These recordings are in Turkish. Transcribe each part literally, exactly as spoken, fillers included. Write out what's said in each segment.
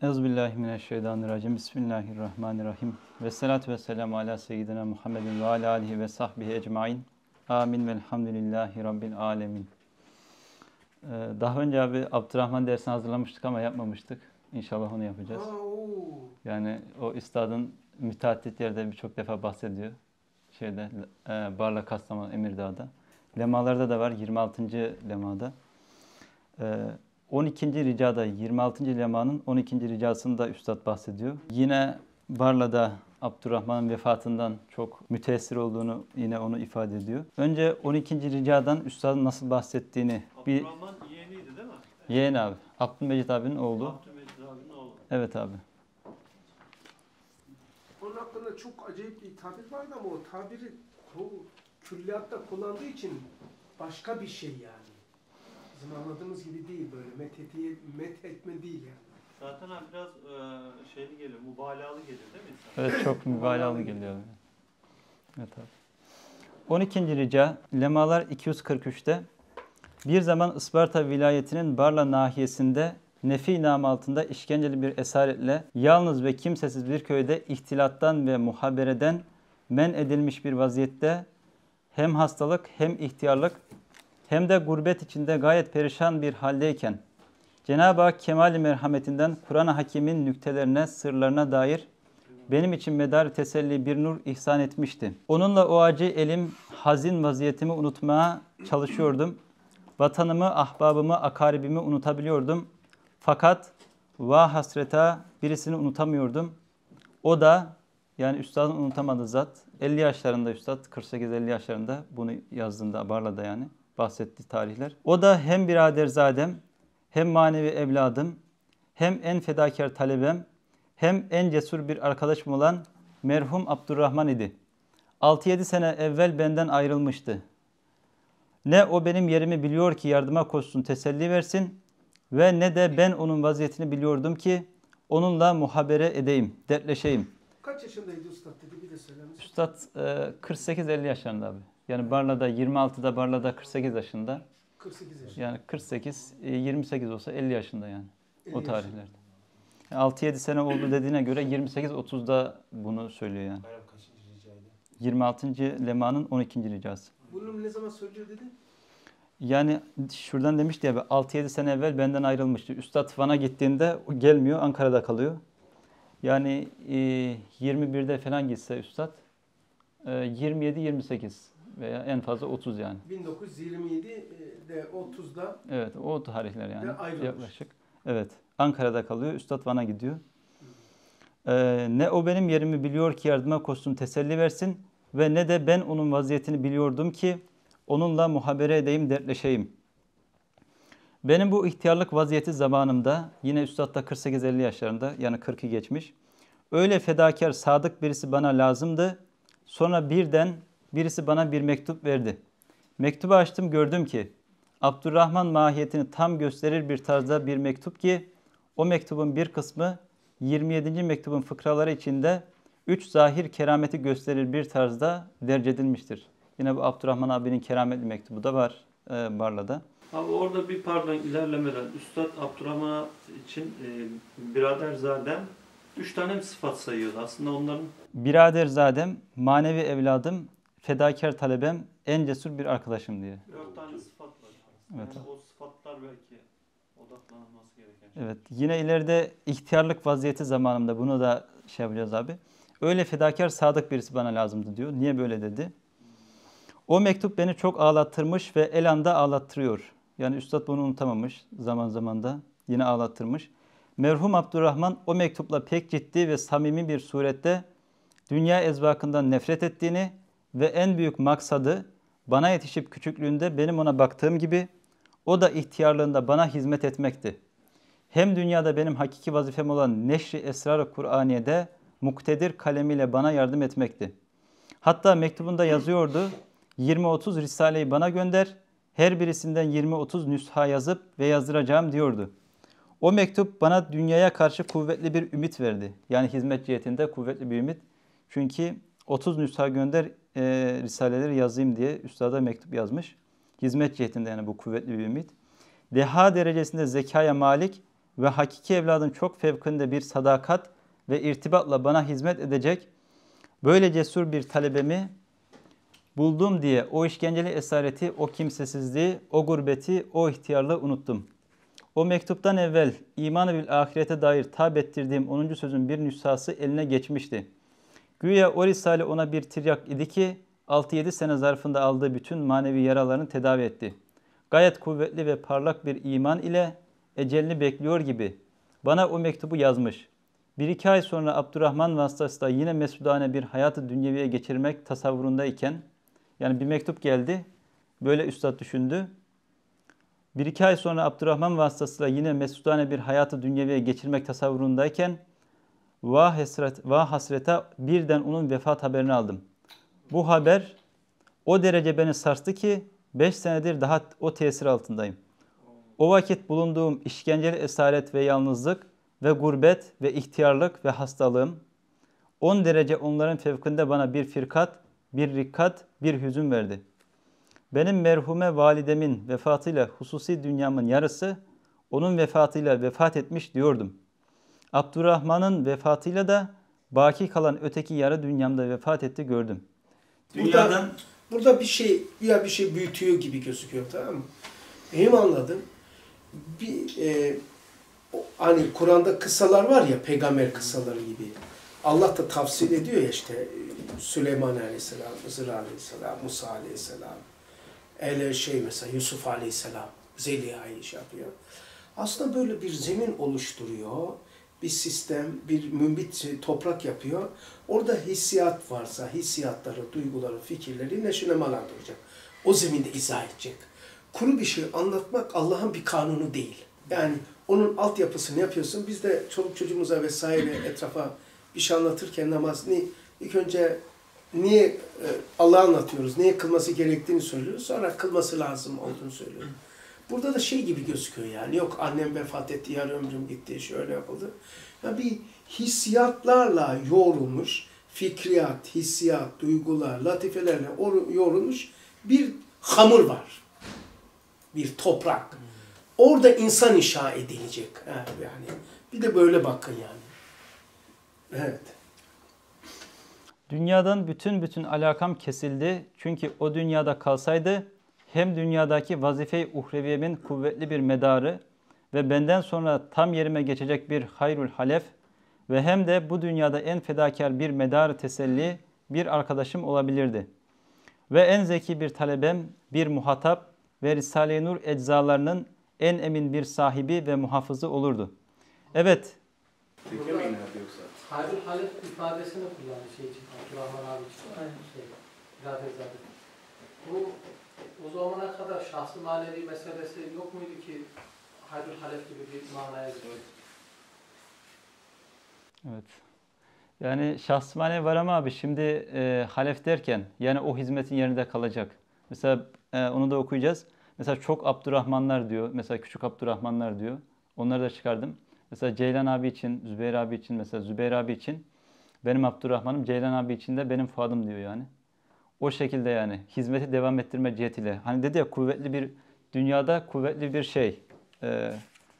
Euzubillahimineşşeytanirracim. Bismillahirrahmanirrahim. Ve salatu ve selamu ala seyyidina Muhammedin ve ala alihi ve sahbihi ecmain. Amin velhamdülillahi rabbil alemin. Ee, daha önce abi Abdurrahman dersini hazırlamıştık ama yapmamıştık. İnşallah onu yapacağız. Yani o üstadın müteaddit yerde birçok defa bahsediyor. Şeyde e, Barla Kastamonu Emirdağ'da. Lemalarda da var, yirmi altıncı lemada. Ee, on ikinci ricada yirmi altıncı lemanın on ikinci ricasında üstad bahsediyor. Yine Barla'da Abdurrahman'ın vefatından çok müteessir olduğunu yine onu ifade ediyor. Önce on ikinci ricadan üstadın nasıl bahsettiğini bir... Abdurrahman yeğeniydi değil mi? Yeğen abi. Abdülmecit abinin oğlu. Abdülmecit abinin oğlu. Evet abi. Onun hakkında çok acayip bir tabir vardı ama o tabiri külliyatta kullandığı için başka bir şey yani. Bizim anladığımız gibi değil, böyle methetiye, methetme değil yani. Zaten abi biraz e, şeyli geliyor, mübalağalı geliyor değil mi insan? Evet, çok mübalağalı geliyor. Evet abi. on ikinci rica lemalar iki yüz kırk üçte bir zaman Isparta vilayetinin Barla nahiyesinde Nefi namı altında işkenceli bir esaretle yalnız ve kimsesiz bir köyde ihtilattan ve muhabereden men edilmiş bir vaziyette hem hastalık hem ihtiyarlık hem de gurbet içinde gayet perişan bir haldeyken Cenab-ı Hak kemal-i merhametinden Kur'an-ı Hakîm'in nüktelerine, sırlarına dair benim için medar teselli bir nur ihsan etmişti. Onunla o acı elim, hazin vaziyetimi unutmaya çalışıyordum. Vatanımı, ahbabımı, akaribimi unutabiliyordum. Fakat vah hasreta birisini unutamıyordum. O da yani üstadın unutamadığı zat elli yaşlarında üstad, kırk sekiz elli yaşlarında bunu yazdığında Barla'da yani bahsettiği tarihler. O da hem biraderzadem, hem manevi evladım, hem en fedakar talebem, hem en cesur bir arkadaşım olan merhum Abdurrahman idi. altı yedi sene evvel benden ayrılmıştı. Ne o benim yerimi biliyor ki yardıma koşsun, teselli versin ve ne de ben onun vaziyetini biliyordum ki onunla muhabere edeyim, dertleşeyim. Kaç yaşındaydı Üstad dedi, bir de söyler misin? Üstad kırk sekiz elli yaşlarında abi. Yani Barla'da yirmi altıda, Barla'da kırk sekiz yaşında. kırk sekiz yaşında. Yani kırk sekiz, yirmi sekiz olsa elli yaşında yani o tarihlerde. Yaşında. Yani altı yedi sene oldu dediğine göre yirmi sekiz otuzda bunu söylüyor yani. Bayram kaçıncı ricaydı? yirmi altıncı lemanın on ikinci ricası. Bunu ne zaman söylüyor dedi? Yani şuradan demişti ya altı yedi sene evvel benden ayrılmıştı. Üstad Van'a gittiğinde gelmiyor, Ankara'da kalıyor. Yani e, yirmi birde falan gitse Üstad e, yirmi yedi yirmi sekiz veya en fazla otuz yani. bin dokuz yüz yirmi yedi'de otuz'da Evet, o tarihler yani ayrılmış. yaklaşık. Evet, Ankara'da kalıyor, Üstad Van'a gidiyor. Ee, ne o benim yerimi biliyor ki yardıma koşsun, teselli versin ve ne de ben onun vaziyetini biliyordum ki onunla muhabere edeyim, dertleşeyim. Benim bu ihtiyarlık vaziyeti zamanımda yine Üstad da kırk sekiz elli yaşlarında yani kırkı geçmiş. Öyle fedakar, sadık birisi bana lazımdı. Sonra birden birisi bana bir mektup verdi. Mektubu açtım, gördüm ki Abdurrahman mahiyetini tam gösterir bir tarzda bir mektup ki o mektubun bir kısmı yirmi yedinci mektubun fıkraları içinde üç zahir kerameti gösterir bir tarzda derc edilmiştir. Yine bu Abdurrahman abinin kerametli mektubu da var e, Barla'da. Abi orada bir pardon ilerlemeden Üstad Abdurrahman için e, biraderzadem üç tane mi sıfat sayıyordu aslında onların? Biraderzadem, manevi evladım, fedakar talebem, en cesur bir arkadaşım diye. Dört tane sıfat var. Evet. Yani o sıfatlar belki odaklanılması gereken. Evet. Yine ileride ihtiyarlık vaziyeti zamanımda bunu da şey yapacağız abi. Öyle fedakar, sadık birisi bana lazımdı diyor. Niye böyle dedi? O mektup beni çok ağlattırmış ve elanda ağlattırıyor. Yani Üstad bunu unutamamış zaman zaman da yine ağlattırmış. Merhum Abdurrahman o mektupla pek ciddi ve samimi bir surette dünya ezvakından nefret ettiğini ve en büyük maksadı bana yetişip küçüklüğünde benim ona baktığım gibi o da ihtiyarlığında bana hizmet etmekti. Hem dünyada benim hakiki vazifem olan neşri esrar-ı Kur'aniye'de muktedir kalemiyle bana yardım etmekti. Hatta mektubunda yazıyordu, yirmi otuz risaleyi bana gönder, her birisinden yirmi otuz nüsha yazıp ve yazdıracağım diyordu. O mektup bana dünyaya karşı kuvvetli bir ümit verdi. Yani hizmet cihetinde kuvvetli bir ümit. Çünkü otuz nüsha gönder e, risaleleri yazayım diye üstada mektup yazmış. Hizmet cihetinde yani bu kuvvetli bir ümit. Deha derecesinde zekaya malik ve hakiki evladın çok fevkinde bir sadakat ve irtibatla bana hizmet edecek böyle cesur bir talebemi buldum diye o işkenceli esareti, o kimsesizliği, o gurbeti, o ihtiyarlığı unuttum. O mektuptan evvel iman-ı bil ahirete dair tab ettirdiğim onuncu sözün bir nüshası eline geçmişti. Güya o risale ona bir tiryak idi ki altı yedi sene zarfında aldığı bütün manevi yaralarını tedavi etti. Gayet kuvvetli ve parlak bir iman ile ecelini bekliyor gibi bana o mektubu yazmış. Bir iki ay sonra Abdurrahman vasıtasıyla yine mesudane bir hayatı dünyeviye geçirmek tasavvurundayken, yani bir mektup geldi, böyle üstad düşündü. Bir iki ay sonra Abdurrahman vasıtasıyla yine mesudane bir hayatı dünyeviye geçirmek tasavvurundayken, vah, hasret, vah hasrete birden onun vefat haberini aldım. Bu haber o derece beni sarstı ki beş senedir daha o tesir altındayım. O vakit bulunduğum işkenceli esaret ve yalnızlık ve gurbet ve ihtiyarlık ve hastalığım on derece onların fevkinde bana bir firkat, bir rikkat, bir hüzün verdi. Benim merhume validemin vefatıyla hususi dünyamın yarısı onun vefatıyla vefat etmiş diyordum. Abdurrahman'ın vefatıyla da baki kalan öteki yarı dünyamda vefat etti gördüm. Dünyadan... Burada, burada bir şey ya bir şey büyütüyor gibi gözüküyor, tamam mı? Benim anladım. Bir e, hani Kur'an'da kıssalar var ya, peygamber kıssaları gibi. Allah da tafsil ediyor ya, işte Süleyman Aleyhisselam, Hızır Aleyhisselam, Musa Aleyhisselam, ele şey mesela Yusuf Aleyhisselam, Zeliha'yı şey yapıyor. Aslında böyle bir zemin oluşturuyor, bir sistem, bir mümbit toprak yapıyor. Orada hissiyat varsa, hissiyatları, duyguları, fikirleri neşelemalandıracak. O zeminde izah edecek. Kuru bir şey anlatmak Allah'ın bir kanunu değil. Yani onun altyapısını yapıyorsun. Biz de çoluk çocuğumuza vesaire etrafa bir şey anlatırken namaz, ni, ilk önce niye e, Allah'ı anlatıyoruz, niye kılması gerektiğini söylüyoruz, sonra kılması lazım olduğunu söylüyoruz. Burada da şey gibi gözüküyor yani, yok annem vefat etti, yarı ömrüm gitti, şöyle yapıldı. Yani bir hissiyatlarla yoğrulmuş, fikriyat, hissiyat, duygular, latifelerle yoğrulmuş bir hamur var. Bir toprak. Orada insan inşa edilecek. Yani bir de böyle bakın yani. Evet. Dünyadan bütün bütün alakam kesildi. Çünkü o dünyada kalsaydı hem dünyadaki vazife-i uhreviyemin kuvvetli bir medarı ve benden sonra tam yerime geçecek bir hayrul halef ve hem de bu dünyada en fedakar bir medarı teselli bir arkadaşım olabilirdi. Ve en zeki bir talebem, bir muhatap ve Risale-i Nur eczalarının en emin bir sahibi ve muhafızı olurdu. Evet. Hayrul halef ifadesini kullandı şey için, Abdurrahman abi için. Aynı şey. Rafizade. Bu o zamana kadar şahsı manevi meselesi yok muydu ki hayrul halef gibi bir manaya geliyor? Evet. Yani şahsı manevi var ama abi şimdi e, halef derken yani o hizmetin yerinde kalacak. Mesela e, onu da okuyacağız. Mesela çok Abdurrahmanlar diyor. Mesela küçük Abdurrahmanlar diyor. Onları da çıkardım. Mesela Ceylan abi için, Zübeyir abi için, mesela Zübeyir abi için benim Abdurrahman'ım, Ceylan abi için de benim Fuad'ım diyor yani. O şekilde yani hizmeti devam ettirme cihetiyle. Hani dedi ya kuvvetli bir dünyada kuvvetli bir şey. E,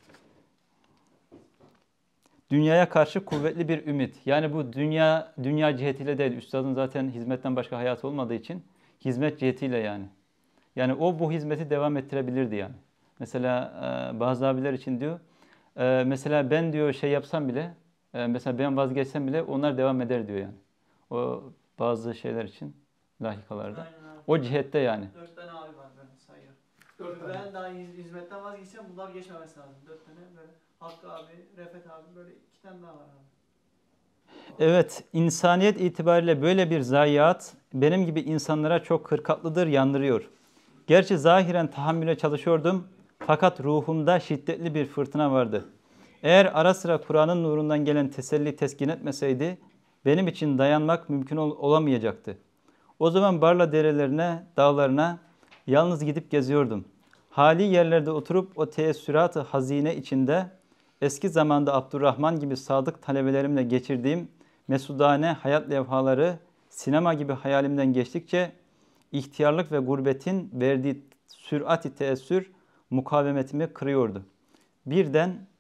dünyaya karşı kuvvetli bir ümit. Yani bu dünya dünya cihetiyle değil. Üstadın zaten hizmetten başka hayatı olmadığı için hizmet cihetiyle yani. Yani o bu hizmeti devam ettirebilirdi yani. Mesela e, bazı abiler için diyor. E, mesela ben diyor şey yapsam bile, e, mesela ben vazgeçsem bile onlar devam eder diyor yani. O bazı şeyler için lahikalarda. O cihette yani. Dört tane abi var ben sayıyorum. Dört tane. Ben daha hizmetten vazgeçsem bunlar geçmemesi lazım. Dört tane böyle Hakkı abi, Refet abi böyle iki tane daha var abi. Evet, insaniyet itibariyle böyle bir zayiat benim gibi insanlara çok hırkatlıdır, yandırıyor. Gerçi zahiren tahammüle çalışıyordum fakat ruhumda şiddetli bir fırtına vardı. Eğer ara sıra Kur'an'ın nurundan gelen teselli teskin etmeseydi benim için dayanmak mümkün ol- olamayacaktı. O zaman Barla derelerine, dağlarına yalnız gidip geziyordum. Hali yerlerde oturup o teessürat-ı hazine içinde eski zamanda Abdurrahman gibi sadık talebelerimle geçirdiğim mesudane hayat levhaları sinema gibi hayalimden geçtikçe ihtiyarlık ve gurbetin verdiği sürat-i teessür mukavemetimi kırıyordu. Birden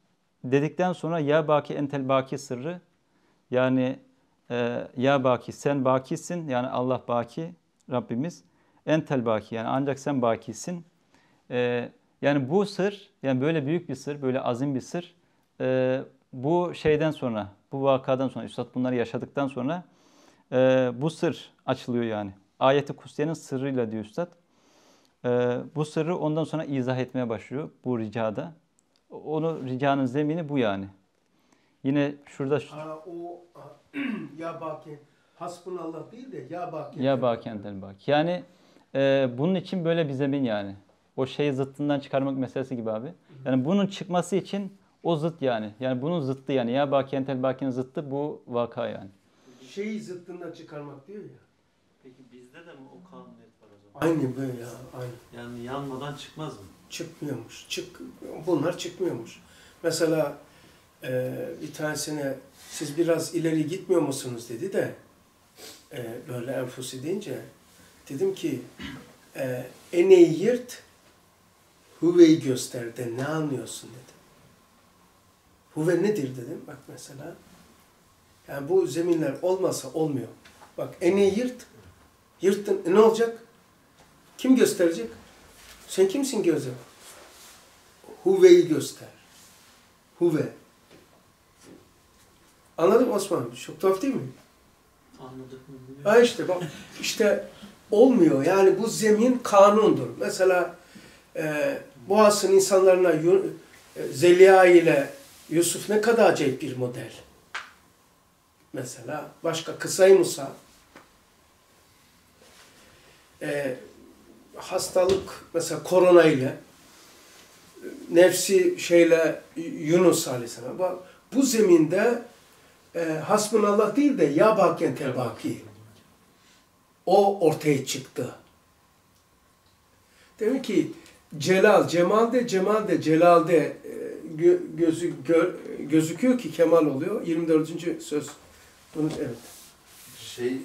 dedikten sonra ya baki entel baki sırrı, yani e, ya baki sen bakisin, yani Allah baki Rabbimiz, entel baki yani ancak sen bakisin. E, yani bu sır, yani böyle büyük bir sır, böyle azim bir sır. E, bu şeyden sonra, bu vakadan sonra, Üstad bunları yaşadıktan sonra e, bu sır açılıyor yani. Ayet-i Kutsiye'nin sırrıyla diyor Üstad. E, bu sırrı ondan sonra izah etmeye başlıyor bu ricada. Onu ricanın zemini bu yani. Yine şurada Ha, o ya baki hasbunallah değil de ya baki. ya baki entel baki. Yani e, bunun için böyle bir zemin yani. O şeyi zıttından çıkarmak meselesi gibi abi. Yani bunun çıkması için o zıt yani. Yani bunun zıttı yani. Ya baki entel bakinin zıttı bu vaka yani. Şeyi zıttından çıkarmak diyor ya. Peki bizde de mi o kanuniyet var o zaman? Aynı böyle ya, aynı. Yani yanmadan çıkmaz mı? Çıkmıyormuş. Çık, bunlar çıkmıyormuş. Mesela e, bir tanesine siz biraz ileri gitmiyor musunuz dedi de e, böyle enfusi deyince dedim ki e, eneyi yırt huveyi göster de ne anlıyorsun dedim. Huve nedir dedim bak mesela. Yani bu zeminler olmasa olmuyor. Bak eneyi yırt, yırttın e, ne olacak? Kim gösterecek? Sen kimsin gözüm? Huve'yi göster. Huve. Anladın mı Osman? Çok tuhaf değil mi? Anladık mı? Ha işte bak, işte olmuyor. Yani bu zemin kanundur. Mesela e, Boğaz'ın insanlarına Yu- e, Zeliha ile Yusuf ne kadar acayip bir model. Mesela başka Kısay Musa e, hastalık mesela korona ile nefsi şeyle Yunus Aleyhisselam. Bak bu zeminde e, hasbunallah değil de ya baken tebaki. O ortaya çıktı. Demek ki celal, cemalde, cemalde, celalde e, gö, gözü, gö, gözüküyor ki kemal oluyor. yirmi dördüncü söz. Bunu, evet. Şey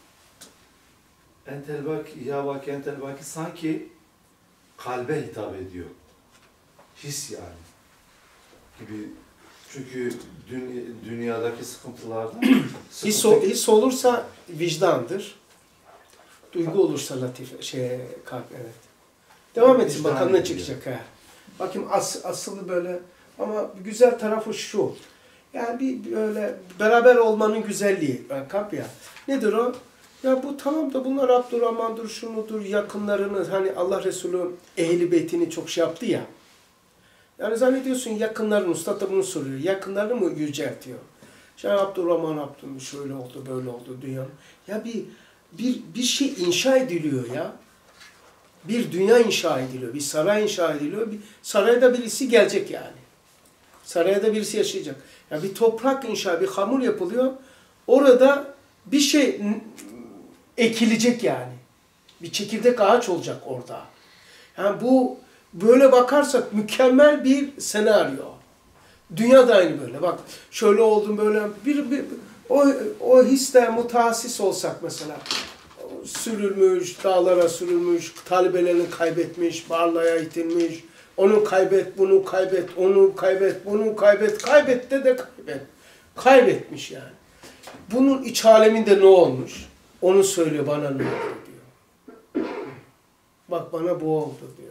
entelbaki, ya baki entelbaki sanki kalbe hitap ediyor. His yani. Gibi. Çünkü dünya, dünyadaki sıkıntılarda His, sıkıntı- his olursa vicdandır. Duygu olursa latif, şey, kalp, evet. Devam etsin Vicdan bakalım ne diyor. çıkacak ha. Bakayım as, asılı böyle ama güzel tarafı şu. Yani bir böyle beraber olmanın güzelliği. Yani kalp ya. Nedir o? Ya bu tamam da bunlar Abdurrahman'dır, şunudur, yakınlarını hani Allah Resulü Ehl-i Beyt'ini çok şey yaptı ya. Yani zannediyorsun yakınlarını, Üstad da bunu soruyor. Yakınlarını mı yüceltiyor? İşte Abdurrahman Abdülhamid şöyle oldu, böyle oldu dünyanın. Ya bir bir bir şey inşa ediliyor ya. Bir dünya inşa ediliyor, bir saray inşa ediliyor. Bir sarayda birisi gelecek yani. Sarayda birisi yaşayacak. Ya bir toprak inşa, bir hamur yapılıyor. Orada bir şey ekilecek yani. Bir çekirdek ağaç olacak orada. Yani bu böyle bakarsak mükemmel bir senaryo. Dünya da aynı böyle. Bak şöyle oldum böyle bir, bir o o histe mutahassis olsak mesela sürülmüş, dağlara sürülmüş, talebelerini kaybetmiş, barlaya itilmiş, onu kaybet, bunu kaybet, onu kaybet, bunu kaybet, kaybet de de kaybet. Kaybetmiş yani. Bunun iç aleminde ne olmuş? Onu söylüyor, bana ne oldu diyor. Bak bana bu oldu diyor.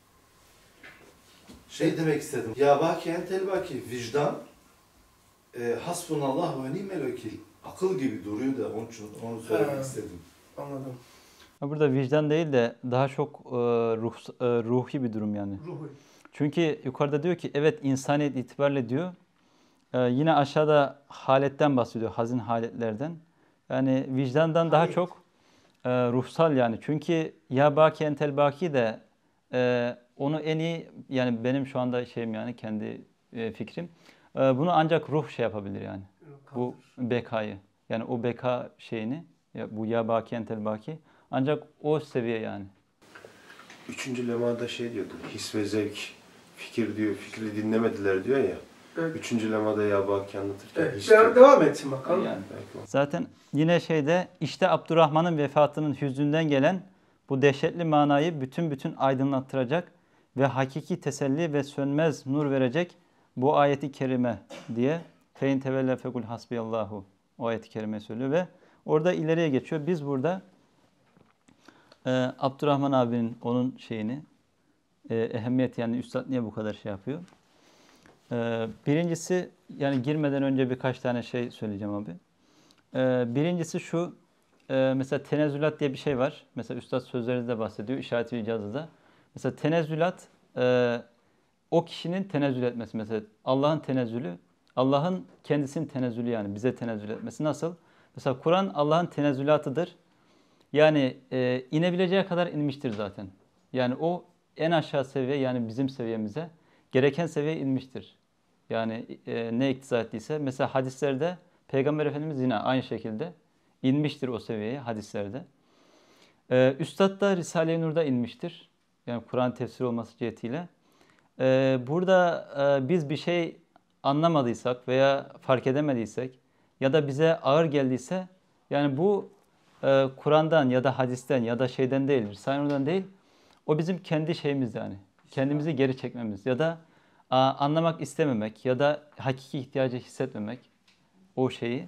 şey demek istedim. Ya baki entelbaki vicdan e, hasbunallah ve ni'mel vekil. Akıl gibi duruyor da onun için onu söylemek Ha. istedim. Anladım. Burada vicdan değil de daha çok e, ruh, e, ruhi bir durum yani. Ruhu. Çünkü yukarıda diyor ki evet insaniyet itibariyle diyor. e, yine aşağıda haletten bahsediyor. Hazin haletlerden. Yani vicdandan daha Halet. çok e, ruhsal yani. Çünkü ya baki entel baki de e, onu en iyi yani benim şu anda şeyim yani kendi e, fikrim. E, bunu ancak ruh şey yapabilir yani. Bu bekayı. Yani o beka şeyini ya bu ya baki entel baki ancak o seviye yani. Üçüncü lemada şey diyordu, his ve zevk, fikir diyor, fikri dinlemediler diyor ya. Evet. Üçüncü lemada ya baki anlatırken Evet, his devam, diyor. devam etsin bakalım. Yani. Belki o. Zaten yine şeyde işte Abdurrahman'ın vefatının hüznünden gelen bu dehşetli manayı bütün bütün aydınlattıracak ve hakiki teselli ve sönmez nur verecek bu ayeti kerime diye fein tevelle fekul hasbiyallahu o ayeti kerime söylüyor ve orada ileriye geçiyor. Biz burada e, Abdurrahman abinin onun şeyini e, ehemmiyet yani üstad niye bu kadar şey yapıyor? E, birincisi yani girmeden önce birkaç tane şey söyleyeceğim abi. E, birincisi şu e, mesela tenezzülat diye bir şey var. Mesela üstad sözlerinde bahsediyor işaret-i icazında. Mesela tenezzülat e, o kişinin tenezzül etmesi mesela Allah'ın tenezzülü, Allah'ın kendisinin tenezzülü yani bize tenezzül etmesi nasıl? Mesela Kur'an Allah'ın tenezzülatıdır. Yani e, inebileceği kadar inmiştir zaten. Yani o en aşağı seviye yani bizim seviyemize gereken seviyeye inmiştir. Yani e, ne iktiza ettiyse mesela hadislerde Peygamber Efendimiz yine aynı şekilde inmiştir o seviyeye hadislerde. E, Üstad da Risale-i Nur'da inmiştir. Yani Kur'an tefsiri olması cihetiyle. Ee, burada e, biz bir şey anlamadıysak veya fark edemediysek ya da bize ağır geldiyse yani bu e, Kur'an'dan ya da hadisten ya da şeyden değil, Risale-i Nur'dan değil o bizim kendi şeyimiz yani. Kendimizi geri çekmemiz ya da a, anlamak istememek ya da hakiki ihtiyacı hissetmemek o şeyi.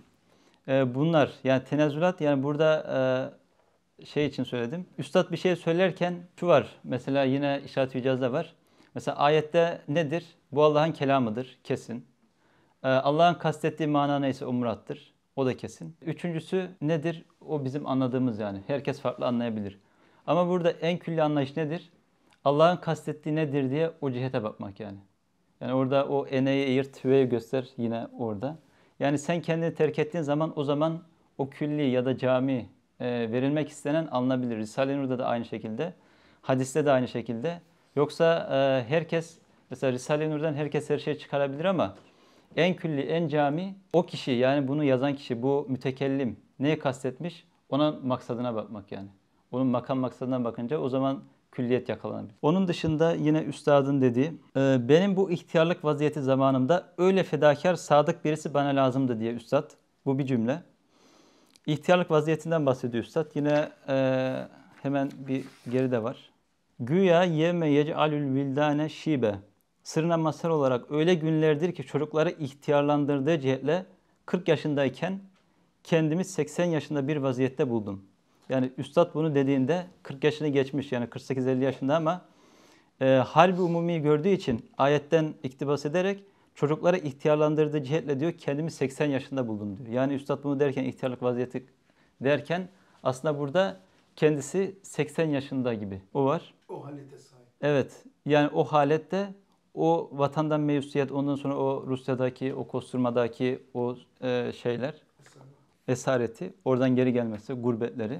E, bunlar yani tenezzülat yani burada e, şey için söyledim. Üstad bir şey söylerken şu var mesela yine işaret-i icazda var. Mesela ayette nedir? Bu Allah'ın kelamıdır, kesin. Ee, Allah'ın kastettiği mana neyse o murattır, o da kesin. Üçüncüsü nedir? O bizim anladığımız yani. Herkes farklı anlayabilir. Ama burada en külli anlayış nedir? Allah'ın kastettiği nedir diye o cihete bakmak yani. Yani orada o eneyi eğir, tüveyi göster yine orada. Yani sen kendini terk ettiğin zaman o zaman o külli ya da cami e, verilmek istenen alınabilir. Risale-i Nur'da da aynı şekilde, hadiste de aynı şekilde. Yoksa e, herkes, mesela Risale-i Nur'dan herkes her şeyi çıkarabilir ama en külli, en cami o kişi yani bunu yazan kişi, bu mütekellim neyi kastetmiş? Ona maksadına bakmak yani. Onun makam maksadına bakınca o zaman külliyet yakalanabilir. Onun dışında yine üstadın dediği, e, benim bu ihtiyarlık vaziyeti zamanımda öyle fedakar, sadık birisi bana lazımdı diye üstad. Bu bir cümle. İhtiyarlık vaziyetinden bahsediyor üstad. Yine e, hemen bir geride var. Güya yevme yec'alül vildane şibe. Sırrına mazhar olarak öyle günlerdir ki çocukları ihtiyarlandırdığı cihetle kırk yaşındayken kendimi seksen yaşında bir vaziyette buldum. Yani üstad bunu dediğinde kırk yaşını geçmiş yani kırk sekiz elli yaşında ama e, harbi umumi gördüğü için ayetten iktibas ederek çocukları ihtiyarlandırdığı cihetle diyor kendimi seksen yaşında buldum diyor. Yani üstad bunu derken ihtiyarlık vaziyeti derken aslında burada kendisi seksen yaşında gibi. O var. O halete sahip. Evet. Yani o halette o vatandan meyusiyet, ondan sonra o Rusya'daki, o kosturmadaki o e, şeyler, esareti, oradan geri gelmesi, gurbetleri.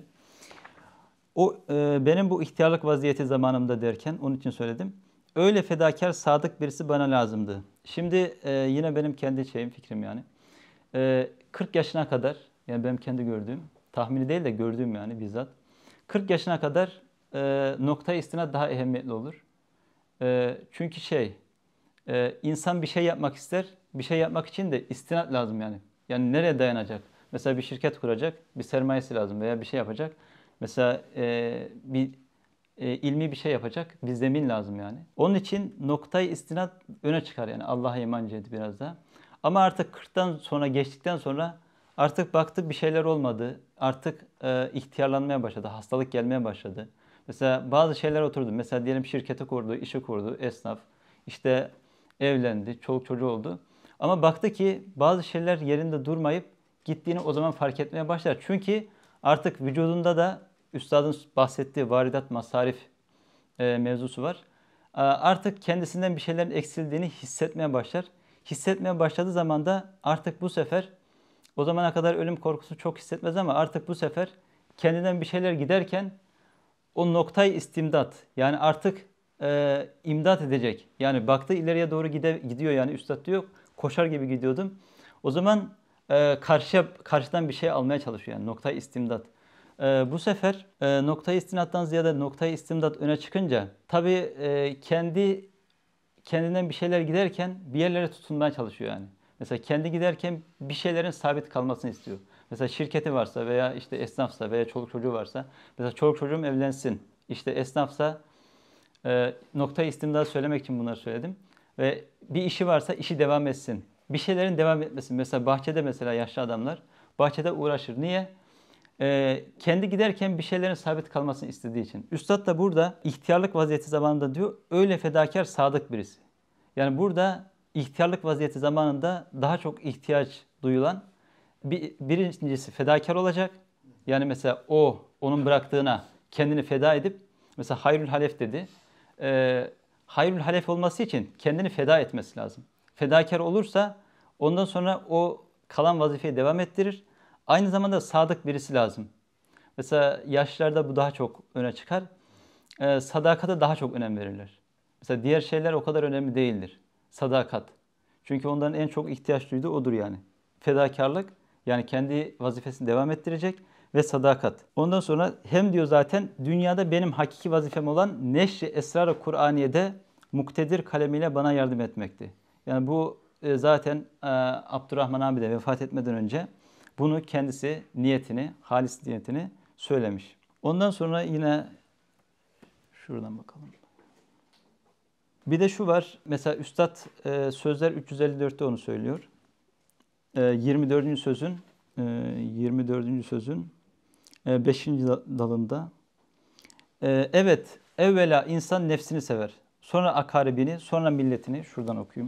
O e, benim bu ihtiyarlık vaziyeti zamanımda derken, onun için söyledim. Öyle fedakar, sadık birisi bana lazımdı. Şimdi e, yine benim kendi şeyim, fikrim yani. E, kırk yaşına kadar, yani benim kendi gördüğüm, tahmini değil de gördüğüm yani bizzat. kırk yaşına kadar e, nokta-i istinad daha ehemmiyetli olur. E, çünkü şey, e, insan bir şey yapmak ister, bir şey yapmak için de istinad lazım yani. Yani nereye dayanacak? Mesela bir şirket kuracak, bir sermayesi lazım veya bir şey yapacak. Mesela e, bir e, ilmi bir şey yapacak, bir zemin lazım yani. Onun için noktayı istinad öne çıkar yani Allah'a iman ciheti biraz daha. Ama artık kırktan sonra geçtikten sonra artık baktı bir şeyler olmadı. Artık e, ihtiyarlanmaya başladı, hastalık gelmeye başladı. Mesela bazı şeyler oturdu. Mesela diyelim şirketi kurdu, işi kurdu, esnaf. İşte evlendi, çoluk çocuğu oldu. Ama baktı ki bazı şeyler yerinde durmayıp gittiğini o zaman fark etmeye başlar. Çünkü artık vücudunda da üstadın bahsettiği varidat masarif e, mevzusu var. E, artık kendisinden bir şeylerin eksildiğini hissetmeye başlar. Hissetmeye başladığı zaman da artık bu sefer o zamana kadar ölüm korkusu çok hissetmez ama artık bu sefer kendinden bir şeyler giderken o noktayı istimdat yani artık e, imdat edecek. Yani baktı ileriye doğru gide, gidiyor yani üstad diyor koşar gibi gidiyordum. O zaman e, karşıya karşıdan bir şey almaya çalışıyor yani noktayı istimdat. E, bu sefer e, noktayı istimdattan ziyade noktayı istimdat öne çıkınca tabii e, kendi kendinden bir şeyler giderken bir yerlere tutunmaya çalışıyor yani. Mesela kendi giderken bir şeylerin sabit kalmasını istiyor. Mesela şirketi varsa veya işte esnafsa veya çoluk çocuğu varsa. Mesela çoluk çocuğum evlensin. İşte esnafsa e, noktayı istimdat söylemek için bunları söyledim. Ve bir işi varsa işi devam etsin. Bir şeylerin devam etmesin. Mesela bahçede mesela yaşlı adamlar bahçede uğraşır. Niye? Ee, kendi giderken bir şeylerin sabit kalmasını istediği için. Üstad da burada ihtiyarlık vaziyeti zamanında diyor öyle fedakar sadık birisi. Yani burada ihtiyarlık vaziyeti zamanında daha çok ihtiyaç duyulan bir, birincisi fedakar olacak. Yani mesela o onun bıraktığına kendini feda edip mesela hayrül halef dedi. Ee, hayrül halef olması için kendini feda etmesi lazım. Fedakar olursa ondan sonra o kalan vazifeyi devam ettirir. Aynı zamanda sadık birisi lazım. Mesela yaşlılarda bu daha çok öne çıkar. Ee, sadakata daha çok önem verirler. Mesela diğer şeyler o kadar önemli değildir. Sadakat. Çünkü onların en çok ihtiyaç duyduğu odur yani. Fedakarlık yani kendi vazifesini devam ettirecek ve sadakat. Ondan sonra hem diyor zaten dünyada benim hakiki vazifem olan neşri esrar-ı Kur'aniye'de muktedir kalemiyle bana yardım etmekti. Yani bu e, zaten e, Abdurrahman abi de vefat etmeden önce bunu kendisi niyetini, halis niyetini söylemiş. Ondan sonra yine şuradan bakalım. Bir de şu var. Mesela Üstad e, Sözler üç yüz elli dörtte onu söylüyor. E, yirmi dördüncü sözün e, yirmi dördüncü sözün e, beşinci dalında. E, evet, evvela insan nefsini sever. Sonra akaribini, sonra milletini. Şuradan okuyayım.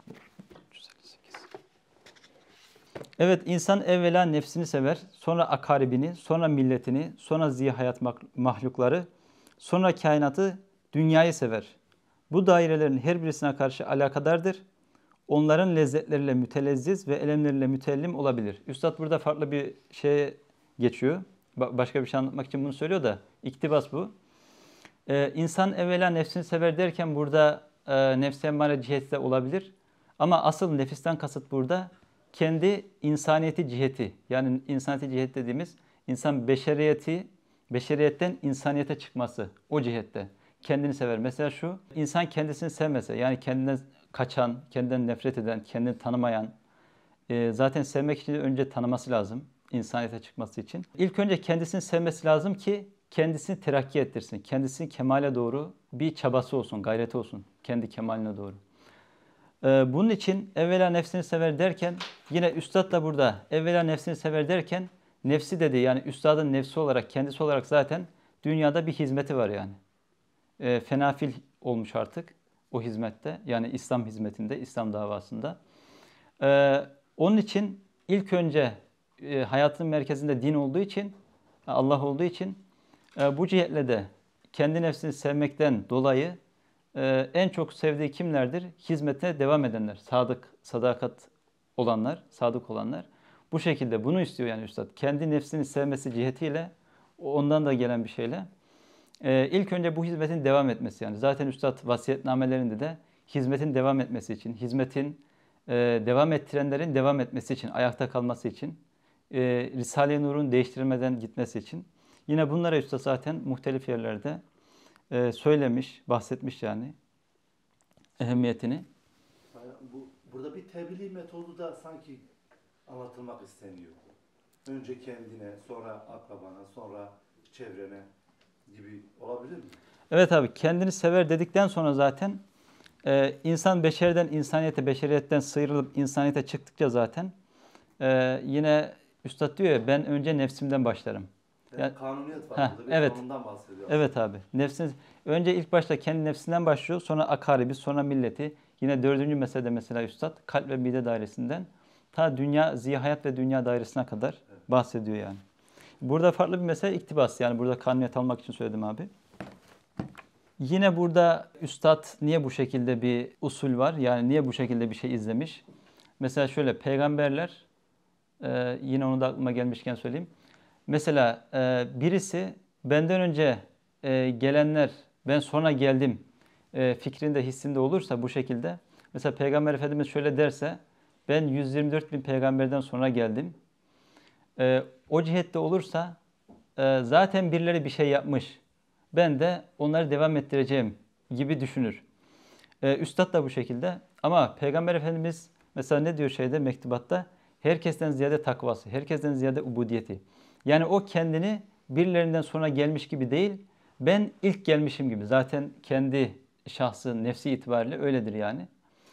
Evet, insan evvela nefsini sever, sonra akaribini, sonra milletini, sonra zihayat mahlukları, sonra kainatı, dünyayı sever. Bu dairelerin her birisine karşı alakadardır. Onların lezzetleriyle mütelezziz ve elemleriyle mütellim olabilir. Üstad burada farklı bir şeye geçiyor. Başka bir şey anlatmak için bunu söylüyor da iktibas bu. Ee, insan evvela nefsini sever derken burada e, nefs-i emmare ciheti de olabilir. Ama asıl nefisten kasıt burada kendi insaniyeti ciheti. Yani insaniyeti ciheti dediğimiz insan beşeriyeti, beşeriyetten insaniyete çıkması. O cihette. Kendini sever. Mesela şu, insan kendisini sevmese, yani kendinden kaçan, kendinden nefret eden, kendini tanımayan, e, zaten sevmek için önce tanıması lazım, insaniyete çıkması için. İlk önce kendisini sevmesi lazım ki kendisini terakki ettirsin, kendisini kemale doğru bir çabası olsun, gayreti olsun, kendi kemaline doğru. E, bunun için evvela nefsini sever derken, yine Üstad da burada evvela nefsini sever derken, nefsi dedi yani Üstadın nefsi olarak, kendisi olarak zaten dünyada bir hizmeti var yani. E, fenafil olmuş artık o hizmette. Yani İslam hizmetinde, İslam davasında. E, onun için ilk önce e, hayatın merkezinde din olduğu için, Allah olduğu için e, bu cihetle de kendi nefsini sevmekten dolayı e, en çok sevdiği kimlerdir? Hizmete devam edenler, sadık, sadakat olanlar, sadık olanlar. Bu şekilde bunu istiyor yani Üstad. Kendi nefsini sevmesi cihetiyle, ondan da gelen bir şeyle. Ee, ilk önce bu hizmetin devam etmesi yani. Zaten Üstad vasiyetnamelerinde de hizmetin devam etmesi için, hizmetin e, devam ettirenlerin devam etmesi için, ayakta kalması için, e, Risale-i Nur'un değiştirilmeden gitmesi için. Yine bunlara Üstad zaten muhtelif yerlerde e, söylemiş, bahsetmiş yani ehemmiyetini. Bu, burada bir tebliğ metodu da sanki anlatılmak isteniyor. Önce kendine, sonra akrabana, sonra çevrene gibi olabilir mi? Evet abi, kendini sever dedikten sonra zaten e, insan beşeriden insaniyete, beşeriyetten sıyrılıp insaniyete çıktıkça zaten e, yine Üstad diyor ya, ben önce nefsimden başlarım. Yani, yani, kanuniyet var heh, burada. Evet. Ondan bahsediyor. Evet abi. Nefsiniz, önce ilk başta kendi nefsinden başlıyor. Sonra akaribi, sonra milleti. Yine dördüncü meselede mesela Üstad kalp ve mide dairesinden ta dünya, zihayat ve dünya dairesine kadar evet. bahsediyor yani. Burada farklı bir mesele iktibas. Yani burada kanuniyet almak için söyledim abi. Yine burada Üstad niye bu şekilde bir usul var? Yani niye bu şekilde bir şey izlemiş? Mesela şöyle peygamberler, e, yine onu da aklıma gelmişken söyleyeyim. Mesela e, birisi benden önce e, gelenler, ben sonra geldim e, fikrinde, hissinde olursa bu şekilde. Mesela Peygamber Efendimiz şöyle derse, ben yüz yirmi dört bin peygamberden sonra geldim. E, o cihette olursa e, zaten birileri bir şey yapmış. Ben de onları devam ettireceğim gibi düşünür. E, Üstad da bu şekilde. Ama Peygamber Efendimiz mesela ne diyor şeyde, mektubatta? Herkesten ziyade takvası, herkesten ziyade ubudiyeti. Yani o kendini birilerinden sonra gelmiş gibi değil, ben ilk gelmişim gibi. Zaten kendi şahsı, nefsi itibariyle öyledir yani.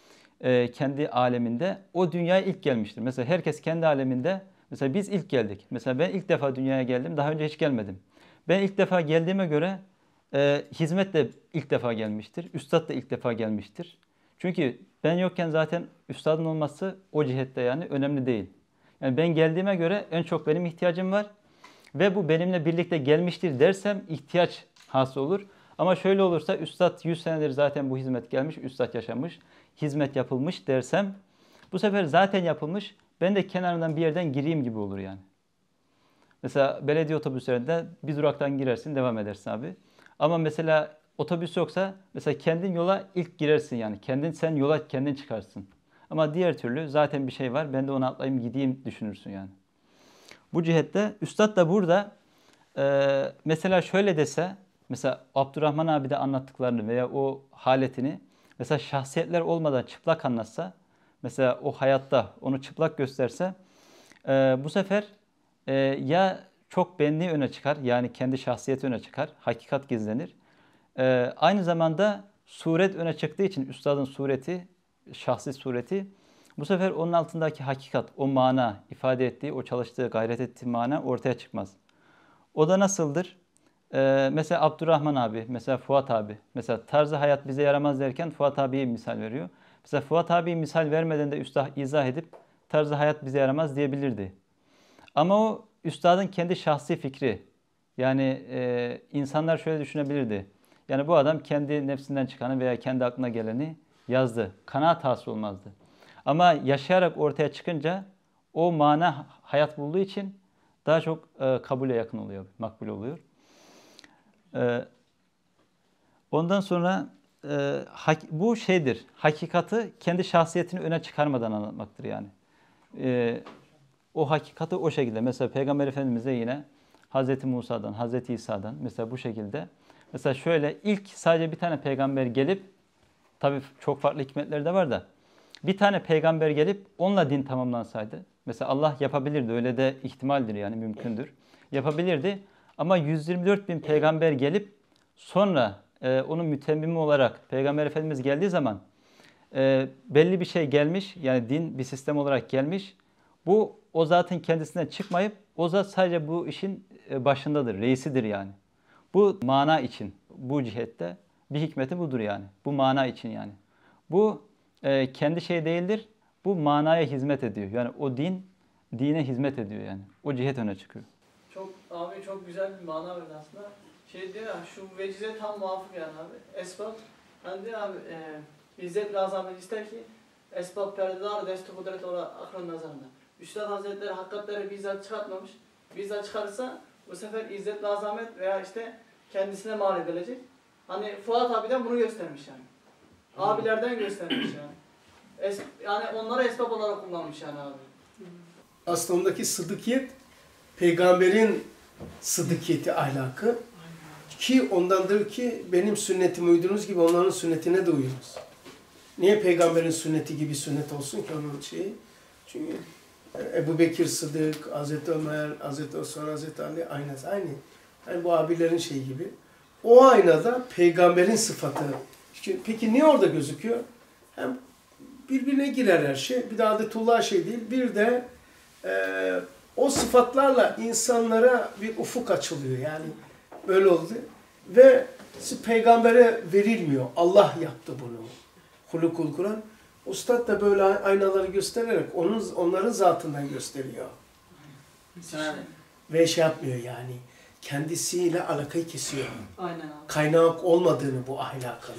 e, kendi aleminde o dünyaya ilk gelmiştir. Mesela herkes kendi aleminde, mesela biz ilk geldik. Mesela ben ilk defa dünyaya geldim, daha önce hiç gelmedim. Ben ilk defa geldiğime göre e, hizmet de ilk defa gelmiştir. Üstad da ilk defa gelmiştir. Çünkü ben yokken zaten üstadın olması o cihette yani önemli değil. Yani ben geldiğime göre en çok benim ihtiyacım var. Ve bu benimle birlikte gelmiştir dersem ihtiyaç hasıl olur. Ama şöyle olursa üstad yüz senedir zaten bu hizmet gelmiş, üstad yaşamış, hizmet yapılmış dersem bu sefer zaten yapılmış, ben de kenarından bir yerden gireyim gibi olur yani. Mesela belediye otobüslerinde bir duraktan girersin, devam edersin abi. Ama mesela otobüs yoksa mesela kendin yola ilk girersin yani. Kendin sen yola kendin çıkarsın. Ama diğer türlü zaten bir şey var, ben de onu atlayayım gideyim düşünürsün yani. Bu cihette üstad da burada e, mesela şöyle dese, mesela Abdurrahman abi de anlattıklarını veya o haletini mesela şahsiyetler olmadan çıplak anlatsa, mesela o hayatta onu çıplak gösterse e, bu sefer e, ya çok benliği öne çıkar, yani kendi şahsiyeti öne çıkar, hakikat gizlenir. E, aynı zamanda suret öne çıktığı için üstadın sureti, şahsi sureti, bu sefer onun altındaki hakikat, o mana ifade ettiği, o çalıştığı, gayret ettiği mana ortaya çıkmaz. O da nasıldır? Ee, mesela Abdurrahman abi, mesela Fuat abi. Mesela tarzı hayat bize yaramaz derken Fuat abiye misal veriyor. Mesela Fuat abiye misal vermeden de üstad izah edip tarzı hayat bize yaramaz diyebilirdi. Ama o üstadın kendi şahsi fikri. Yani e, insanlar şöyle düşünebilirdi. Yani bu adam kendi nefsinden çıkanı veya kendi aklına geleni yazdı. Kanaat hasıl olmazdı. Ama yaşayarak ortaya çıkınca o mana hayat bulduğu için daha çok e, kabule yakın oluyor, makbul oluyor. E, ondan sonra e, hak, bu şeydir, hakikati kendi şahsiyetini öne çıkarmadan anlatmaktır yani. E, o hakikati o şekilde, mesela Peygamber Efendimiz'e yine Hazreti Musa'dan, Hazreti İsa'dan mesela bu şekilde. Mesela şöyle ilk sadece bir tane peygamber gelip, tabii çok farklı hikmetleri de var da, bir tane peygamber gelip onunla din tamamlansaydı, mesela Allah yapabilirdi, öyle de ihtimaldir yani, mümkündür. Yapabilirdi ama yüz yirmi dört bin peygamber gelip sonra e, onun mütemmimi olarak Peygamber Efendimiz geldiği zaman e, belli bir şey gelmiş, yani din bir sistem olarak gelmiş. Bu o zatın kendisinden çıkmayıp o zat sadece bu işin başındadır, reisidir yani. Bu mana için, bu cihette bir hikmeti budur yani. Bu mana için yani. Bu e, kendi şey değildir. Bu manaya hizmet ediyor. Yani o din, dine hizmet ediyor yani. O cihet öne çıkıyor. Çok abi çok güzel bir mana verdi aslında. Şey diyor ya, şu vecize tam muvafık yani abi. Esbab, hani diyor abi, e, İzzet Lazami ister ki esbab perdedar destu kudret ola akran nazarında. Üstad Hazretleri hakikatleri bizzat çıkartmamış. Bizzat çıkarırsa bu sefer İzzet Lazamet veya işte kendisine mal edilecek. Hani Fuat abiden bunu göstermiş yani. Abilerden göstermiş yani. Es, yani onları esbab olarak kullanmış yani abi. Aslında ondaki sıdıkiyet, peygamberin sıdıkiyeti, ahlakı. Ki ondandır ki benim sünnetime uydunuz gibi onların sünnetine de uyunuz. Niye peygamberin sünneti gibi sünnet olsun ki onun şeyi? Çünkü Ebu Bekir Sıddık, Hazreti Ömer, Hazreti Osman, Hazreti Ali aynası aynı. Yani bu abilerin şeyi gibi. O aynada peygamberin sıfatı. Peki niye orada gözüküyor? Hem birbirine girer her şey. Bir de adetullah şey değil. Bir de e, o sıfatlarla insanlara bir ufuk açılıyor. Yani böyle oldu. Ve peygambere verilmiyor. Allah yaptı bunu. Hulukul Kur'an. Ustad da böyle aynaları göstererek onun, onların zatından gösteriyor. Yani. Ve şey yapmıyor yani. Kendisiyle alakayı kesiyor. Aynen abi. Kaynak olmadığını bu ahlakın.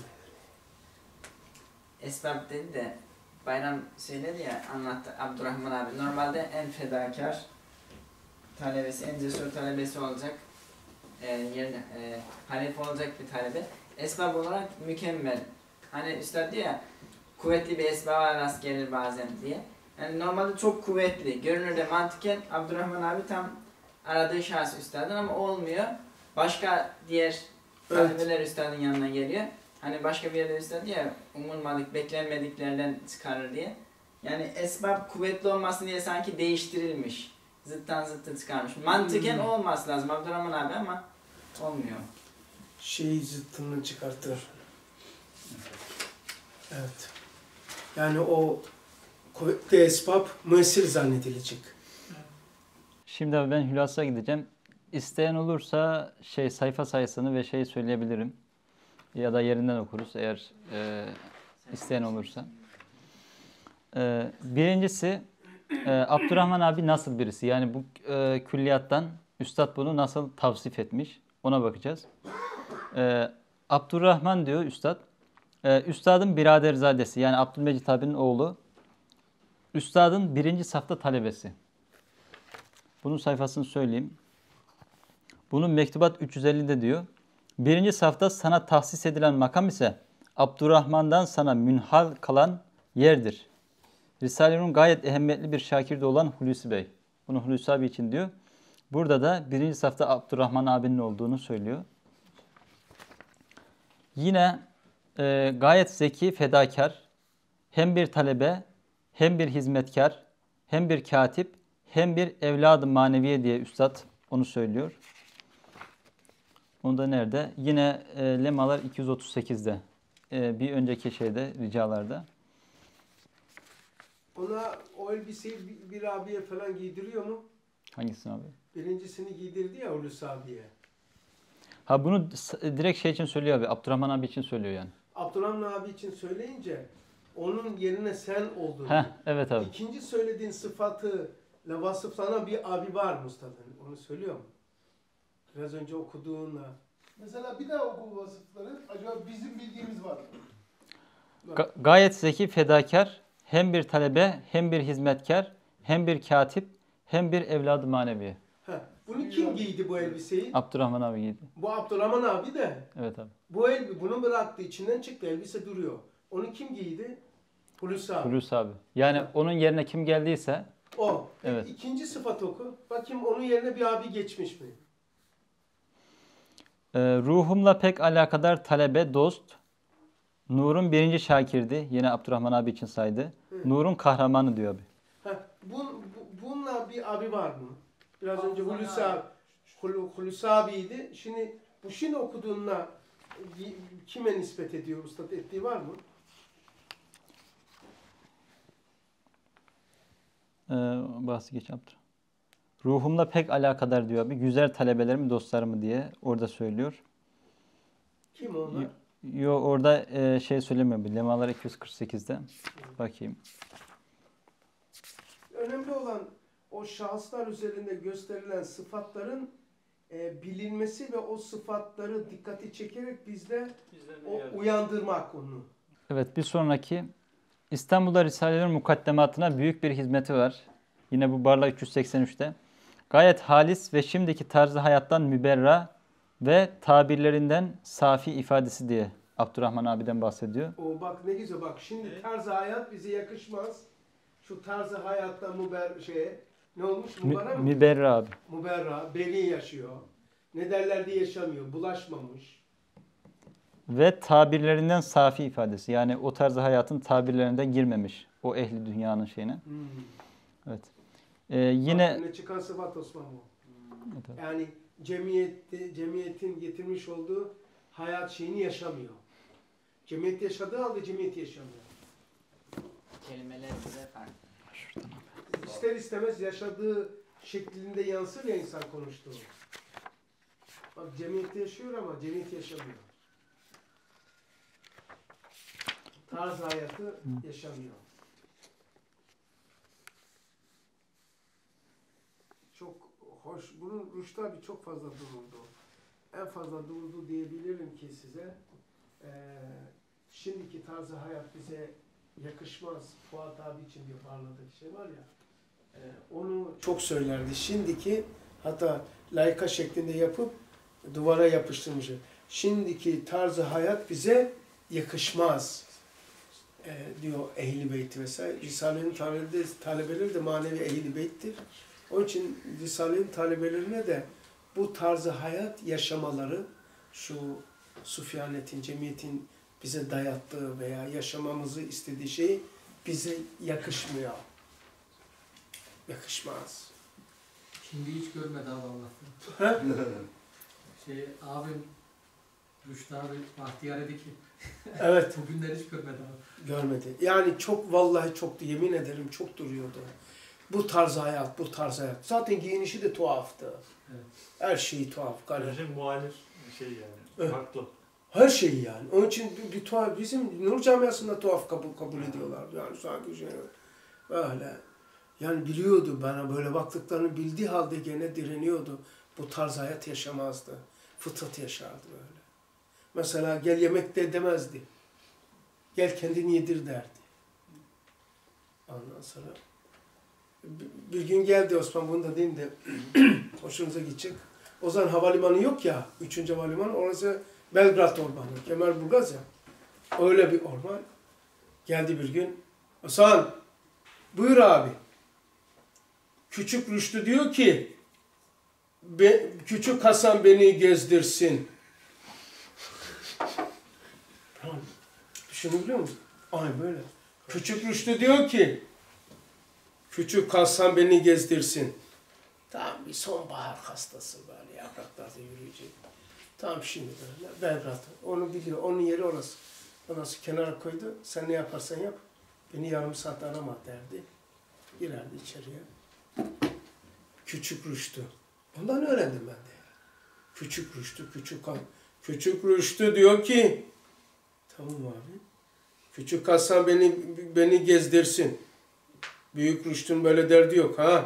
Esbab dedi de Bayram söyledi ya, anlattı Abdurrahman abi. Normalde en fedakar talebesi, en cesur talebesi olacak, e, yerine e, halife olacak bir talebe. Esbab olarak mükemmel. Hani üstad diyor ya, kuvvetli bir esbaba rast gelir bazen diye. Yani normalde çok kuvvetli. Görünürde mantıken Abdurrahman abi tam aradığı şahs üstadın ama olmuyor. Başka diğer talebeler evet. Üstadın yanına geliyor. Hani başka bir yerde üstad ya, umulmadık, beklenmediklerden çıkarır diye. Yani esbab kuvvetli olmasın diye sanki değiştirilmiş. Zıttan zıttı çıkarmış. Mantıken hmm. olması lazım Abdurrahman abi ama olmuyor. Şeyi zıttını çıkartır. Evet. Yani o kuvvetli esbab müessir zannedilecek. Şimdi abi ben hülasa gideceğim. İsteyen olursa şey sayfa sayısını ve şeyi söyleyebilirim. Ya da yerinden okuruz eğer e, isteyen olursa. E, birincisi e, Abdurrahman abi nasıl birisi? Yani bu e, külliyattan üstad bunu nasıl tavsif etmiş? Ona bakacağız. E, Abdurrahman diyor üstad. E, üstadın biraderzadesi yani Abdülmecit abinin oğlu. Üstadın birinci safta talebesi. Bunun sayfasını söyleyeyim. Bunun mektubat üç yüz ellide diyor. Birinci safta sana tahsis edilen makam ise Abdurrahman'dan sana münhal kalan yerdir. Risale-i gayet ehemmiyetli bir şakirde olan Hulusi Bey. Bunu Hulusi abi için diyor. Burada da birinci safta Abdurrahman abinin olduğunu söylüyor. Yine e, gayet zeki, fedakar, hem bir talebe, hem bir hizmetkar, hem bir katip, hem bir evladı maneviye diye üstad onu söylüyor. Onu da nerede? Yine e, lemalar iki yüz otuz sekizde. E, bir önceki şeyde, ricalarda. Ona o elbiseyi bir, bir abiye falan giydiriyor mu? Hangisini abi? Birincisini giydirdi ya Hulusi abiye. Ha bunu direkt şey için söylüyor abi. Abdurrahman abi için söylüyor yani. Abdurrahman abi için söyleyince onun yerine sen oldun. Heh, evet abi. İkinci söylediğin sıfatı vasıflanan bir abi var mı ustadın? Onu söylüyor mu? Biraz önce okuduğunla. Mesela bir daha oku vasıfları. Acaba bizim bildiğimiz var mı? Ga- gayet zeki, fedakar, hem bir talebe, hem bir hizmetkar, hem bir katip, hem bir evladı manevi. Heh, bunu kim giydi bu elbiseyi? Abdurrahman abi giydi. Bu Abdurrahman abi de. Evet abi. Bu el, bunu bıraktı, içinden çıktı, elbise duruyor. Onu kim giydi? Hulusi abi. Hulusi abi. Yani onun yerine kim geldiyse O. Evet. İkinci sıfat oku. Bakayım onun yerine bir abi geçmiş mi? e, ruhumla pek alakadar talebe, dost, Nur'un birinci şakirdi. Yine Abdurrahman abi için saydı. Hı. Nur'un kahramanı diyor abi. Heh, bun, bu, bununla bir abi var mı? Biraz önce Hulusi abi, Hul- Hulusi abiydi. Şimdi bu şimdi okuduğunla y- kime nispet ediyor, ustad ettiği var mı? Ee, bahsi geç Abdurrahman. Ruhumla pek alakadar diyor abi. Güzel talebelerim, dostlarımı diye orada söylüyor. Kim onlar? Yo orada e, şey söylemiyor. Lemalar iki yüz kırk sekizde. Bakayım. Önemli olan o şahıslar üzerinde gösterilen sıfatların e, bilinmesi ve o sıfatları dikkati çekerek bizde o uyandırmak onu. Evet bir sonraki İstanbul'da Risale'lerin mukaddematına büyük bir hizmeti var. Yine bu Barla üç yüz seksen üçte. Gayet halis ve şimdiki tarzı hayattan müberra ve tabirlerinden safi ifadesi diye Abdurrahman abiden bahsediyor. O bak ne güzel bak şimdi tarzı hayat bize yakışmaz. Şu tarzı hayatta müber şeye ne olmuş? Mü, Müberra mı? müberra abi. Müberra, beri yaşıyor. Ne derler diye yaşamıyor, bulaşmamış. Ve tabirlerinden safi ifadesi. Yani o tarzı hayatın tabirlerinden girmemiş. O ehli dünyanın şeyine. Hmm. Evet. Ee, yine Bak, çıkan sıfat Osman bu. Evet, abi. Yani cemiyette, cemiyetin getirmiş olduğu hayat şeyini yaşamıyor. Cemiyet yaşadığı halde cemiyet yaşamıyor. Kelimeler bize farklı. İster istemez yaşadığı şeklinde yansır ya insan konuştuğu. Bak cemiyette yaşıyor ama cemiyet yaşamıyor. Tarz hayatı yaşamıyor. Çok hoş. Bunun Rüştü abi çok fazla duruldu. En fazla duruldu diyebilirim ki size. Ee, şimdiki tarzı hayat bize yakışmaz. Fuat abi için bir parladığı şey var ya. E, onu çok söylerdi. Şimdiki hatta layıka şeklinde yapıp duvara yapıştırmış. Şimdiki tarzı hayat bize yakışmaz e, diyor Ehl-i Beyt vesaire. Risale'nin talebeleri, talebeleri de manevi Ehl-i Beyt'tir. Onun için Risale'nin talebelerine de bu tarzı hayat yaşamaları, şu Sufyanetin, cemiyetin bize dayattığı veya yaşamamızı istediği şey bize yakışmıyor. Yakışmaz. Şimdi hiç görmedi abi Allah'tan. şey abim Rüştü abi Bahtiyar dedi ki Evet. bugünleri hiç görmedi abi. Görmedi. Yani çok vallahi çok yemin ederim çok duruyordu. Bu tarz hayat, bu tarz hayat. Zaten giyinişi de tuhaftı. Evet. Her şeyi tuhaf. Garip. Bence muhalif bir şey yani. Evet. Haklı. Her şeyi yani. Onun için bir, bir tuhaf, bizim Nur Camiası'nda tuhaf kabul, kabul ediyorlar. Yani sanki şey böyle. Yani biliyordu bana böyle baktıklarını bildiği halde gene direniyordu. Bu tarz hayat yaşamazdı. Fıtrat yaşardı böyle. Mesela gel yemek de demezdi. Gel kendini yedir derdi. Ondan sonra bir, bir gün geldi Osman, bunu da diyeyim de hoşunuza gidecek. O zaman havalimanı yok ya, üçüncü havalimanı, orası Belgrad Ormanı, Kemerburgaz ya. Öyle bir orman. Geldi bir gün. Hasan, buyur abi. Küçük Rüştü diyor ki, be, küçük Hasan beni gezdirsin. Düşünebiliyor musun? Ay böyle. Küçük Rüştü diyor ki, küçük Hasan beni gezdirsin. Tam bir sonbahar hastası böyle, yapraklarda yürüyecek. Tam şimdi böyle, Belgrad. Onu biliyor, onun yeri orası. Ondan sonra kenara koydu, sen ne yaparsan yap, beni yarım saat arama derdi. Girerdi içeriye. Küçük Rüştü. Ondan öğrendim ben de. Küçük Rüştü, küçük Hasan. Küçük Rüştü diyor ki, tamam abi, küçük Hasan beni beni gezdirsin. Büyük Rüştü'nün böyle derdi yok ha.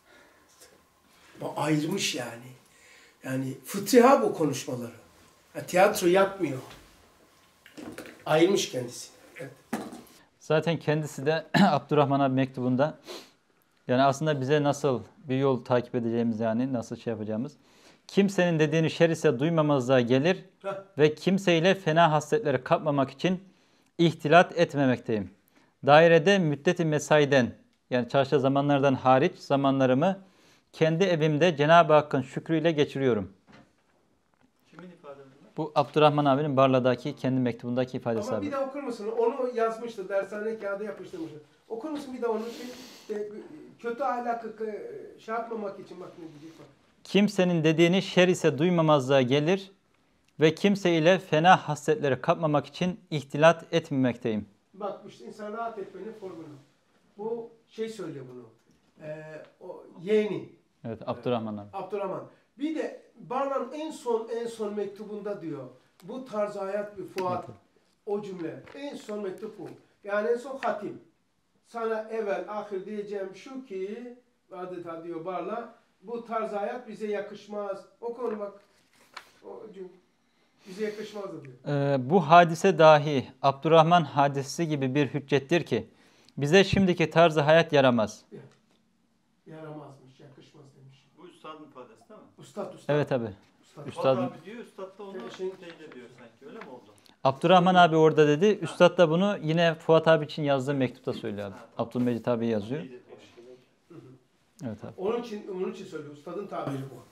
O ayırmış yani. Yani fıtriha bu konuşmaları. Ya, tiyatro yapmıyor. Ayırmış kendisi. Evet. Zaten kendisi de Abdurrahman abi mektubunda yani aslında bize nasıl bir yol takip edeceğimiz, yani nasıl şey yapacağımız. Kimsenin dediğini şer ise duymamazlığa gelir Heh. ve kimseyle fena hasletlere kapmamak için ihtilat etmemekteyim. Dairede müddeti mesaiden, yani çarşı zamanlardan hariç zamanlarımı kendi evimde Cenab-ı Hakk'ın şükrüyle geçiriyorum. Kimin ifade bunlar? Bu Abdurrahman abinin Barla'daki kendi mektubundaki ifadesi Ama abi. bir daha okur musun? Onu yazmıştı, dershane kağıda yapıştırmıştı. Okur musun bir daha onu? Bir, e, kötü ahlakı e, şey yapmamak için bak ne diyecek bak. Kimsenin dediğini şer ise duymamazlığa gelir ve kimseyle fena hasletlere kapmamak için ihtilat etmemekteyim. Bak işte insan rahat etmenin formülü. Bu şey söylüyor bunu. Ee, o yeğeni. Evet, Abdurrahman abi. Abdurrahman. Bir de Barla'nın en son en son mektubunda diyor. Bu tarz hayat bir Fuat. O cümle. En son mektup bu. Yani en son hatim. Sana evvel ahir diyeceğim şu ki, adeta diyor Barla, bu tarz hayat bize yakışmaz. O konu bak. O cümle. Bize yakışmaz diyor. Ee, bu hadise dahi Abdurrahman hadisesi gibi bir hüccettir ki bize şimdiki tarzı hayat yaramaz. Yaramazmış, yakışmaz demiş. Bu üstadın ifadesi değil mi? Ustad, ustad. Evet abi. Ustad. Üstad, Fuat abi diyor, üstad da onu Şey- şey- teyit ediyor sanki, öyle mi oldu? Abdurrahman abi orada dedi. Üstad da bunu yine Fuat abi için yazdığı mektupta söylüyor abi. Abdülmecit abi yazıyor. Teyit ediyor. Evet abi. Onun için, onun için söylüyor. Ustadın tabiri bu.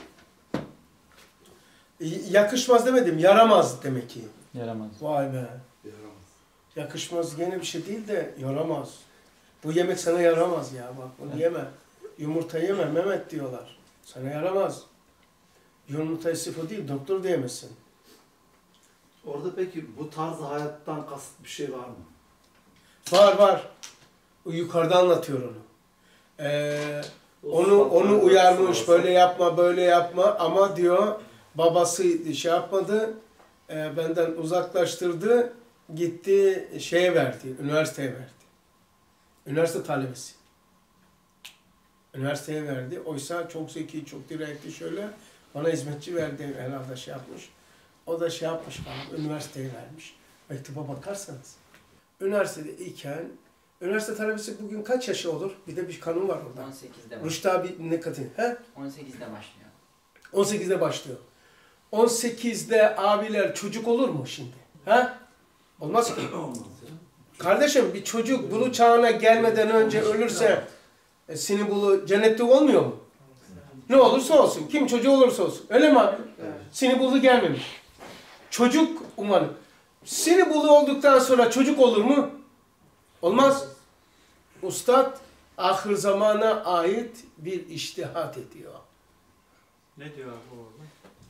E, yakışmaz demedim, yaramaz demek ki. Yaramaz. Vay be. Yaramaz. Yakışmaz gene bir şey değil de yaramaz. Bu yemek sana yaramaz ya, bak bunu yeme. Yumurta yeme Mehmet diyorlar. Sana yaramaz. Yumurtayı sıfır değil, doktor diyemezsin. Orada peki bu tarz hayattan kasıt bir şey var mı? Var var. O yukarıda anlatıyor onu. Ee, O onu onu sıfatlar uyarmış, arası- böyle yapma, böyle yapma ama diyor babası şey yapmadı, e, benden uzaklaştırdı, gitti şeye verdi, üniversiteye verdi. Üniversite talebesi. Üniversiteye verdi. Oysa çok zeki, çok dirayetli şöyle bana hizmetçi verdi herhalde şey yapmış. O da şey yapmış bana, üniversiteye vermiş. Mektuba bakarsanız. Üniversitede iken, üniversite talebesi bugün kaç yaşı olur? Bir de bir kanun var orada. on sekizde başlıyor. Rüştü abi ne katı? He? on sekizde başlıyor. on sekizde başlıyor. on sekizde abiler çocuk olur mu şimdi? He? Olmaz ki. Olmaz ya. Kardeşim bir çocuk bulu çağına gelmeden önce ölürse e, seni bulu cennette olmuyor mu? Ne olursa olsun. Kim çocuğu olursa olsun. Öyle mi abi? Evet. Seni bulu gelmemiş. Çocuk umarım. Seni bulu olduktan sonra çocuk olur mu? Olmaz. Ustad ahir zamana ait bir içtihat ediyor. Ne diyor abi orada?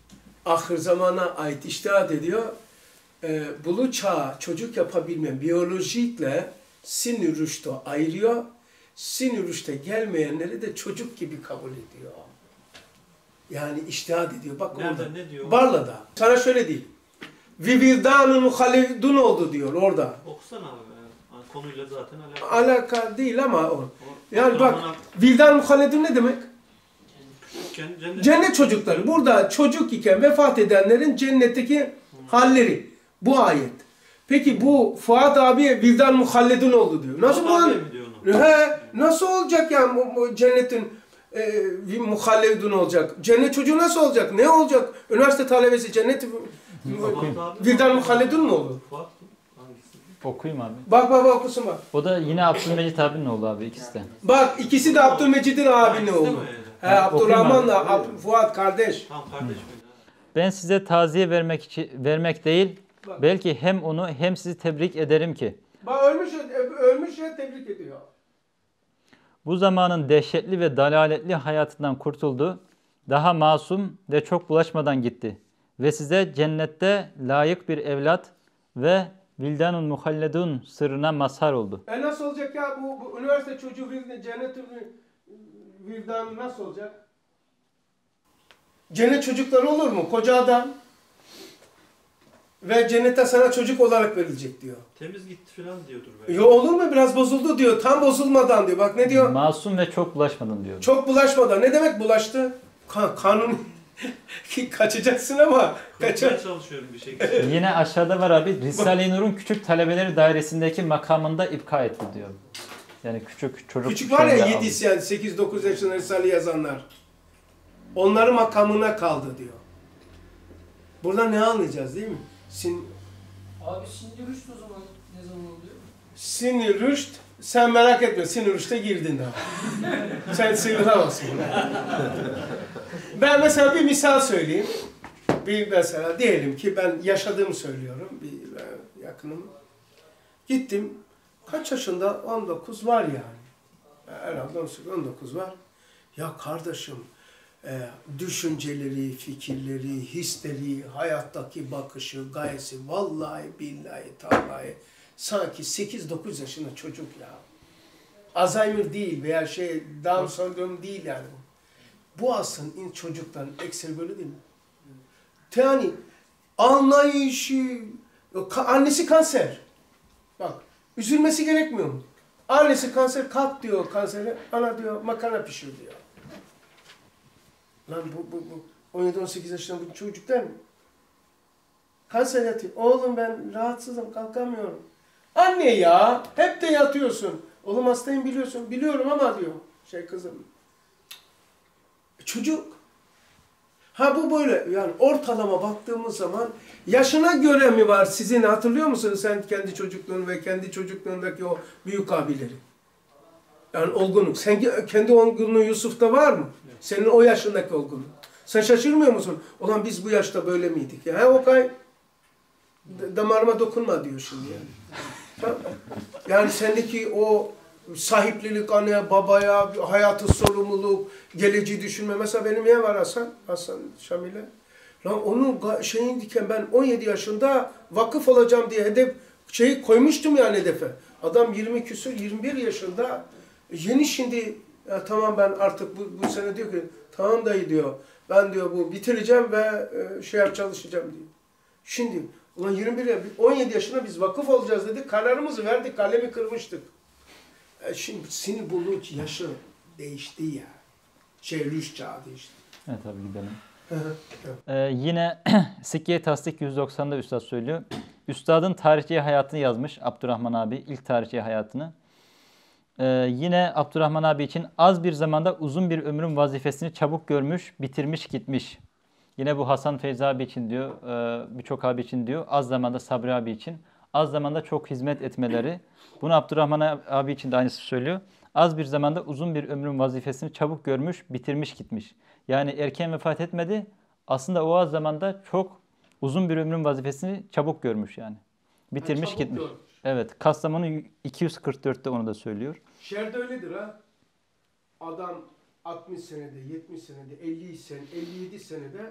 ahir zamana ait içtihat ediyor. E, bulu çağı çocuk yapabilmeyen biyolojikle sin-i rüştü ayırıyor. Sin-i rüşte gelmeyenleri de çocuk gibi kabul ediyor. Yani içtihat ediyor. Bak Nerede, orada. ne diyor? Barla'da. Sana şöyle değil. Vivildanun muhalledun oldu diyor orada. Okusana abi. Yani konuyla zaten alakalı. Alaka değil ama o. O- Yani bak Abdurrahman vildan muhalledun ne demek? Küçükken cennet, Cennet çocukları. Burada çocuk iken vefat edenlerin cennetteki halleri. Bu ayet. Peki bu Fuat abiye vildan muhalledun oldu diyor. Nasıl bu? Abiye mi diyor onu? He, nasıl olacak yani bu, bu cennetin e, muhalledun olacak? Cennet çocuğu nasıl olacak? Ne olacak? Üniversite talebesi cennet Fuat abi- vildan muhalledun mu olur? Fuat hangisi? Okuyayım abi. Bak baba okusun bak. O da yine Abdülmecit abinin oğlu abi ikisi de. Bak ikisi de Abdülmecid'in abinin İkisi de oğlu. mi öyle? He, Ha, Abdurrahman'la okuyayım Ab- Fuat kardeş. Tamam kardeş miydi? Ben size taziye vermek için vermek değil, Bak. belki hem onu hem sizi tebrik ederim ki Bak ölmüş, ölmüş ya tebrik ediyor. bu zamanın dehşetli ve dalaletli hayatından kurtuldu. Daha masum ve çok bulaşmadan gitti. Ve size cennette layık bir evlat ve vildanun muhalledun sırrına mazhar oldu. E nasıl olacak ya bu, bu üniversite çocuğu vildan, cennet vildanı nasıl olacak? Cennet çocukları olur mu? Koca adam. Ve cennete sana çocuk olarak verilecek diyor. Temiz gitti falan diyordur belki. Yo olur mu? Biraz bozuldu diyor. Tam bozulmadan diyor. Bak ne diyor? Masum ve çok bulaşmadan diyor. Çok bulaşmadan. Ne demek bulaştı? Ka kanun kaçacaksın ama Kaçmaya kaçar. çalışıyorum bir şekilde. Yine aşağıda var abi. Risale-i Nur'un küçük talebeleri dairesindeki makamında ipka etti diyor. Yani küçük çocuk. Küçük var ya şeyler yedi aldı. yani sekiz dokuz yaşında Risale yazanlar. Onların makamına kaldı diyor. Buradan ne anlayacağız değil mi? Sin, Abi şimdi rüşt o zaman ne zaman oluyor? Sin-i rüşt, sen merak etme Sin-i rüşte girdin daha. Sen sıyrılamazsın. Ben mesela bir misal söyleyeyim. Bir mesela diyelim ki ben yaşadığımı söylüyorum. Bir e, yakınım. Gittim. Kaç yaşında? on dokuz var yani. Herhalde on sekiz on dokuz var. Ya kardeşim e, düşünceleri, fikirleri, hisleri, hayattaki bakışı, gayesi vallahi billahi tallahi sanki sekiz dokuz yaşında çocuk ya. Alzheimer değil veya şey Down sendromu değil yani. Bu aslında çocuktan ekseri böyle değil mi? Yani anlayışı, annesi kanser. Bak üzülmesi gerekmiyor mu? Annesi kanser, kalk diyor kansere, ana diyor makarna pişir diyor. Lan bu, bu, bu on yedi on sekiz yaşında bu çocuk değil mi? Kanser yatıyor. Oğlum ben rahatsızım, kalkamıyorum. Anne ya, hep de yatıyorsun. Oğlum hastayım biliyorsun. Biliyorum ama diyor şey kızım. Çocuk. Ha bu böyle yani ortalama baktığımız zaman yaşına göre mi var sizin hatırlıyor musunuz sen kendi çocukluğunu ve kendi çocukluğundaki o büyük abileri? Yani olgunluk. Sen kendi olgunluğu Yusuf'ta var mı? Senin o yaşındaki olgunluk. Sen şaşırmıyor musun? Ulan biz bu yaşta böyle miydik? Ya? He Okay. Damarıma dokunma diyor şimdi yani. Yani sendeki o sahiplilik anneye, babaya, hayatı sorumluluk, geleceği düşünme. Mesela benim yeğen var Hasan, Hasan Şamil'e. Lan onun şeyin diken ben on yedi yaşında vakıf olacağım diye hedef şeyi koymuştum yani hedefe. Adam yirmi küsur, yirmi bir yaşında yeni şimdi ya tamam ben artık bu, bu sene diyor ki tamam dayı diyor. Ben diyor bu bitireceğim ve e, şey yap çalışacağım diyor. Şimdi ulan yirmi bir on yedi yaşında biz vakıf olacağız dedik. Kararımızı verdik, kalemi kırmıştık. E şimdi sinir bulucu yaşı değişti ya. Şey rüş çağı değişti. Evet abi gidelim. Evet. Ee, yine Sikke-i Tasdik yüz doksan'da Üstad söylüyor. Üstadın tarihçi hayatını yazmış Abdurrahman abi. İlk tarihçi hayatını. Ee, yine Abdurrahman abi için az bir zamanda uzun bir ömrün vazifesini çabuk görmüş, bitirmiş, gitmiş. Yine bu Hasan Feyzi abi için diyor, e, birçok abi için diyor. Az zamanda Sabri abi için. Az zamanda çok hizmet etmeleri. Bunu Abdurrahman abi için de aynısı söylüyor. Az bir zamanda uzun bir ömrün vazifesini çabuk görmüş, bitirmiş, gitmiş. Yani erken vefat etmedi. Aslında o az zamanda çok uzun bir ömrün vazifesini çabuk görmüş yani. Bitirmiş, çabuk gitmiş. görmüş. Evet. Kastamonu iki yüz kırk dört'te onu da söylüyor. Şerde öyledir ha. Adam altmış senede, yetmiş senede, elli sene, elli yedi senede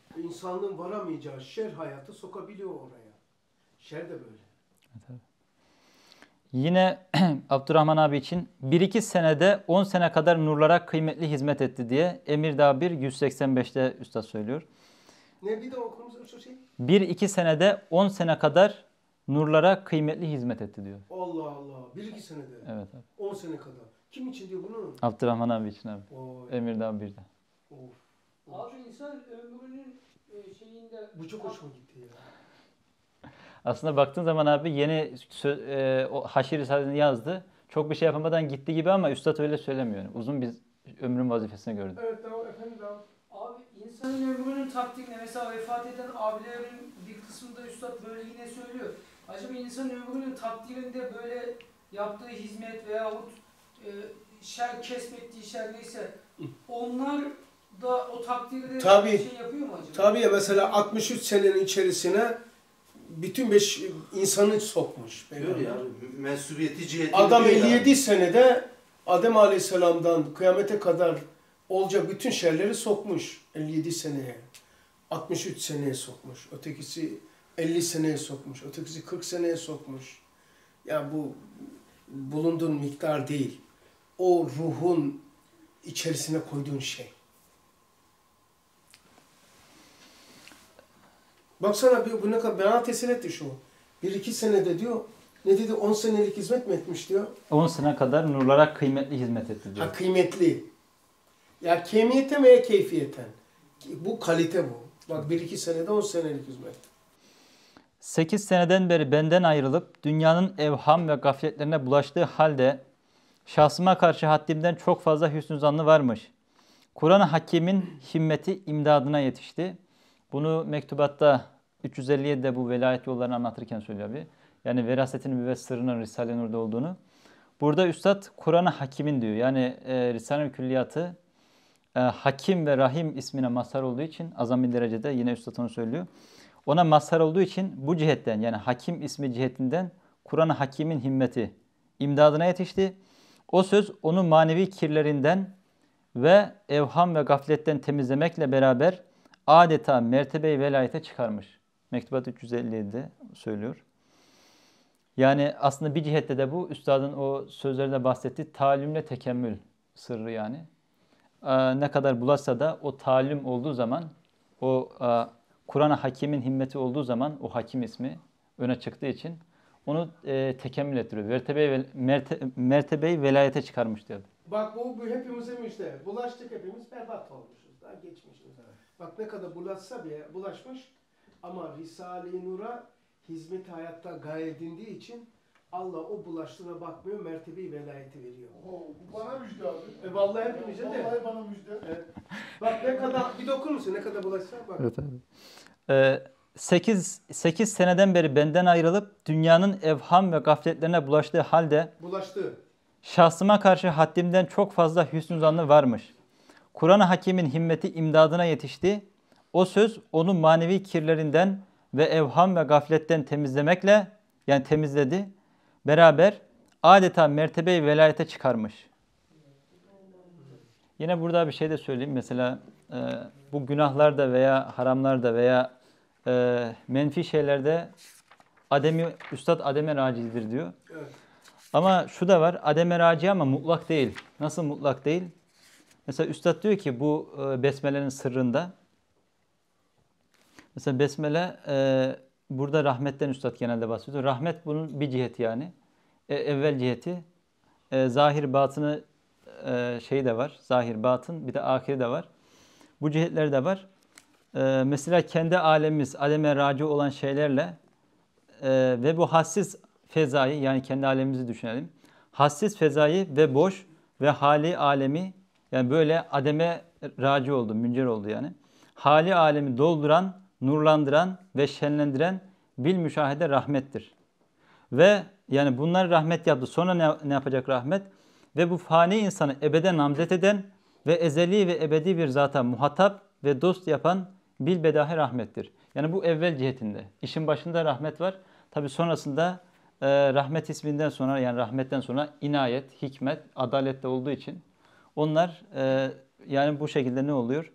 insanlığın varamayacağı şer hayatı sokabiliyor oraya. Şer de böyle. Evet. Yine Abdurrahman abi için bir iki senede on sene kadar nurlara kıymetli hizmet etti diye Emirdağ bir yüz seksen beşte Üstad söylüyor. Ne bir de okumuz şu şey? bir iki senede on sene kadar nurlara kıymetli hizmet etti diyor. Allah Allah. Bir iki senede. Evet abi. On sene kadar. Kim için diyor bunu? Abdurrahman abi için abi. Oy. Emirdağ birde. Of. Abi insan ömrünün e, şeyinde... Bu çok hoşuma gitti ya. Aslında baktığın zaman abi yeni sö- e, o Haşir Risalesi'ni yazdı. Çok bir şey yapamadan gitti gibi ama Üstad öyle söylemiyor. Yani uzun bir ömrün vazifesini gördü. Evet tamam efendim tamam. Abi insanın ömrünün takdirine mesela vefat eden abilerin bir kısmında Üstad böyle yine söylüyor. Acaba insanın ömrünün takdirinde böyle yaptığı hizmet veyahut e, şer kesmettiği şer neyse onlar da o takdirde Tabii. bir şey yapıyor mu acaba? Tabii ya mesela altmış üç senenin içerisine bütün beş insanı sokmuş. Öyle yani mensubiyeti ciheti. Adam biliyor elli yedi yani. senede Adem Aleyhisselam'dan kıyamete kadar olacak bütün şerleri sokmuş. elli yedi seneye. altmış üç seneye sokmuş. Ötekisi elli seneye sokmuş. Ötekisi kırk seneye sokmuş. Ya bu bulunduğun miktar değil. O ruhun içerisine koyduğun şey. Baksana bir, bu ne kadar bana tesir etti şu. Bir iki senede diyor. Ne dedi? On senelik hizmet mi etmiş diyor. on sene kadar nurlara kıymetli hizmet etti diyor. Ha kıymetli. Ya kemiyeten veya keyfiyeten. Bu kalite bu. Bak bir iki senede on senelik hizmet. sekiz seneden beri benden ayrılıp dünyanın evham ve gafletlerine bulaştığı halde şahsıma karşı haddimden çok fazla hüsnü zannı varmış. Kur'an-ı Hakim'in himmeti imdadına yetişti. Bunu mektubatta üç yüz elli yedide bu velayet yollarını anlatırken söylüyor abi. Yani verasetin ve sırrının Risale-i Nur'da olduğunu. Burada Üstad Kur'an-ı Hakim'in diyor. Yani e, Risale-i Külliyatı e, Hakim ve Rahim ismine mazhar olduğu için azami derecede yine Üstad onu söylüyor. Ona mazhar olduğu için bu cihetten yani Hakim ismi cihetinden Kur'an-ı Hakim'in himmeti imdadına yetişti. O söz onu manevi kirlerinden ve evham ve gafletten temizlemekle beraber adeta mertebe-i velayete çıkarmış. Mektubat üç yüz elli yedide söylüyor. Yani aslında bir cihette de bu üstadın o sözlerinde bahsettiği talimle tekemmül sırrı yani. Ee, ne kadar bulaşsa da o talim olduğu zaman, o e, Kur'an-ı Hakim'in himmeti olduğu zaman o Hakim ismi öne çıktığı için onu e, tekemmül ettiriyor. Mertebe-i merte, mertebe velayete çıkarmış diyor. Bak bu, bu hepimizin işte. Bulaştık hepimiz berbat olmuşuz. Daha geçmişiz. Bak ne kadar bulaşsa bile bulaşmış. Ama Risale-i Nur'a hizmet hayatta gaye edindiği için Allah o bulaştığına bakmıyor, mertebeyi velayeti veriyor. Oo, bu bana müjde abi. E vallahi hepimize de. Vallahi bana müjde. Evet. Bak ne kadar, bir dokur musun ne kadar bulaşsa bak. Evet abi. Ee, sekiz seneden beri benden ayrılıp dünyanın evham ve gafletlerine bulaştığı halde Bulaştı. şahsıma karşı haddimden çok fazla hüsnü zannı varmış. Kur'an-ı Hakim'in himmeti imdadına yetişti. O söz onu manevi kirlerinden ve evham ve gafletten temizlemekle yani temizledi. Beraber adeta mertebe-i velayete çıkarmış. Yine burada bir şey de söyleyeyim. Mesela e, bu günahlarda veya haramlarda veya e, menfi şeylerde ademi, Üstad ademe racidir diyor. Evet. Ama şu da var. Ademe raci ama mutlak değil. Nasıl mutlak değil? Mesela Üstad diyor ki bu e, Besmele'nin sırrında mesela Besmele e, burada rahmetten Üstad genelde bahsediyor. Rahmet bunun bir ciheti yani. E, evvel ciheti. E, zahir batını e, şey de var. Zahir batın bir de ahiri de var. Bu cihetler de var. E, mesela kendi alemimiz ademe raci olan şeylerle e, ve bu hassiz fezayı yani kendi alemimizi düşünelim. Hassiz fezayı ve boş ve hali alemi yani böyle ademe raci oldu, müncer oldu yani. Hali alemi dolduran, nurlandıran ve şenlendiren bil müşahede rahmettir. Ve yani bunlar rahmet yaptı. Sonra ne, ne yapacak rahmet? Ve bu fani insanı ebede namzet eden ve ezeli ve ebedi bir zata muhatap ve dost yapan bil bedahi rahmettir. Yani bu evvel cihetinde. İşin başında rahmet var. Tabi sonrasında e, rahmet isminden sonra yani rahmetten sonra inayet, hikmet, adalet de olduğu için onlar e, yani bu şekilde ne oluyor?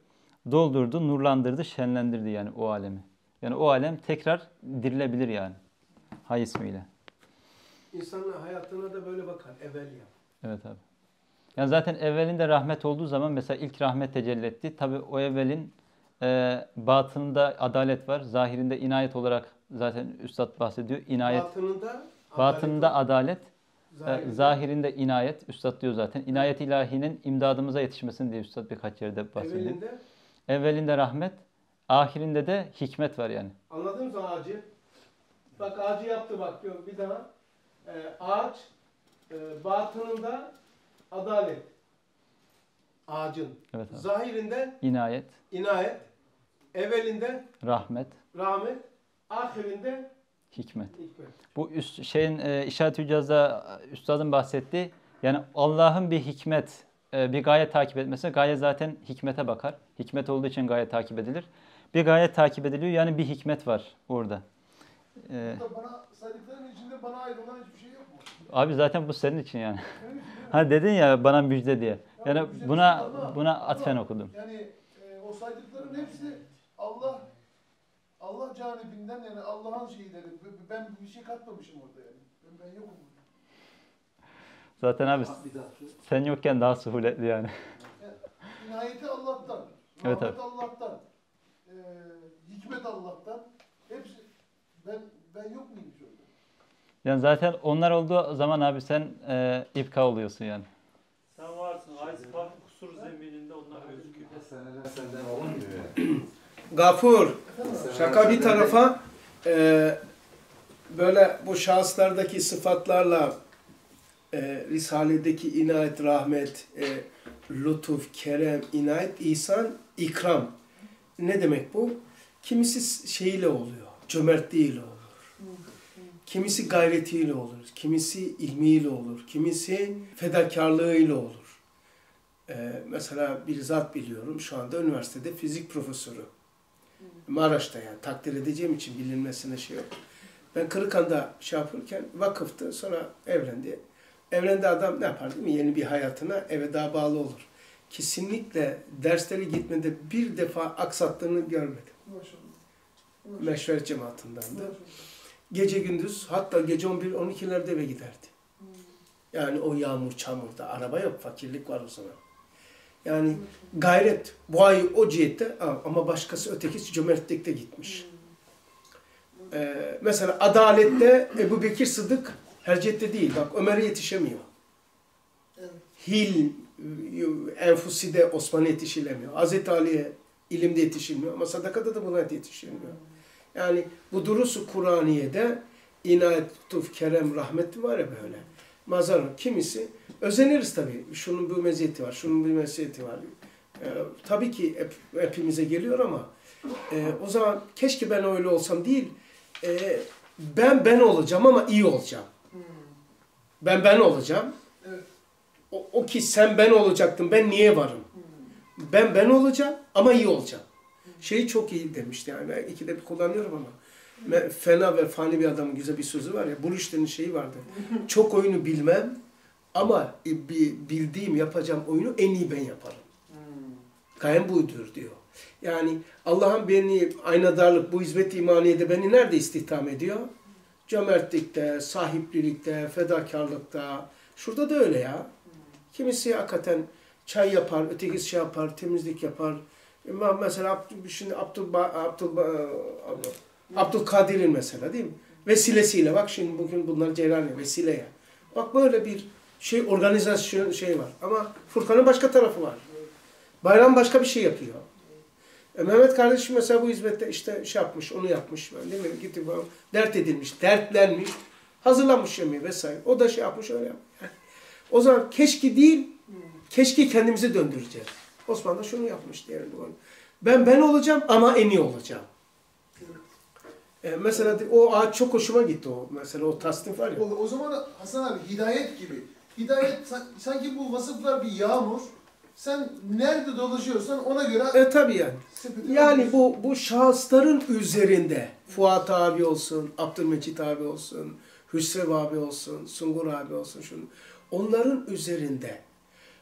doldurdu, nurlandırdı, şenlendirdi yani o alemi. Yani o alem tekrar dirilebilir yani. Hay ismiyle. İnsanın hayatına da böyle bakar. Evvel yap. Evet abi. Yani zaten evvelinde rahmet olduğu zaman mesela ilk rahmet tecelli etti. Tabi o evvelin e, batınında adalet var. Zahirinde inayet olarak zaten Üstad bahsediyor. İnayet, Batınında batınında adalet, zahirinde, e, zahirinde inayet. Üstad diyor zaten. İnayet ilahinin imdadımıza yetişmesini diye Üstad birkaç yerde bahsediyor. evvelinde, Evvelinde rahmet, ahirinde de hikmet var yani. anladın mı ağacı? Bak ağacı yaptı bak gör bir daha. Ee, ağaç e, batınında adalet. Ağacın. Evet abi. Zahirinde İnayet, inayet. Evvelinde rahmet, rahmet. Ahirinde hikmet. hikmet. Bu üst, şeyin e, İşaret-i Hücaz'da Üstad'ın bahsettiği yani Allah'ın bir hikmet, e, bir gaye takip etmesi. Gaye zaten hikmete bakar. Hikmet olduğu için gaye takip edilir. Bir gaye takip ediliyor yani bir hikmet var orada. E, Burada bana saydıkların içinde bana ait olan hiçbir şey yok mu? abi zaten bu senin için yani. Benim için değil mi? Ha dedin ya bana müjde diye. Yani Ya müjde buna ama- buna atfen ama okudum. Yani e, o saydıkların hepsi Allah Allah canibinden yani Allah'ın şeyleri. Ben bir şey katmamışım orada yani. Ben, ben yokum. Zaten abi Bir daha söyle. sen yokken daha suhuletli yani. Yani, inayeti Allah'tan, Evet, rahmet Allah'tan, e, hikmet Allah'tan. Hepsi ben ben yok muyum orada? Yani zaten onlar olduğu zaman abi sen e, ipka oluyorsun yani. Sen varsın. Aysfah kusur zemininde onlar gözüküyor. Seneler senden olmuyor yani. Gafur. Efendim? Şaka bir tarafa e, böyle bu şahıslardaki sıfatlarla e, Risale'deki inayet, rahmet, e, lütuf, kerem, inayet, ihsan, ikram. Ne demek bu? Kimisi şeyle oluyor, cömertliğiyle olur. Kimisi gayretiyle olur, kimisi ilmiyle olur, kimisi fedakarlığıyla olur. E, mesela bir zat biliyorum şu anda üniversitede fizik profesörü. Maraş'ta yani takdir edeceğim için bilinmesine şey yok. Ben Kırıkhan'da şey yapırken vakıftı, sonra evlendi. Evlendi adam ne yapar değil mi? Yeni bir hayatına eve daha bağlı olur. Kesinlikle dersleri gitmede bir defa aksattığını görmedim. Maşallah. Meşveret cemaatindendi. Maşallah. Gece gündüz hatta gece on bir on ikilerde eve giderdi. Yani o yağmur çamurda. Araba yok, fakirlik var o zaman. Yani gayret bu ay o cihette ama başkası ötekisi cömertlikte gitmiş. Ee, mesela adalette Ebu Bekir Sıddık her cihette değil. Bak Ömer'e yetişemiyor. Hil, enfuside Osman'a yetişilemiyor. Hazreti Ali'ye ilimde yetişilmiyor ama sadakada da buna yetişilmiyor. Yani bu durusu Kur'aniye'de inayet, lütuf, kerem, rahmet var ya böyle. Mazhar kimisi özeniriz tabii. Şunun bir meziyeti var, şunun bir meziyeti var. Ee, tabii ki hep, hepimize geliyor ama e, o zaman keşke ben öyle olsam değil. E, ben ben olacağım ama iyi olacağım. Ben ben olacağım. Evet. O, o ki sen ben olacaktın. Ben niye varım? Ben ben olacağım ama iyi olacağım. Şeyi çok iyi demişti yani. Ben ikide bir kullanıyorum ama. Fena ve fani bir adamın güzel bir sözü var ya. Buruşten'in şeyi vardı. Çok oyunu bilmem ama bildiğim yapacağım oyunu en iyi ben yaparım. Gayem buydur diyor. Yani Allah'ın beni aynadarlık, bu hizmet-i imaniyede beni nerede istihdam ediyor? Cömertlikte, sahiplilikte, fedakarlıkta. Şurada da öyle ya. Kimisi hakikaten çay yapar, ötekisi şey yapar, temizlik yapar. Mesela şimdi Abdül, Abdül, Abdülkadir'in mesela değil mi? Vesilesiyle bak şimdi bugün bunlar Ceylani vesile ya. Bak böyle bir şey organizasyon şey var. Ama Furkan'ın başka tarafı var. Bayram başka bir şey yapıyor. E Mehmet kardeşim mesela bu hizmette işte şey yapmış, onu yapmış. Değil mi? Gitti falan. Dert edilmiş, dertlenmiş, hazırlanmış yemeği vesaire. O da şey yapmış, öyle yapmış. Yani, o zaman keşke değil, keşke kendimizi döndüreceğiz. Osman da şunu yapmış diyelim. Ben ben olacağım ama en iyi olacağım. E mesela o ağaç çok hoşuma gitti o. Mesela o tasnif var ya. O, o zaman Hasan abi hidayet gibi. Hidayet sanki bu vasıflar bir yağmur. Sen nerede dolaşıyorsan ona göre... E tabii yani. Yani bu bu şahısların üzerinde Fuat abi olsun, Abdülmecit abi olsun, Hüsrev abi olsun, Sungur abi olsun şunu. Onların üzerinde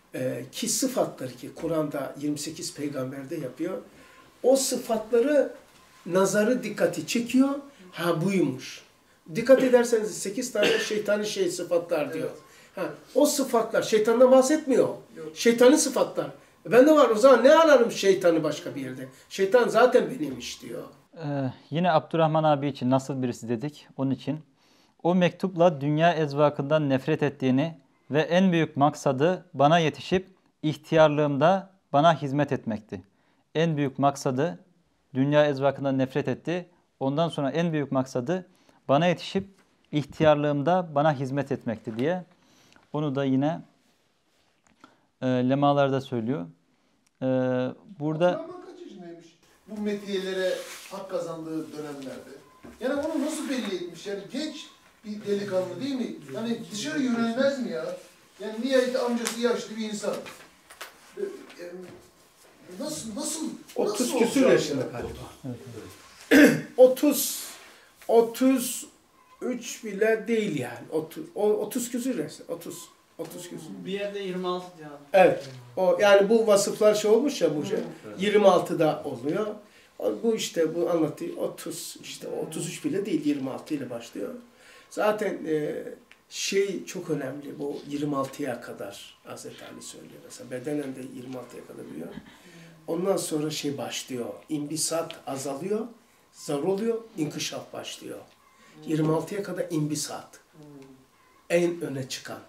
Ee, ki sıfatları ki Kur'an'da yirmi sekiz peygamberde yapıyor. O sıfatları nazarı dikkati çekiyor. Ha buymuş. Dikkat ederseniz sekiz tane şeytani şey sıfatlar diyor. Ha, o sıfatlar şeytandan bahsetmiyor. Şeytani sıfatlar. Ben de var o zaman ne ararım şeytanı başka bir yerde? Şeytan zaten benimmiş diyor. Ee, yine Abdurrahman abi için nasıl birisi dedik onun için. O mektupla dünya ezvakından nefret ettiğini ve en büyük maksadı bana yetişip ihtiyarlığımda bana hizmet etmekti. En büyük maksadı dünya ezvakından nefret etti. Ondan sonra en büyük maksadı bana yetişip ihtiyarlığımda bana hizmet etmekti diye. Onu da yine e, lemalarda söylüyor. E, burada Abdurrahman kaç yaşındaymış? Bu metiyelere hak kazandığı dönemlerde. Yani onu nasıl belli etmiş? Yani genç bir delikanlı değil mi? Hani dışarı yönelmez mi ya? Yani nihayet amcası yaşlı bir insan. Ee, yani Nasıl, nasıl, otuz nasıl küsur olacak yaşında ya? galiba. otuz, otuz üç bile değil yani. otuz, otuz küsur yaşında. otuz, otuz küsur. Bir yerde yirmi altı diyor. Evet. O yani bu vasıflar şey olmuş ya bu şey. yirmi altıda oluyor. Bu işte bu anlattığı otuz işte otuz üç bile değil yirmi altı ile başlıyor. Zaten e, şey çok önemli bu yirmi altıya kadar Hazreti Ali söylüyor mesela bedenen de yirmi altıya kadar biliyor. Ondan sonra şey başlıyor. İmbisat azalıyor, zar oluyor, inkişaf başlıyor. yirmi altıya kadar imbisat. En öne çıkan.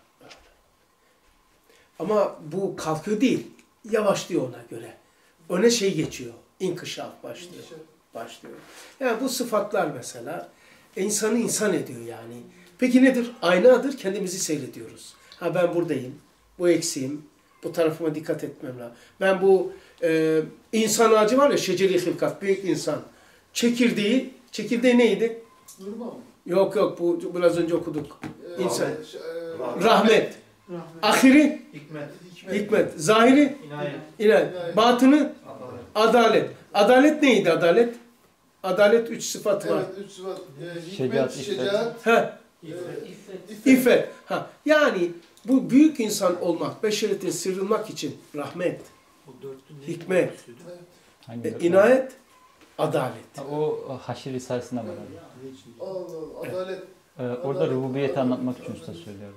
Ama bu kalkıyor değil. Yavaşlıyor ona göre. Öne şey geçiyor. İnkişaf başlıyor. Başlıyor. Yani bu sıfatlar mesela insanı insan ediyor yani. Peki nedir? Aynadır. Kendimizi seyrediyoruz. Ha ben buradayım. Bu eksiğim. Bu tarafıma dikkat etmem lazım. Ben bu e, insan ağacı var ya şeceri hilkat. Büyük insan. Çekirdeği. Çekirdeği neydi? Durma mı? Yok yok. Bu biraz önce okuduk. Ee, İnsan. e, Rahmet. Rahmet. Ahiri. Hikmet. Hikmet. Zahiri. İnayet. İnayet. Batını. Adalet. Adalet neydi adalet? Adalet üç sıfatı var. Evet, üç sıfat. Ee, hikmet, Şecaat, şecaat, Heh. iffet. İffet. Ha. Yani bu büyük insan olmak, beşeriyetin sıyrılmak için rahmet, hikmet, hangi e, inayet, adalet. Ha, o Haşr Risalesi'nde var abi. Allah Allah, adalet. Ee, orada rububiyeti anlatmak için usta söylüyor.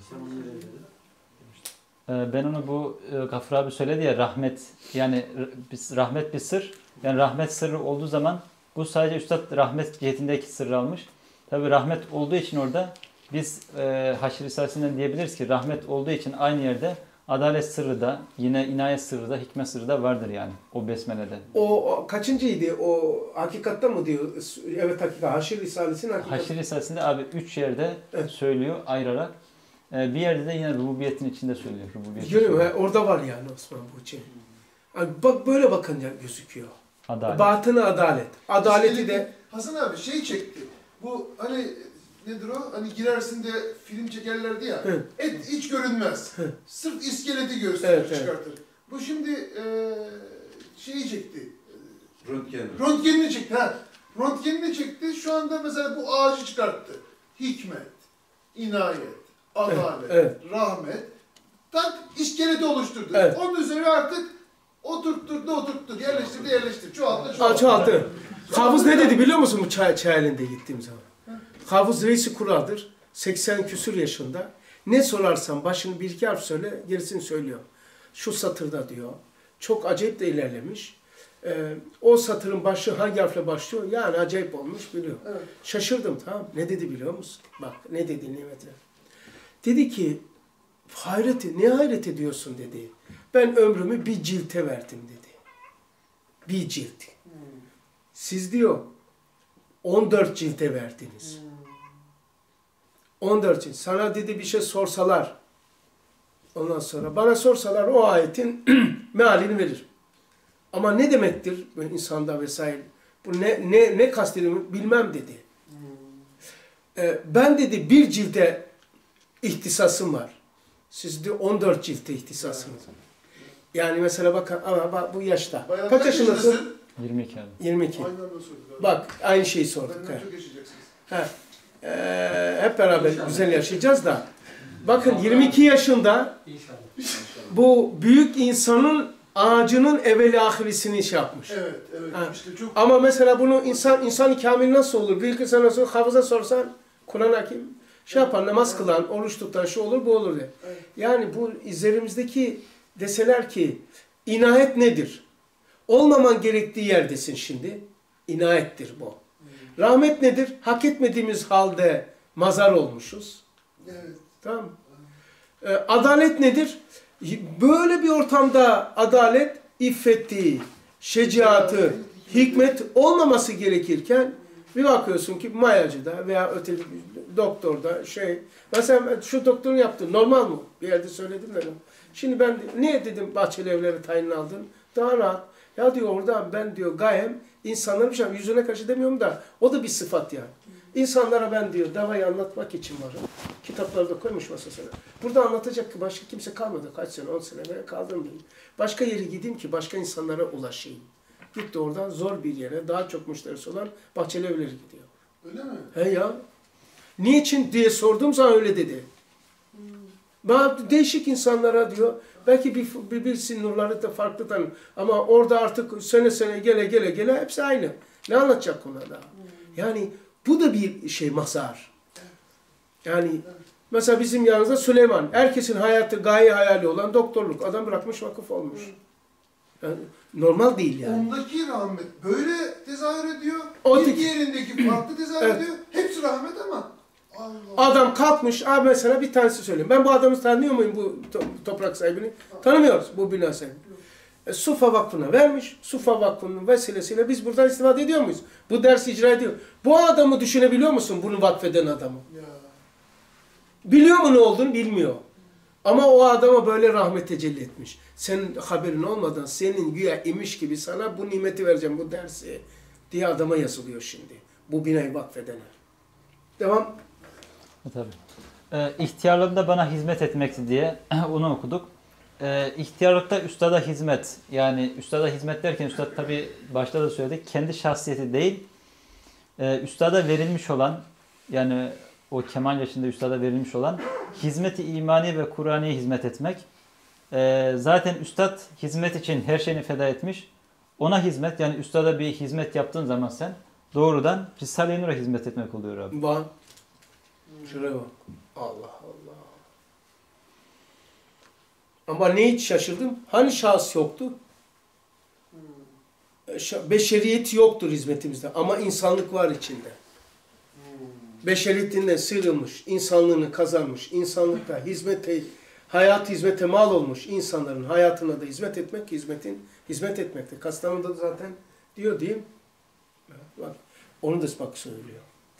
Ee, ben onu bu e, Gafur abi söyledi ya rahmet yani biz rahmet bir sır. Yani rahmet sırrı olduğu zaman bu sadece üstad rahmet cihetindeki sırrı almış. Tabi rahmet olduğu için orada biz e, Haşr Risalesi'nden diyebiliriz ki rahmet olduğu için aynı yerde adalet sırrı da yine inayet sırrı da hikmet sırrı da vardır yani o besmelede. O, o kaçıncıydı? O hakikatta mı diyor? Evet hakikat. Haşr Risalesi'nin hakikat. Haşr Risalesi'nde abi üç yerde Evet. söylüyor ayırarak. Ee, bir yerde de yine rububiyetin içinde söylüyor. Rububiyeti Görüyor musun? söylüyor. Ha, orada var yani Osman Buğçe. Yani bak böyle bakınca gözüküyor. Adalet. Batını adalet. Adaleti de Hasan abi şey çekti. Bu hani nedir o? Hani girersin de film çekerlerdi ya. Hı. Et hiç görünmez. Hı. Sırf iskeleti gösterir, Evet, evet. çıkartır. Bu şimdi e, şeyi çekti. Röntgen. Röntgenini çekti. Ha. Röntgenini çekti. Şu anda mesela bu ağacı çıkarttı. Hikmet, inayet, adalet, Evet, rahmet. Tak iskeleti oluşturdu. Evet. Onun üzerine artık oturtturdu, oturttu. Yerleştirdi, yerleştirdi. Çoğalttı, Aa, çoğalttı. çoğaltı. Hafız ne dedi biliyor musun bu çay, çayelinde gittiğim zaman? Hafız Reis-i Kura'dır. seksen küsur yaşında. Ne sorarsan başını bir iki harf söyle, gerisini söylüyor. Şu satırda diyor. Çok acayip de ilerlemiş. Ee, o satırın başı hangi harfle başlıyor? Yani acayip olmuş biliyor. Evet. Şaşırdım tamam. Ne dedi biliyor musun? Bak ne dedi Nimet'e. Dedi ki hayreti, ne hayret ediyorsun dedi. Ben ömrümü bir cilte verdim dedi. Bir cilt. Siz diyor on dört cilte verdiniz. on dört cilt. Sana dedi bir şey sorsalar. Ondan sonra bana sorsalar o ayetin mealini verir. Ama ne demektir bu insanda vesaire? Bu ne ne ne kastediyorum bilmem dedi. Ee, ben dedi bir cilde ihtisasım var. Siz de on dört cilde ihtisasınız. Yani mesela bakın ama bak bu yaşta. Bayan Kaç yaşındasın? yirmi iki abi. yirmi iki. Aynen öyle sorduk. Bak aynı şeyi sorduk. Benden ha. çok yaşayacaksınız. Ha. Ee, hep beraber güzel yaşayacağız da. Bakın yirmi iki yaşında İnşallah. bu büyük insanın ağacının evveli ahirisini şey yapmış. Evet, evet. Ha. İşte çok Ama mesela bunu insan insan kamil nasıl olur? Büyük insan nasıl olur? Hafıza sorsan Kur'an hakim şey yapar, namaz kılan, oruç tutan, şu olur, bu olur diye. Evet. Yani bu üzerimizdeki deseler ki inayet nedir? Olmaman gerektiği yerdesin şimdi. İnayettir bu. Rahmet nedir? Hak etmediğimiz halde mazar olmuşuz. evet. Tamam mı? Ee, adalet nedir? Böyle bir ortamda adalet, iffeti, şecaatı, hikmet olmaması gerekirken bir bakıyorsun ki mayacıda veya öteki doktorda şey, mesela şu doktorun yaptığı normal mı? Bir yerde söyledim de. Şimdi ben niye dedim Bahçeli Evleri tayin aldın? Daha rahat. Ya diyor orada ben diyor gayem insanlara bir şey yüzüne karşı demiyorum da o da bir sıfat yani. İnsanlara ben diyor davayı anlatmak için varım. Kitaplarda koymuş masasına. Burada anlatacak ki başka kimse kalmadı. Kaç sene, on sene veya kaldım diyeyim. Başka yere gideyim ki başka insanlara ulaşayım. Gitti oradan zor bir yere, daha çok müşterisi olan Bahçeli Evleri gidiyor. Öyle mi? He ya. Niçin diye sorduğum zaman öyle dedi. Bazı değişik insanlara diyor, belki bir, bir birisi nurları da farklı tanır. Ama orada artık sene sene gele gele gele hepsi aynı. Ne anlatacak ona da? Yani bu da bir şey mazhar. Yani mesela bizim yanımızda Süleyman. Herkesin hayatı gaye hayali olan doktorluk. Adam bırakmış vakıf olmuş. Yani normal değil yani. Ondaki rahmet böyle tezahür ediyor. O bir tek- diğerindeki farklı tezahür Evet. ediyor. Hepsi rahmet ama. Allah Allah. Adam kalkmış, abi mesela bir tanesi söyleyeyim. Ben bu adamı tanıyor muyum, bu to- toprak sahibini? Tanımıyoruz bu bina sahibini. E, Sufa Vakfı'na vermiş. Sufa Vakfı'nın vesilesiyle biz buradan istifade ediyor muyuz? Bu dersi icra ediyor. Bu adamı düşünebiliyor musun, bunu vakfeden adamı? Ya. Biliyor mu ne olduğunu? Bilmiyor. Ama o adama böyle rahmet tecelli etmiş. Senin haberin olmadan senin güya imiş gibi sana bu nimeti vereceğim, bu dersi diye adama yazılıyor şimdi. Bu binayı vakfedene. Devam. Tabii. Ee, ihtiyarlığımda bana hizmet etmekti diye onu okuduk. Ee, ihtiyarlıkta üstada hizmet. Yani üstada hizmet derken üstad tabii başta da söyledik. Kendi şahsiyeti değil, e, üstada verilmiş olan, yani o kemal yaşında üstada verilmiş olan hizmeti imani ve Kur'an'ya hizmet etmek. Ee, zaten üstad hizmet için her şeyini feda etmiş. Ona hizmet, yani üstada bir hizmet yaptığın zaman sen doğrudan Risale-i Nur'a hizmet etmek oluyor abi. Bak. Şuraya bak. Allah Allah. Ama ne hiç şaşırdım? Hani şahıs yoktu? Şa- Beşeriyet yoktur hizmetimizde ama insanlık var içinde. Beşeriyetinden sıyrılmış, insanlığını kazanmış, insanlıkta hizmete, hayat hizmete mal olmuş insanların hayatına da hizmet etmek, hizmetin hizmet etmekte. Kastamonu'da zaten diyor diyeyim. Bak, onu da bak söylüyor.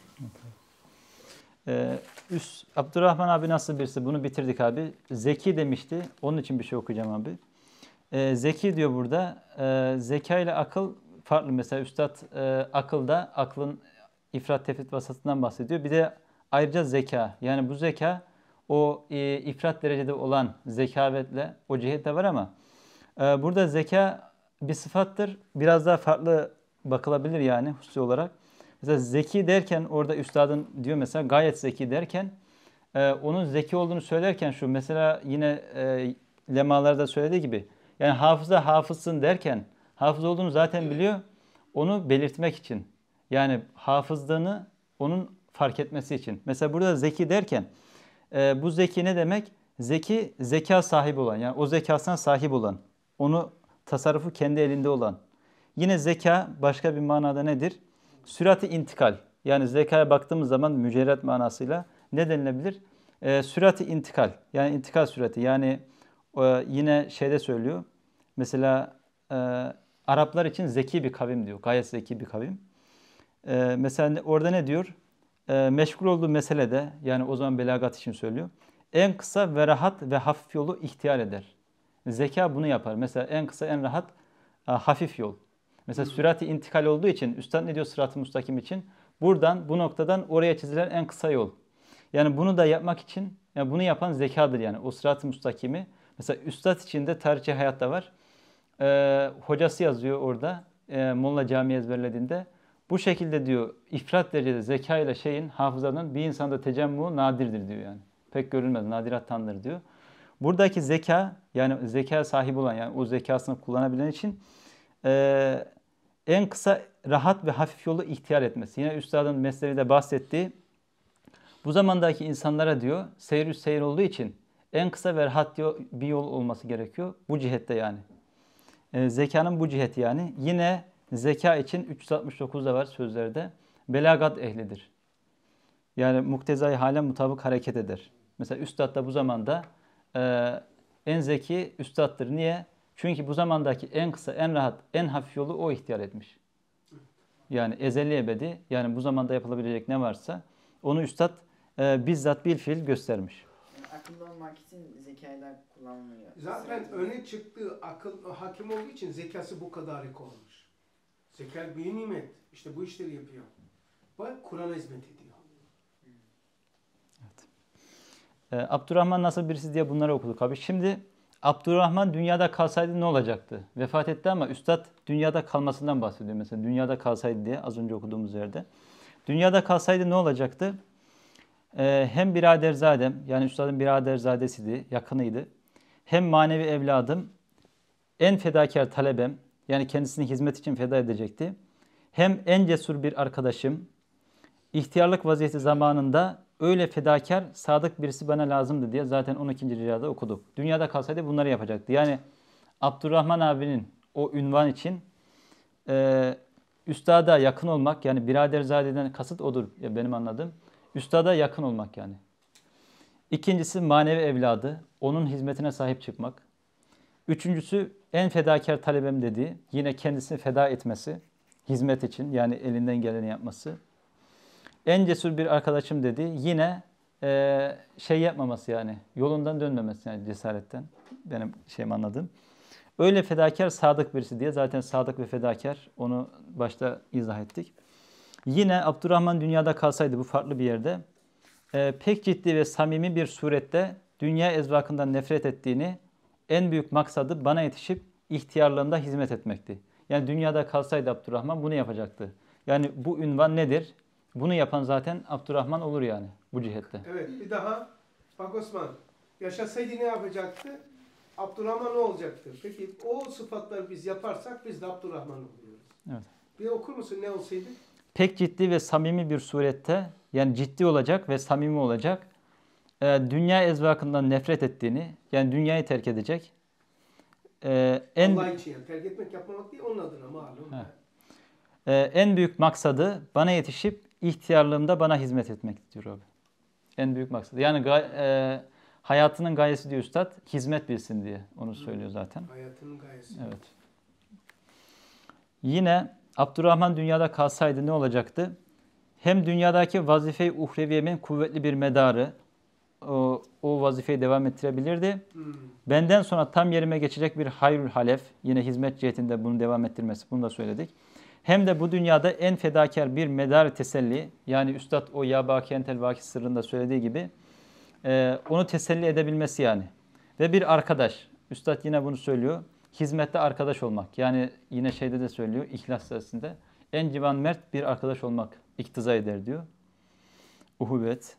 Ee, üst, Abdurrahman abi nasıl birisi? Bunu bitirdik abi. Zeki demişti. Onun için bir şey okuyacağım abi. Ee, zeki diyor burada. Ee, zeka ile akıl farklı. Mesela üstad e, akılda aklın ifrat tefrit vasatından bahsediyor. Bir de ayrıca zeka. Yani bu zeka o e, ifrat derecede olan zekavetle o cihette var ama e, burada zeka bir sıfattır. Biraz daha farklı bakılabilir yani hususi olarak. Mesela zeki derken orada üstadın diyor mesela gayet zeki derken e, onun zeki olduğunu söylerken şu mesela yine e, lemalarda söylediği gibi yani hafıza hafızsın derken hafız olduğunu zaten biliyor, onu belirtmek için, yani hafızlığını onun fark etmesi için. Mesela burada zeki derken e, bu zeki ne demek? Zeki zeka sahibi olan, yani o zekasına sahip olan, onu tasarrufu kendi elinde olan. Yine zeka başka bir manada nedir? Sürati intikal. Yani zekaya baktığımız zaman mücerret manasıyla ne denilebilir? E, sürati intikal. Yani intikal sürati. Yani e, yine şeyde söylüyor. Mesela e, Araplar için zeki bir kavim diyor. Gayet zeki bir kavim. E, mesela orada ne diyor? E, meşgul olduğu meselede, yani o zaman belagat için söylüyor. En kısa ve rahat ve hafif yolu ihtiyar eder. Zeka bunu yapar. Mesela en kısa, en rahat, e, hafif yol. Mesela sürati intikal olduğu için, üstad ne diyor sırat-ı müstakim için? Buradan, bu noktadan oraya çizilen en kısa yol. Yani bunu da yapmak için, yani bunu yapan zekadır yani. O sırat-ı müstakimi. Mesela üstad için de tarihçi hayatta var. Ee, hocası yazıyor orada. E, Molla Cami ezberlediğinde. Bu şekilde diyor, ifrat derecede zeka ile şeyin, hafızanın bir insanda tecemmü nadirdir diyor yani. Pek görülmez, nadirattandır diyor. Buradaki zeka, yani zeka sahibi olan, yani o zekasını kullanabilen için e, en kısa, rahat ve hafif yolu ihtiyar etmesi. Yine Üstadın Mesnevi'de bahsettiği, bu zamandaki insanlara diyor, seyir seyir olduğu için en kısa ve rahat bir yol olması gerekiyor. Bu cihette yani. E, zekanın bu ciheti yani. Yine zeka için üç yüz altmış dokuzda var sözlerde. Belagat ehlidir. Yani muktezai hale mutabık hareket eder. Mesela Üstad da bu zamanda e, en zeki Üstad'dır. Niye? Çünkü bu zamandaki en kısa, en rahat, en hafif yolu o ihtiyar etmiş. Yani ezeli ebedi, yani bu zamanda yapılabilecek ne varsa onu Üstad e, bizzat bir fiil göstermiş. Yani akıllı olmak için zekayla kullanılıyor. Zaten öne çıktığı akıl hakim olduğu için zekası bu kadarlık olmuş. Zeka bir nimet. İşte bu işleri yapıyor. Bak Kur'an'a hizmet ediyor. Evet. Ee, Abdurrahman nasıl birisi diye bunları okuduk abi. Şimdi Abdurrahman dünyada kalsaydı ne olacaktı? Vefat etti ama Üstad dünyada kalmasından bahsediyor. Mesela dünyada kalsaydı diye az önce okuduğumuz yerde. Dünyada kalsaydı ne olacaktı? Ee, hem biraderzadem, yani Üstad'ın biraderzadesiydi, yakınıydı. Hem manevi evladım, en fedakar talebem, yani kendisini hizmet için feda edecekti. Hem en cesur bir arkadaşım, ihtiyarlık vaziyeti zamanında öyle fedakar, sadık birisi bana lazımdı diye zaten on ikinci ricada okuduk. Dünyada kalsaydı bunları yapacaktı. Yani Abdurrahman abinin o ünvan için e, Üstad'a yakın olmak, yani biraderzadeden kasıt odur ya benim anladığım. Üstad'a yakın olmak yani. İkincisi manevi evladı, onun hizmetine sahip çıkmak. Üçüncüsü en fedakar talebem dediği, yine kendisini feda etmesi, hizmet için, yani elinden geleni yapması. En cesur bir arkadaşım dediği, yine e, şey yapmaması, yani yolundan dönmemesi, yani cesaretten, benim şeyim anladığım. Öyle fedakar, sadık birisi diye, zaten sadık ve fedakar, onu başta izah ettik. Yine Abdurrahman dünyada kalsaydı, bu farklı bir yerde, e, pek ciddi ve samimi bir surette dünya ezvakından nefret ettiğini, en büyük maksadı bana yetişip ihtiyarlığında hizmet etmekti. Yani dünyada kalsaydı Abdurrahman bunu yapacaktı. Yani bu ünvan nedir? Bunu yapan zaten Abdurrahman olur yani bu cihette. Evet, bir daha bak Osman, yaşasaydı ne yapacaktı? Abdurrahman ne olacaktı? Peki o sıfatları biz yaparsak biz de Abdurrahman oluyoruz. Evet. Bir okur musun ne olsaydı? Pek ciddi ve samimi bir surette, yani ciddi olacak ve samimi olacak, e, dünya ezvakından nefret ettiğini, yani dünyayı terk edecek. E, en, Allah için yani. Terk etmek, yapmamak değil, onun adına malum. e, en büyük maksadı bana yetişip ihtiyarlığımda bana hizmet etmek diyor abi. En büyük maksadı. Yani e, hayatının gayesi diyor Üstad, hizmet bilsin diye onu söylüyor zaten. Hayatının gayesi. Evet. Yine Abdurrahman dünyada kalsaydı ne olacaktı? Hem dünyadaki vazife-i uhreviyemin kuvvetli bir medarı, o, o vazifeyi devam ettirebilirdi. Hmm. Benden sonra tam yerime geçecek bir hayrül halef, yine hizmet cihetinde bunu devam ettirmesi, bunu da söyledik. Hem de bu dünyada en fedakar bir medar teselli, yani Üstad o ya baki entel vaki sırrında söylediği gibi, e, onu teselli edebilmesi yani. Ve bir arkadaş, Üstad yine bunu söylüyor, hizmette arkadaş olmak. Yani yine şeyde de söylüyor, İhlas Suresi'nde, en civan mert bir arkadaş olmak iktiza eder diyor. Uhuvvet.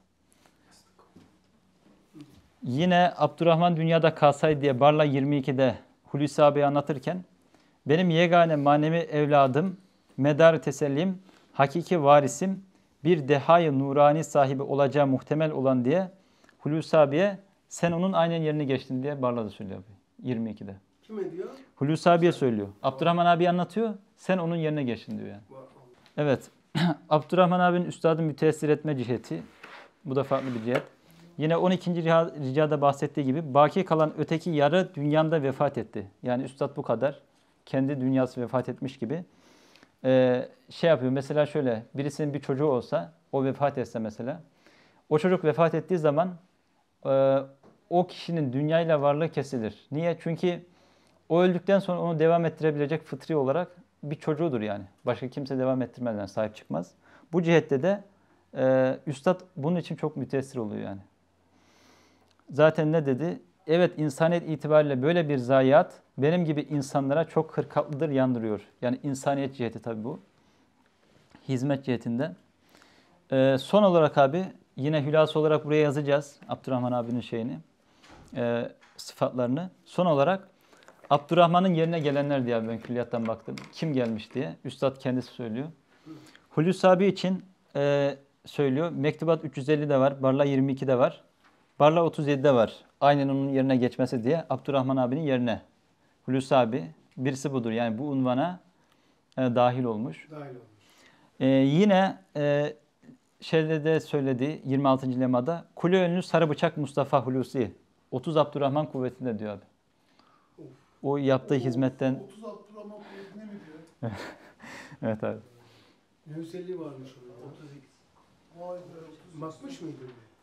Yine Abdurrahman dünyada kalsaydı diye Barla yirmi ikide Hulusi abi anlatırken, benim yegane manevi evladım, medar tesellim, hakiki varisim, bir dehayı nurani sahibi olacağı muhtemel olan diye Hulusi abiye sen onun aynen yerini geçtin diye Barla da söylüyor abi yirmi ikide. Kime diyor? Hulusi abiye söylüyor. Abdurrahman abi anlatıyor, sen onun yerine geçtin diyor yani. Evet, Abdurrahman abinin üstadı müteessir etme ciheti, bu da farklı bir cihet. Yine on ikinci ricada bahsettiği gibi baki kalan öteki yarı dünyamda vefat etti. Yani üstad bu kadar. Kendi dünyası vefat etmiş gibi. Ee, şey yapıyor mesela şöyle, birisinin bir çocuğu olsa, o vefat etse mesela. O çocuk vefat ettiği zaman e, o kişinin dünyayla varlığı kesilir. Niye? Çünkü o öldükten sonra onu devam ettirebilecek fıtri olarak bir çocuğudur yani. Başka kimse devam ettirmeden sahip çıkmaz. Bu cihette de e, üstad bunun için çok müteessir oluyor yani. Zaten ne dedi? Evet, insaniyet itibariyle böyle bir zayiat benim gibi insanlara çok hırkatlıdır, yandırıyor. Yani insaniyet ciheti tabii bu. Hizmet cihetinde. Ee, son olarak abi yine hülası olarak buraya yazacağız Abdurrahman abinin şeyini. Ee, sıfatlarını. Son olarak Abdurrahman'ın yerine gelenler diye ben külliyattan baktım. Kim gelmiş diye. Üstad kendisi söylüyor. Hulusi abi için e, söylüyor. Mektubat üç yüz ellide var. Barla yirmi ikide var. Barla otuz yedide var. Aynen onun yerine geçmesi diye Abdurrahman abinin yerine. Hulusi abi birisi budur. Yani bu unvana e, dahil olmuş. Dahil olmuş. E, yine e, şeyde de söylediği yirmi altıncı lemada Kule önlü sarı bıçak Mustafa Hulusi. otuz Abdurrahman kuvvetinde diyor abi. O yaptığı hizmetten... otuz Abdurrahman kuvvetine mi diyor? Evet abi. Ne özelliği varmış onun? otuz iki. Vay be. Makmış mıydı?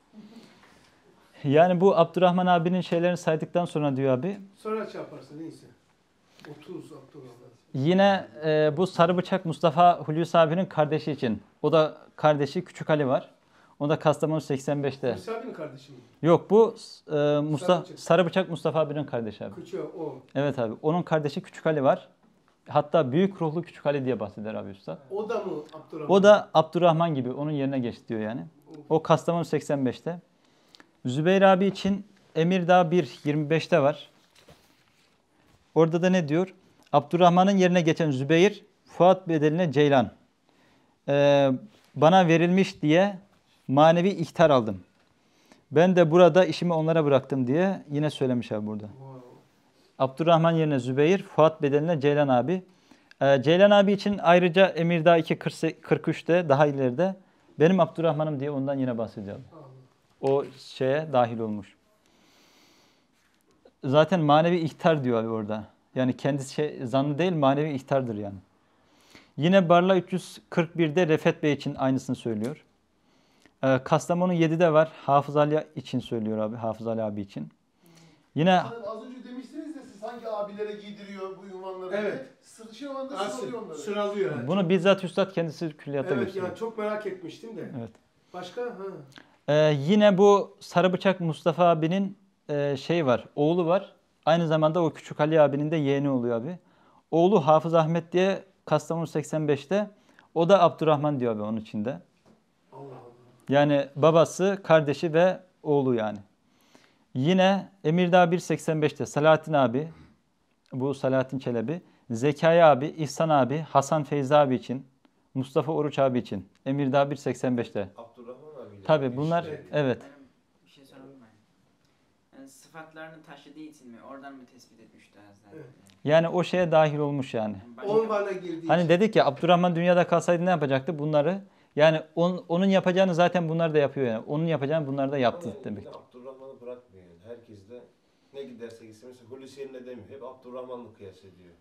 Yani bu Abdurrahman abinin şeylerini saydıktan sonra diyor abi. Sonra şey yaparsın neyse. otuz Abdurrahman. Yine e, bu sarı bıçak Mustafa Hulusi abinin kardeşi için. O da kardeşi Küçük Ali var. O da Kastamonu seksen beşte. Hulusi abinin kardeşi mi? Yok bu e, Mustafa, bıçak. sarı bıçak Mustafa abinin kardeşi abi. Küçüğü o. Evet abi. Onun kardeşi Küçük Ali var. Hatta büyük ruhlu Küçük Ali diye bahseder abi Üstad. O da mı Abdurrahman? O da Abdurrahman gibi onun yerine geçti diyor yani. O Kastamonu seksen beşte. Zübeyir abi için Emirdağ bir yirmi beşte var. Orada da ne diyor? Abdurrahman'ın yerine geçen Zübeyir, Fuat bedeline Ceylan. Ee, bana verilmiş diye manevi ihtar aldım. Ben de burada işimi onlara bıraktım diye yine söylemiş abi burada. Wow. Abdurrahman yerine Zübeyir, Fuat bedeline Ceylan abi. Ee, Ceylan abi için ayrıca Emirdağ iki kırk üçte daha ileride benim Abdurrahman'ım diye ondan yine bahsedeceğim. O şeye dahil olmuş. Zaten manevi ihtar diyor abi orada. Yani kendisi şey, zannı değil manevi ihtardır yani. Yine Barla üç yüz kırk birde Refet Bey için aynısını söylüyor. Ee, Kastamonu yedide var. Hafız Ali için söylüyor abi. Hafız Ali abi için. Yine Hani az önce demiştiniz ya siz hangi abilere giydiriyor bu ünvanları? Evet. Sır, şey olan da Asıl sıralıyor onları. sıralıyor. Yani. bunu bizzat Üstad kendisi külliyatta Evet gösteriyor. ya çok merak etmiştim de. Evet. Başka? Ha. Ee, yine bu Sarı Bıçak Mustafa abinin e, şey var. Oğlu var. Aynı zamanda o Küçük Ali abinin de yeğeni oluyor abi. Oğlu Hafız Ahmet diye Kastamonu seksen beşte. O da Abdurrahman diyor abi onun içinde. Allah Allah. Yani babası, kardeşi ve oğlu yani. Yine Emirdağ bir seksen beşte Salahattin abi, bu Salahattin Çelebi, Zekai abi, İhsan abi, Hasan Feyzi abi için, Mustafa Oruç abi için. Emirdağ bir seksen beşte. Abdurrahman abiyle. Tabii bunlar İşte- evet. Bir şey sorabilir miyim? Yani sıfatlarını taşıdığı için mi? Oradan mı tespit etmişler Hazretleri? Evet. Yani o şeye dahil olmuş yani. Yani başka- On bana girdiği Hani için. dedik ya Abdurrahman dünyada kalsaydı ne yapacaktı? Bunları yani on, onun yapacağını zaten bunlar da yapıyor yani. Onun yapacağını bunlar da yaptı Ama demek. bir de Abdurrahman'ı bırakmıyor yani. Herkes de ne giderse gitsin. Mesela Hulusi yerine demiyor. Hep Abdurrahman'la kıyas ediyor.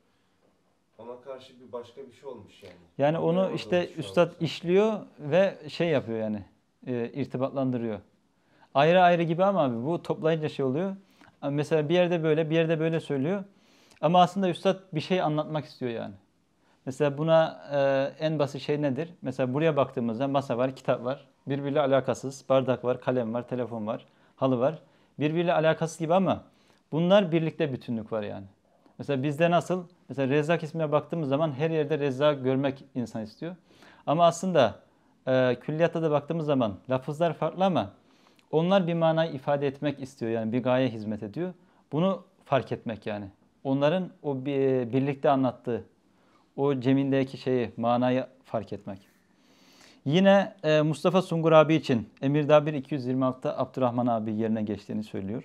Ona karşı bir başka bir şey olmuş yani. Yani onu Anlayamadım işte şu an üstad mesela. işliyor ve şey yapıyor yani. E, irtibatlandırıyor. Ayrı ayrı gibi ama abi bu toplayınca şey oluyor. Mesela bir yerde böyle bir yerde böyle söylüyor. Ama aslında üstad bir şey anlatmak istiyor yani. Mesela buna e, en basit şey nedir? Mesela buraya baktığımızda masa var, kitap var. Birbiriyle alakasız. Bardak var, kalem var, telefon var, halı var. Birbiriyle alakasız gibi ama bunlar birlikte bütünlük var yani. Mesela bizde nasıl? Mesela Rezzak ismine baktığımız zaman her yerde Rezzak görmek insan istiyor. Ama aslında e, külliyatta da baktığımız zaman lafızlar farklı ama onlar bir manayı ifade etmek istiyor. Yani bir gaye hizmet ediyor. Bunu fark etmek yani. Onların o bir, birlikte anlattığı o cemindeki şeyi, manayı fark etmek. Yine e, Mustafa Sungur abi için Emirdağ bir iki yüz yirmi altıda Abdurrahman abi yerine geçtiğini söylüyor.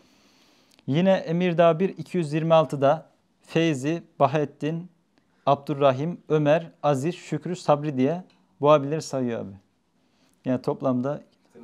Yine Emirdağ bir iki yüz yirmi altıda Feyzi, Bahettin, Abdurrahim, Ömer, Aziz, Şükrü, Sabri diye bu abileri sayıyor abi. Yani toplamda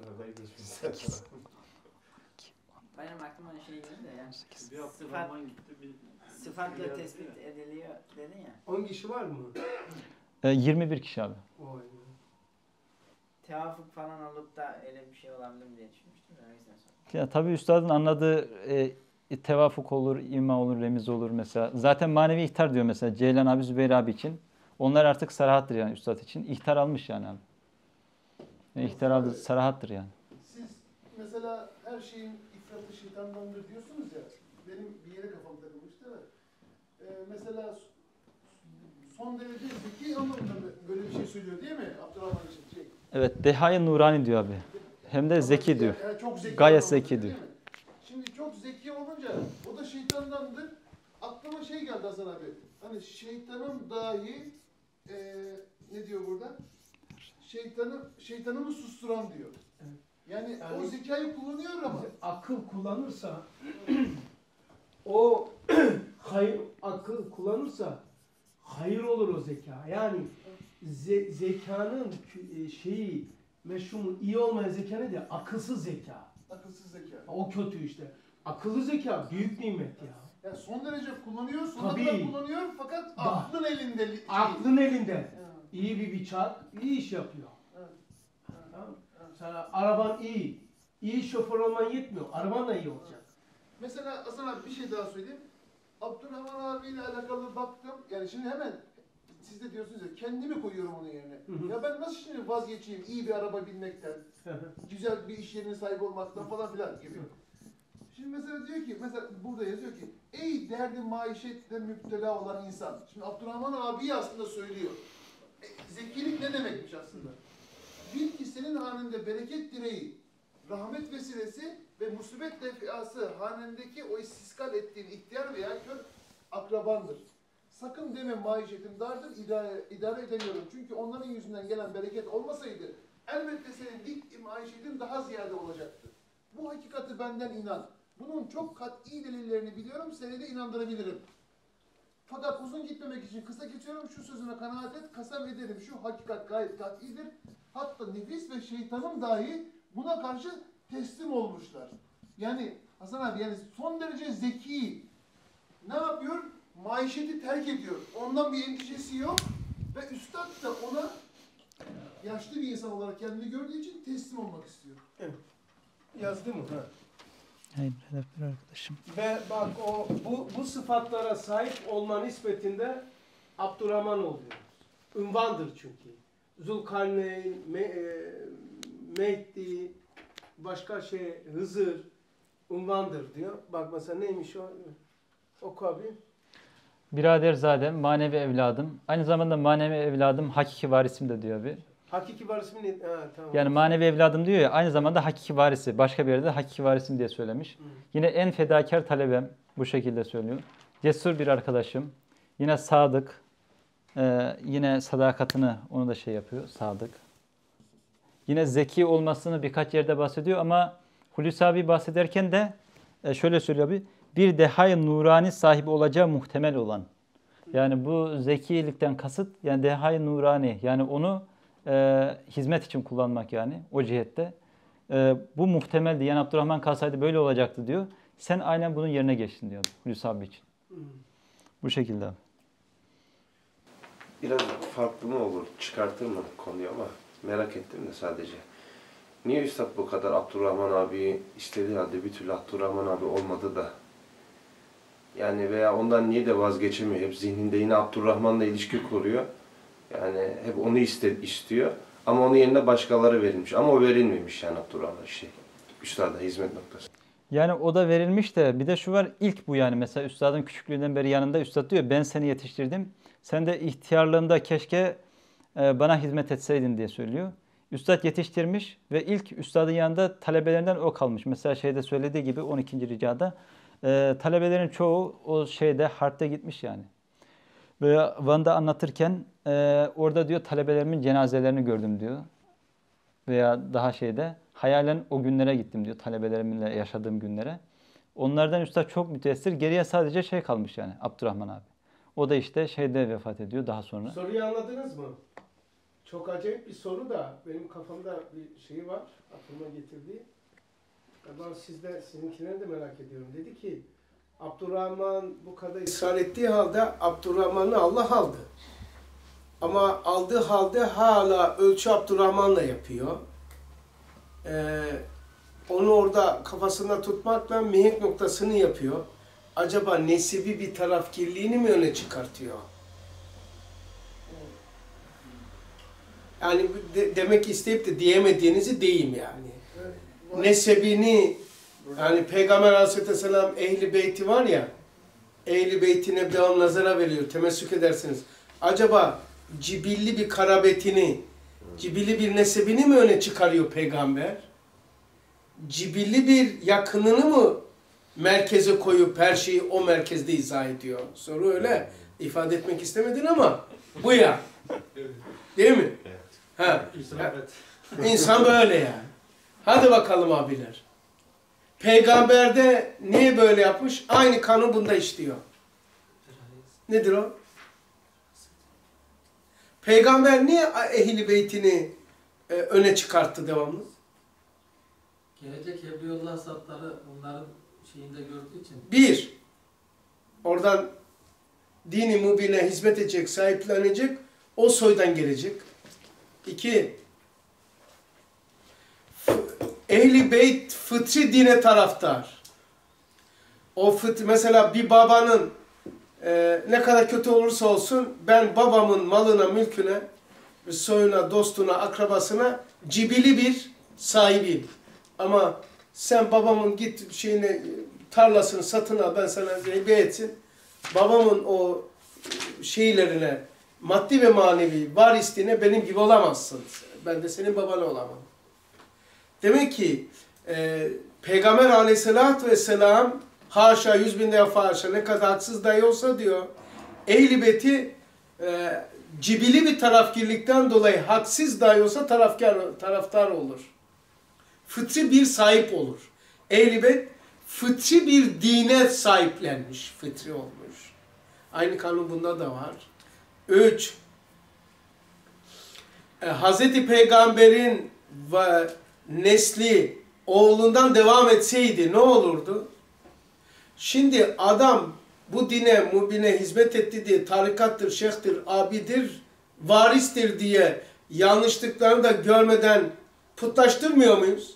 Benim aklıma şey geldi de ya. Bir Abdurrahman gitti. Bir Sıfatla tespit ediliyor dedin ya. on kişi var mı? e, yirmi bir kişi abi. Oy. Tevafuk falan olup da öyle bir şey olabilir mi diye düşünmüştüm de o yüzden sordum. Ya tabii üstadın anladığı e, tevafuk olur, ima olur, remiz olur mesela. Zaten manevi ihtar diyor mesela Ceylan abi, Zübeyir abi için. Onlar artık sarahattır yani üstad için. İhtar almış yani abi. Yani ihtar aldı, sarahattır yani. Siz mesela her şeyin ifratı şeytandandır diyorsunuz ya. Benim bir yere kafam takılmıştı da. Ee, mesela son derece zeki anlamında böyle bir şey söylüyor değil mi? Abdurrahman için şey. Evet, Dehayı Nurani diyor abi. Hem de zeki diyor. Yani çok zeki Gayet anlamında, zeki diyor. değil mi? Şimdi çok zeki olunca amca o da şeytandandır. Aklıma şey geldi Hasan abi. Hani şeytanın dahi e, ne diyor burada? Şeytanı, şeytanımı susturan diyor. Yani, Yani- o zekayı kullanıyor ama. Akıl kullanırsa o hayır, akıl kullanırsa hayır olur o zeka. Yani ze, zekanın kü- şeyi meşrumu iyi olmayan zeka ne diyor? Akılsız zeka. Akılsız zeka. O kötü işte. Akıllı zeka büyük nimet ya. Yani son derece kullanıyor, sonuna Tabii. kadar kullanıyor fakat Da- aklın elinde. Şey. Aklın elinde. Evet. İyi bir bıçak, iyi iş yapıyor. Evet. Tamam. Sana araban iyi. İyi şoför olman yetmiyor. Araban da iyi olacak. Mesela Hasan abi bir şey daha söyleyeyim. Abdurrahman abiyle alakalı baktım. Yani şimdi hemen siz de diyorsunuz ya kendimi koyuyorum onun yerine. Hı hı. Ya ben nasıl şimdi vazgeçeyim iyi bir araba binmekten, güzel bir iş yerine sahip olmaktan falan filan gibi. Şimdi mesela diyor ki, mesela burada yazıyor ki, ey derdi maişetle müptela olan insan. Şimdi Abdurrahman abi aslında söylüyor. E, zekilik ne demekmiş aslında? Bil ki senin hanende bereket direği, rahmet vesilesi ve musibet defiası hanendeki o istiskal ettiğin ihtiyar veya kör akrabandır. Sakın deme maişetim dardır, idare, idare edemiyorum. Çünkü onların yüzünden gelen bereket olmasaydı elbette senin dik maişetin daha ziyade olacaktı. Bu hakikati benden inan. Bunun çok kat'i delillerini biliyorum, seni de inandırabilirim. Fakat uzun gitmemek için kısa geçiyorum, şu sözüme kanaat et, kasem ederim. Şu hakikat gayet kat'idir. Hatta nefis ve şeytanım dahi buna karşı teslim olmuşlar. Yani Hasan abi yani son derece zeki. Ne yapıyor? Maişeti terk ediyor. Ondan bir endişesi yok. Ve üstad da ona yaşlı bir insan olarak kendini gördüğü için teslim olmak istiyor. Yazdı mı? Ha. Hayır, hedefler arkadaşım. Ve bak o bu bu sıfatlara sahip olma nispetinde Abdurrahman oluyor. Ünvandır çünkü. Zulkarneyn, Me, e, Mehdi, başka şey Hızır ünvandır diyor. Bak mesela neymiş o? Oku abi. Biraderzadem, manevi evladım. Aynı zamanda manevi evladım, hakiki varisim de diyor bir. Hakiki var ismi ne? Ha, tamam. Yani manevi evladım diyor ya, aynı zamanda hakiki varisi. Başka bir yerde hakiki varisim diye söylemiş. Hı. Yine en fedakar talebem, bu şekilde söylüyor. Cesur bir arkadaşım. Yine sadık. Ee, yine sadakatini onu da şey yapıyor, sadık. Yine zeki olmasını birkaç yerde bahsediyor ama Hulusi abi bahsederken de e, şöyle söylüyor bir. Bir dehay nurani sahibi olacağı muhtemel olan. Yani bu zekilikten kasıt yani dehay nurani. Yani onu e, hizmet için kullanmak yani o cihette. E, bu muhtemeldi. Yani Abdurrahman kalsaydı böyle olacaktı diyor. Sen aynen bunun yerine geçtin diyor Hulusi abi için. Hı. Bu şekilde abi. Biraz farklı mı olur, çıkartır mı konuyu ama merak ettim de sadece. Niye Üstad bu kadar Abdurrahman abi istediği halde bir türlü Abdurrahman abi olmadı da? Yani veya ondan niye de vazgeçemiyor? Hep zihninde yine Abdurrahman'la ilişki kuruyor. Yani hep onu iste, istiyor. Ama onun yerine başkaları verilmiş. Ama o verilmemiş yani Abdurrahman şey. Üstad'a hizmet noktası. Yani o da verilmiş de bir de şu var ilk bu yani mesela üstadın küçüklüğünden beri yanında üstad diyor ben seni yetiştirdim. Sen de ihtiyarlığında keşke e, bana hizmet etseydin diye söylüyor. Üstad yetiştirmiş ve ilk üstadın yanında talebelerinden o kalmış. Mesela şeyde söylediği gibi on ikinci ricada e, talebelerin çoğu o şeyde harpte gitmiş yani. Böyle Van'da anlatırken e, orada diyor talebelerimin cenazelerini gördüm diyor. Veya daha şeyde hayalen o günlere gittim diyor talebelerimle yaşadığım günlere. Onlardan üstad çok müteessir. Geriye sadece şey kalmış yani Abdurrahman abi. O da işte şeyde vefat ediyor daha sonra. Soruyu anladınız mı? Çok acayip bir soru da benim kafamda bir şey var. Aklıma getirdiği. Ben sizde sizinkileri de merak ediyorum. Dedi ki Abdurrahman bu kadar ısrar ettiği halde Abdurrahman'ı Allah aldı. Ama aldığı halde hala ölçü Abdurrahman'la yapıyor. Ee, onu orada kafasında tutmakla mihenk noktasını yapıyor. Acaba nesibi bir tarafkirliğini mi öne çıkartıyor? Yani de, demek isteyip de diyemediğinizi diyeyim yani. Nesebini, yani Peygamber Aleyhisselam Ehl-i Beyti var ya, Ehl-i Beytine devam nazara veriyor, temessük edersiniz. Acaba cibilli bir karabetini, cibilli bir nesebini mi öne çıkarıyor Peygamber? Cibilli bir yakınını mı merkeze koyup her şeyi o merkezde izah ediyor. Soru öyle ifade etmek istemedin ama bu ya. Değil mi? Ha. İnsan böyle yani. Hadi bakalım abiler. Peygamberde niye böyle yapmış? Aynı kanun bunda işliyor. Nedir o? Peygamber niye Ehl-i Beytini e, öne çıkarttı devamlı? Gelecek Evliyaullah zatları onların şeyinde gördüğü için. Bir, oradan dini mübine hizmet edecek, sahiplenecek, o soydan gelecek. İki, Ehl-i Beyt fıtri dine taraftar. O fıtri, mesela bir babanın e, ne kadar kötü olursa olsun ben babamın malına, mülküne, soyuna, dostuna, akrabasına cibili bir sahibiyim. Ama sen babamın git şeyini, tarlasını satın al, ben sana hediye etsin. Babamın o şeylerine, maddi ve manevi varisliğine benim gibi olamazsın. Ben de senin baban olamam. Demek ki e, Peygamber aleyhissalatü vesselam haşa, yüz bin defa haşa, ne kadar haksız dahi olsa diyor, Ehl-i Beyt'i e, cibili bir tarafkirlikten dolayı haksız dahi olsa tarafkar, taraftar olur. Fıtri bir sahip olur. Ehl-i Beyt fıtri bir dine sahiplenmiş, fıtri olmuş. Aynı kanun bunda da var. Üç, e, Hazreti Peygamber'in ve nesli oğlundan devam etseydi ne olurdu? Şimdi adam bu dine, mübine hizmet etti diye tarikattır, şeyhtir, abidir, varistir diye yanlışlıklarını da görmeden putlaştırmıyor muyuz?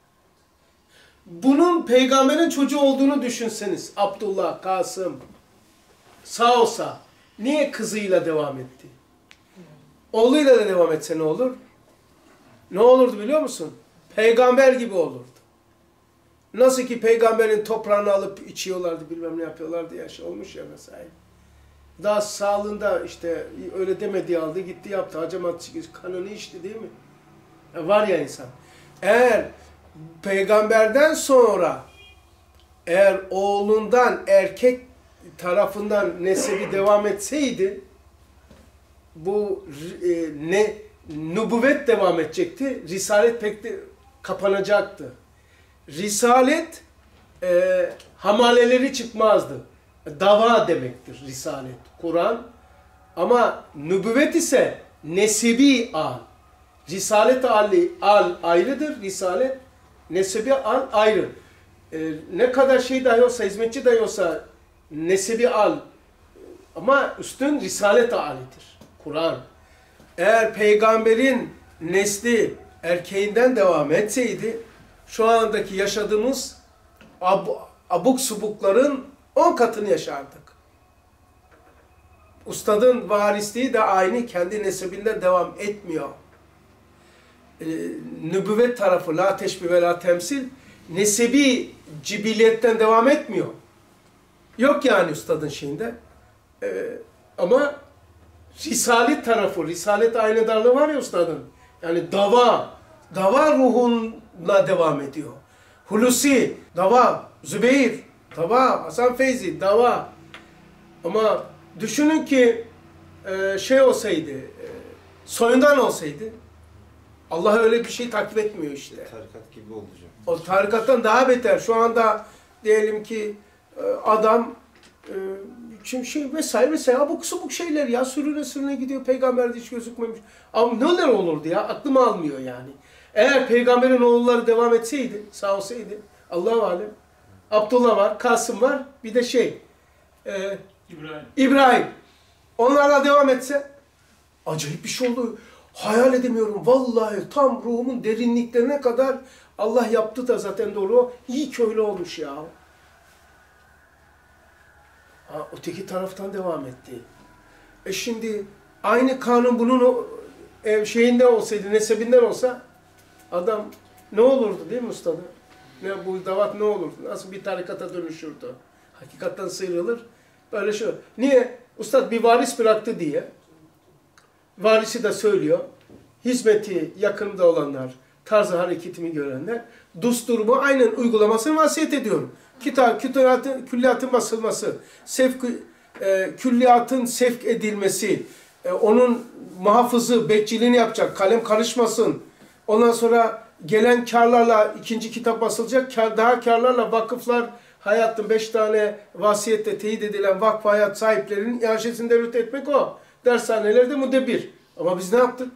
Bunun peygamberin çocuğu olduğunu düşünseniz, Abdullah, Kasım, sağ olsa niye kızıyla devam etti? Oğluyla da devam etse ne olur? Ne olurdu biliyor musun? Peygamber gibi olurdu. Nasıl ki peygamberin toprağını alıp içiyorlardı, bilmem ne yapıyorlardı ya, şey olmuş ya mesela. Daha sağlığında işte öyle demediği aldı, gitti yaptı, hacamat kanını içti değil mi? E var ya insan. Eğer peygamberden sonra eğer oğlundan erkek tarafından nesebi devam etseydi bu e, ne nübüvvet devam edecekti. Risalet pek de kapanacaktı. Risalet e, hamaleleri çıkmazdı. Dava demektir risalet. Kur'an. Ama nübüvvet ise nesebi al. Risalet al, al ayrıdır. Risalet nesebi al ayrı. E, ne kadar şey dahi olsa, hizmetçi dahi olsa nesebi al. Ama üstün risalet alidir. Kur'an. Eğer peygamberin nesli erkeğinden devam etseydi şu andaki yaşadığımız ab abuk subukların on katını yaşardık. Ustadın varisliği de aynı kendi nesebinden devam etmiyor. Ee, nübüvvet tarafı la teşbih ve la temsil nesebi cibiliyetten devam etmiyor. Yok yani ustadın şeyinde. Ee, ama risalet tarafı, risalet aynedarlığı var ya ustadın. Yani dava, dava ruhuna devam ediyor. Hulusi, dava, Zübeyir, dava, Hasan Feyzi, dava. Ama düşünün ki e, şey olsaydı, e, soyundan olsaydı, Allah öyle bir şey takip etmiyor işte. Tarikat gibi olacak. O tarikattan daha beter. Şu anda diyelim ki e, adam e, Çünkü şey vesaire vesaire abuk subuk şeyler ya, sürüne sürüne gidiyor, peygamber de hiç gözükmemiş. Ama neler olurdu ya, aklım almıyor yani. Eğer peygamberin oğulları devam etseydi, sağ olsaydı, Allah-u Alem, Abdullah var, Kasım var, bir de şey, e, İbrahim. İbrahim. Onlarla devam etse, acayip bir şey oldu. Hayal edemiyorum, vallahi tam ruhumun derinliklerine kadar Allah yaptı da zaten doğru, iyi ki öyle olmuş ya. Ha, öteki taraftan devam etti. E şimdi aynı kanun bunun o, ev şeyinde olsaydı, nesebinden olsa adam ne olurdu değil mi ustadı? Ne, bu davat ne olurdu? Nasıl bir tarikata dönüşürdü? Hakikatten sıyrılır. Böyle şey. Niye? Ustad bir varis bıraktı diye. Varisi de söylüyor. Hizmeti yakında olanlar, tarzı hareketimi görenler dusturumu aynen uygulamasını vasiyet ediyorum. Kitap, külliyatın, külliyatın basılması, sevk, e, külliyatın sevk edilmesi, e, onun muhafızı, bekçiliğini yapacak, kalem karışmasın. Ondan sonra gelen karlarla ikinci kitap basılacak, kar, daha karlarla vakıflar, hayatın beş tane vasiyette teyit edilen vakf hayat sahiplerinin iaşesini devlet etmek o. Dershanelerde mudebbir. Ama biz ne yaptık?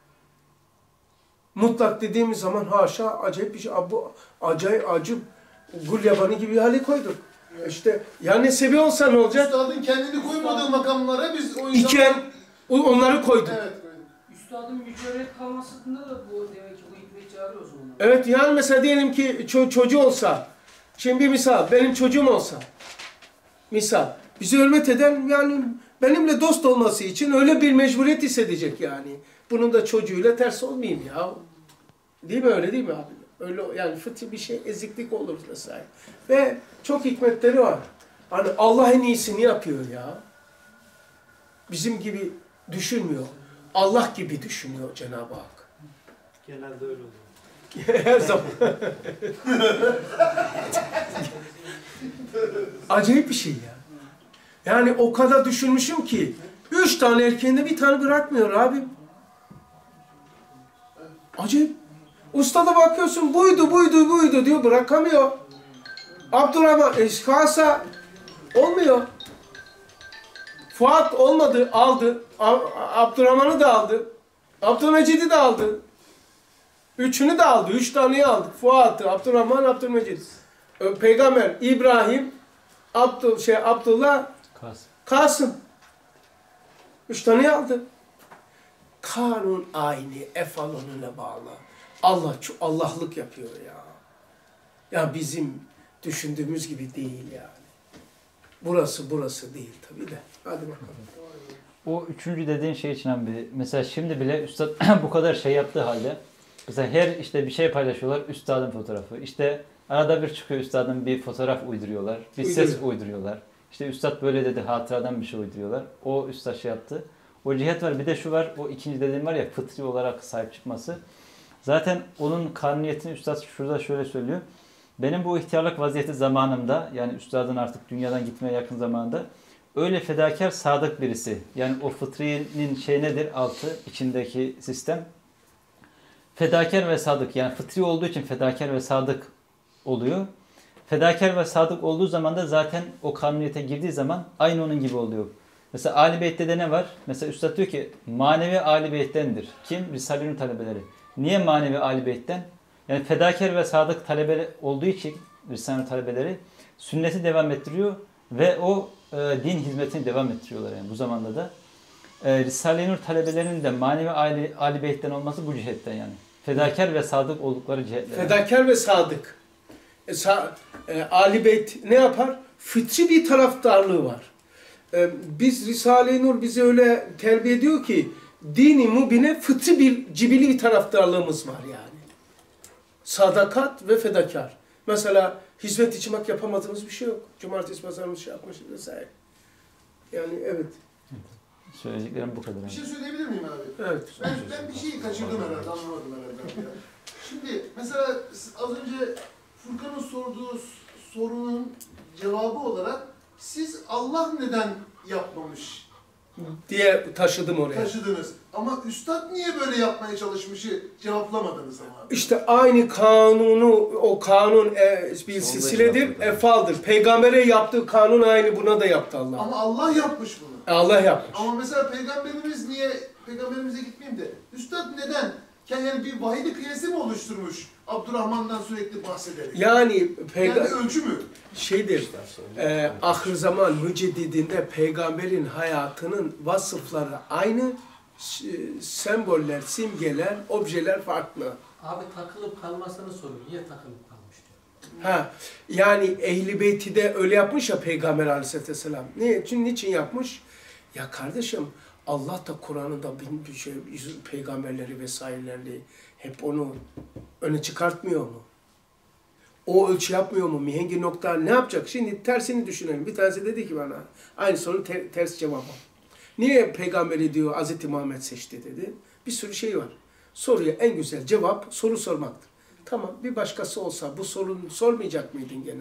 Mutlak dediğimiz zaman haşa acayip bir şey. Bu acayip acı gül yabanı gibi bir hale koyduk. Evet. İşte yani nesebi olsa ne olacak? Üstadın kendini koymadığı makamlara biz o insanlar... İken onları koyduk. Evet. Üstadın mücerret kalmasında da bu demek ki bu hikmet çağırıyor o zaman. Evet yani mesela diyelim ki ço çocuğu olsa, şimdi bir misal, benim çocuğum olsa, misal, bizi hürmet eden yani benimle dost olması için öyle bir mecburiyet hissedecek yani. Bunun da çocuğuyla ters olmayayım ya. Değil mi öyle değil mi abi? Öyle yani fıtri bir şey, eziklik olur vesaire. Ve çok hikmetleri var. Hani Allah en iyisini yapıyor ya. Bizim gibi düşünmüyor. Allah gibi düşünüyor Cenab-ı Hak. Genelde öyle oluyor. Her zaman. Acayip bir şey ya. Yani o kadar düşünmüşüm ki üç tane erkeğinde bir tane bırakmıyor abi. Acayip. Ustada bakıyorsun buydu buydu buydu diyor bırakamıyor. Abdurrahman Kasa olmuyor. Fuat olmadı aldı. Abdurrahman'ı da aldı. Abdülmecid'i de aldı. Üçünü de aldı. Üç taneyi aldı. Fuat'ı, Abdurrahman, Abdülmecid. Peygamber İbrahim, Abdül, şey, Abdullah, Kasım. Kasım. Üç taneyi aldı. Kanun aynı, efal onunla bağlı. Allah, Allah'lık yapıyor ya. Ya bizim düşündüğümüz gibi değil yani. Burası burası değil tabii de. Hadi bakalım. O üçüncü dediğin şey için abi, mesela şimdi bile üstad bu kadar şey yaptığı halde, mesela her işte bir şey paylaşıyorlar, üstadın fotoğrafı. İşte arada bir çıkıyor üstadın bir fotoğraf uyduruyorlar, bir ses uyduruyorlar. İşte üstad böyle dedi, hatıradan bir şey uyduruyorlar. O üstad şey yaptı. O cihet var. Bir de şu var, o ikinci dediğim var ya, fıtri olarak sahip çıkması. Zaten onun kanuniyetini üstad şurada şöyle söylüyor. Benim bu ihtiyarlık vaziyeti zamanımda, yani üstadın artık dünyadan gitmeye yakın zamanında, öyle fedakar, sadık birisi. Yani o fıtrinin şey nedir? Altı, içindeki sistem. Fedakar ve sadık. Yani fıtri olduğu için fedakar ve sadık oluyor. Fedakar ve sadık olduğu zaman da zaten o kanuniyete girdiği zaman aynı onun gibi oluyor. Mesela Ali Beyt'te de ne var? Mesela üstad diyor ki manevi Ali Beyt'tendir. Kim? Risale-i Nur talebeleri. Niye manevi Ali Beyt'ten? Yani fedakar ve sadık talebe olduğu için Risale-i Nur talebeleri sünneti devam ettiriyor ve o e, din hizmetini devam ettiriyorlar yani bu zamanda da. E, Risale-i Nur talebelerinin de manevi Ali, Ali Beyt'ten olması bu cihetten yani. Fedakar ve sadık oldukları cihetler. Fedakar ve sadık. E, sa e, Ali Beyt ne yapar? Fıtri bir taraftarlığı var. E, biz Risale-i Nur bizi öyle terbiye ediyor ki dini mubine fıtri bir cibili bir taraftarlığımız var yani. Sadakat ve fedakar. Mesela hizmet için bak yapamadığımız bir şey yok. Cumartesi pazarımız şey yapmışız vesaire. Yani evet. Söyleyeceklerim bu kadar. Bir şey söyleyebilir miyim abi? Evet. Ben, ben bir şeyi kaçırdım herhalde, anlamadım herhalde. Ya. Şimdi mesela az önce Furkan'ın sorduğu sorunun cevabı olarak siz Allah neden yapmamış diye taşıdım oraya. taşıdınız. Ama üstad niye böyle yapmaya çalışmışı cevaplamadınız ama. İşte aynı kanunu, o kanun e, bir silsiledir, efaldır. Peygamber'e yaptığı kanun aynı, buna da yaptı Allah. Ama Allah yapmış bunu. Allah yapmış. Ama mesela Peygamberimiz niye, Peygamberimize gitmeyeyim de, üstad neden? Yani bir vahidi kıyası mı oluşturmuş Abdurrahman'dan sürekli bahsederek? Yani peygamber... Yani ölçü mü? Şeydir, e, ahir zaman müceddidinde peygamberin hayatının vasıfları aynı, semboller, simgeler, objeler farklı. Abi takılıp kalmasını soruyor. Niye takılıp kalmış diyor. Ha, yani Ehl-i Beyt'i de öyle yapmış ya Peygamber Aleyhisselatü Vesselam. Ne, çünkü niçin yapmış? Ya kardeşim Allah da Kur'an'ında bir şey, peygamberleri vesaireleri hep onu öne çıkartmıyor mu? O ölçü yapmıyor mu? Mihengi nokta ne yapacak? Şimdi tersini düşünelim. Bir tanesi dedi ki bana, aynı sorunun te ters cevabı. Niye peygamberi diyor Hazreti Muhammed seçti dedi. Bir sürü şey var. Soruya en güzel cevap soru sormaktır. Tamam, bir başkası olsa bu sorunu sormayacak mıydın gene?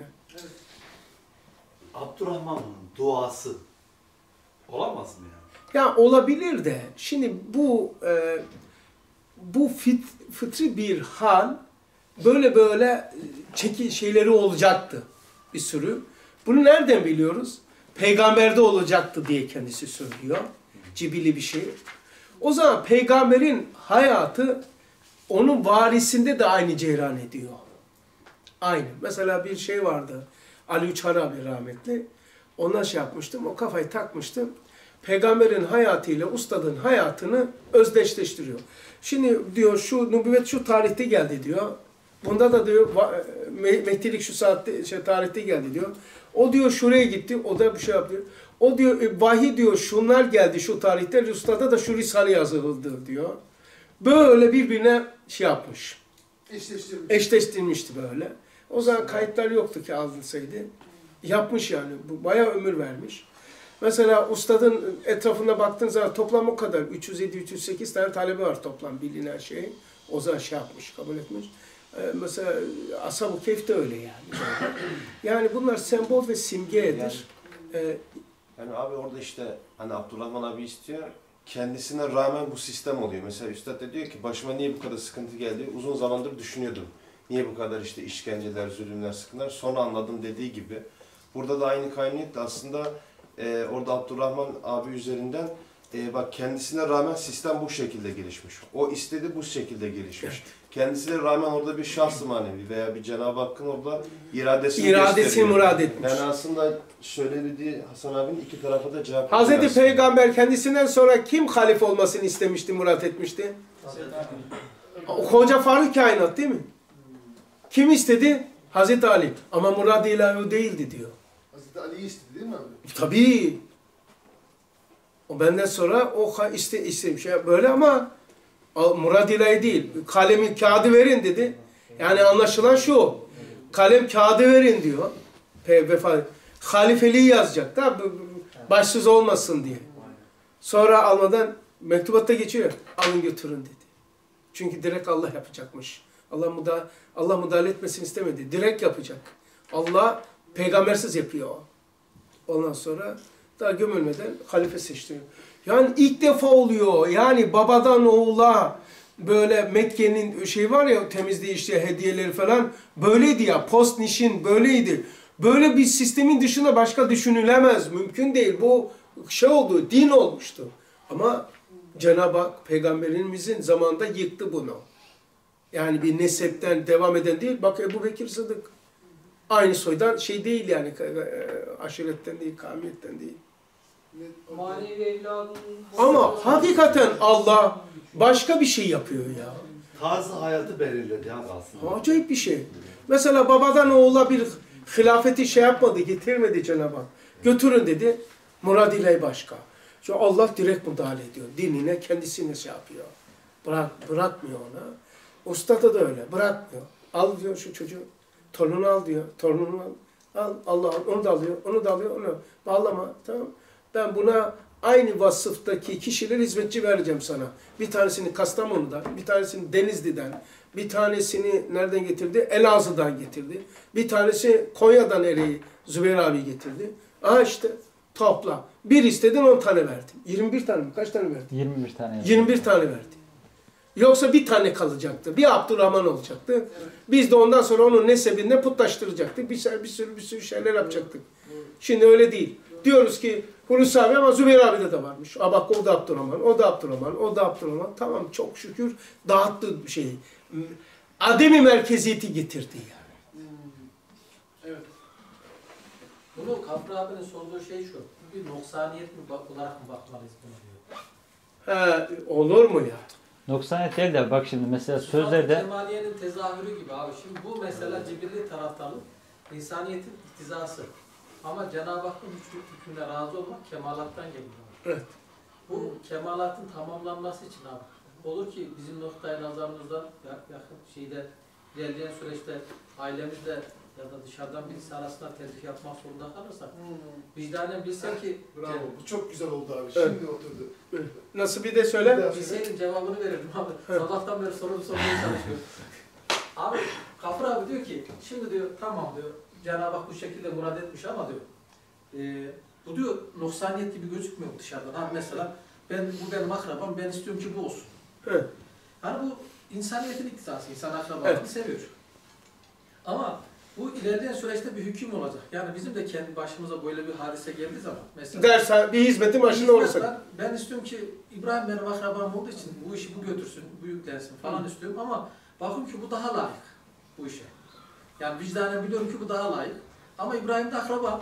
Abdurrahman'ın duası olamaz mı yani? Ya olabilir de, şimdi bu e, bu fit, fıtri bir hal, böyle böyle çeki şeyleri olacaktı bir sürü. Bunu nereden biliyoruz? Peygamberde olacaktı diye kendisi söylüyor. Cibili bir şey. O zaman peygamberin hayatı onun varisinde de aynı cereyan ediyor. Aynı. Mesela bir şey vardı. Ali Uçar abi rahmetli. Ona şey yapmıştım. O kafayı takmıştım. Peygamberin hayatıyla ustadın hayatını özdeşleştiriyor. Şimdi diyor şu nübüvvet şu tarihte geldi diyor. Bunda da diyor Mehdilik şu saatte şey, tarihte geldi diyor. O diyor şuraya gitti. O da bir şey yapıyor. O diyor vahiy diyor şunlar geldi şu tarihte. Ustada da şu risale yazıldı diyor. Böyle birbirine şey yapmış. Eşleştirmiş. Eşleştirmişti böyle. O zaman kayıtlar yoktu ki alınsaydı. Yapmış yani. Bu bayağı ömür vermiş. Mesela ustadın etrafına baktığın zaman toplam o kadar. üç yüz yedi üç yüz sekiz tane talebe var toplam bilinen şey. O zaman şey yapmış, kabul etmiş. Ee, mesela Ashab-ı Kehf de öyle yani. Yani bunlar sembol ve simgedir. Ee, Yani abi orada işte hani Abdurrahman abi istiyor, kendisine rağmen bu sistem oluyor. Mesela Üstad da diyor ki başıma niye bu kadar sıkıntı geldi? Uzun zamandır düşünüyordum. Niye bu kadar işte işkenceler, zulümler, sıkıntılar? Sonra anladım dediği gibi. Burada da aynı kaynayarak aslında e, orada Abdurrahman abi üzerinden e, bak kendisine rağmen sistem bu şekilde gelişmiş. O istedi bu şekilde gelişmiş. Evet. Kendisine rağmen orada bir şahs-ı manevi veya bir Cenab-ı Hakk'ın orada iradesini İradesini gösteriyor. murad etmiş. Yani aslında şöyle dediği Hasan abinin iki tarafa da cevap veriyor. Hazreti aslında. Peygamber kendisinden sonra kim halife olmasını istemişti, murat etmişti? O koca Faruk kainat değil mi? Kim istedi? Hazreti Ali. Ama murad-ı ilahi o değildi diyor. Hazreti Ali'yi istedi değil mi abi? Tabii. O benden sonra o iste, istemiş. Böyle ama murad ilahi değil. Kalemin kağıdı verin dedi. Yani anlaşılan şu. Kalem kağıdı verin diyor. Vefa. Halifeliği yazacak da başsız olmasın diye. Sonra almadan mektubatta geçiyor. Alın götürün dedi. Çünkü direkt Allah yapacakmış. Allah müdahale, Allah müdahale etmesini istemedi. Direkt yapacak. Allah peygambersiz yapıyor. Ondan sonra daha gömülmeden halife seçtiriyor. Yani ilk defa oluyor. Yani babadan oğula böyle Mekke'nin şey var ya temizliği işte hediyeleri falan böyleydi ya. Post nişin böyleydi. Böyle bir sistemin dışında başka düşünülemez. Mümkün değil. Bu şey oldu, din olmuştu. Ama Cenab-ı Hak peygamberimizin zamanında yıktı bunu. Yani bir nesepten devam eden değil. Bak Ebu Bekir Sıddık. Aynı soydan şey değil yani. Aşiretten değil, kavmiyetten değil. Manevi evladın... Ama hakikaten Allah başka bir şey yapıyor ya. Tarzı hayatı belirledi abi aslında. Acayip bir şey. Mesela babadan oğula bir hilafeti şey yapmadı, getirmedi Cenab-ı Hak. Götürün dedi. Murad ile başka. Şu Allah direkt müdahale ediyor. Dinine kendisine şey yapıyor. Bırak, bırakmıyor ona. Ustada da öyle. Bırakmıyor. Al diyor şu çocuğu. Torununu al diyor. Torununu al. Al. Allah onu da alıyor. Onu da alıyor. Onu bağlama. Tamam. Ben buna aynı vasıftaki kişileri hizmetçi vereceğim sana. Bir tanesini Kastamonu'dan, bir tanesini Denizli'den, bir tanesini nereden getirdi? Elazığ'dan getirdi. Bir tanesi Konya'dan Ereği Zübeyir abi getirdi. Aha işte topla. Bir istedin on tane verdim. yirmi bir tane mi? Kaç tane verdin? yirmi bir tane. yirmi bir tane verdi. Yoksa bir tane kalacaktı. Bir Abdurrahman olacaktı. Biz de ondan sonra onun nesebinde putlaştıracaktık. Bir, bir sürü bir sürü şeyler yapacaktık. Şimdi öyle değil. Diyoruz ki Hulusi abi ama Zübeyir abi'de de varmış. Aa bak o da Abdurrahman, o da Abdurrahman, o da Abdurrahman. Tamam çok şükür dağıttı şeyi. Ademi merkeziyeti getirdi yani. Evet. Bunu Kapri abinin sorduğu şey şu. Bir noksaniyet mi olarak mı bakmalıyız buna diyor. He, olur mu ya? Noksaniyet değil de bak şimdi mesela sözlerde... Kemaliyenin tezahürü gibi abi. Şimdi bu mesela cibrilli taraftarlık insaniyetin iktizası. Ama Cenab-ı Hakk'ın hükmüne razı olmak kemalattan geliyor. Evet. Bu kemalatın tamamlanması için abi. Olur ki bizim noktaya nazarımızda yakın şeyde ilerleyen süreçte ailemizde ya da dışarıdan birisi arasında tercih yapmak zorunda kalırsak vicdanen bilsen ki Bravo. Bu çok güzel oldu abi. Evet. Şimdi oturdu. Nasıl bir de söyle. bilseydim cevabını verirdim abi. Sabahtan beri sorumu sormaya çalışıyorum. Abi Gafur abi diyor ki şimdi diyor tamam diyor Cenab-ı Hak bu şekilde murad etmiş ama diyor e, bu diyor noksaniyet gibi gözükmüyor dışarıdan. Abi mesela ben bu benim akrabam ben istiyorum ki bu olsun. Evet. Yani bu insaniyetin iktidası. İnsan akrabalarını Evet. seviyor. Ama bu ilerleyen süreçte bir hüküm olacak. Yani bizim de kendi başımıza böyle bir hadise geldiği zaman mesela Dersen bir hizmetin başında hizmet olursak. var. Ben istiyorum ki İbrahim benim akrabam olduğu için bu işi bu götürsün, bu yüklensin falan Hı. istiyorum ama bakıyorum ki bu daha layık bu işe. Yani vicdanen biliyorum ki bu daha layık. Ama İbrahim de akraba.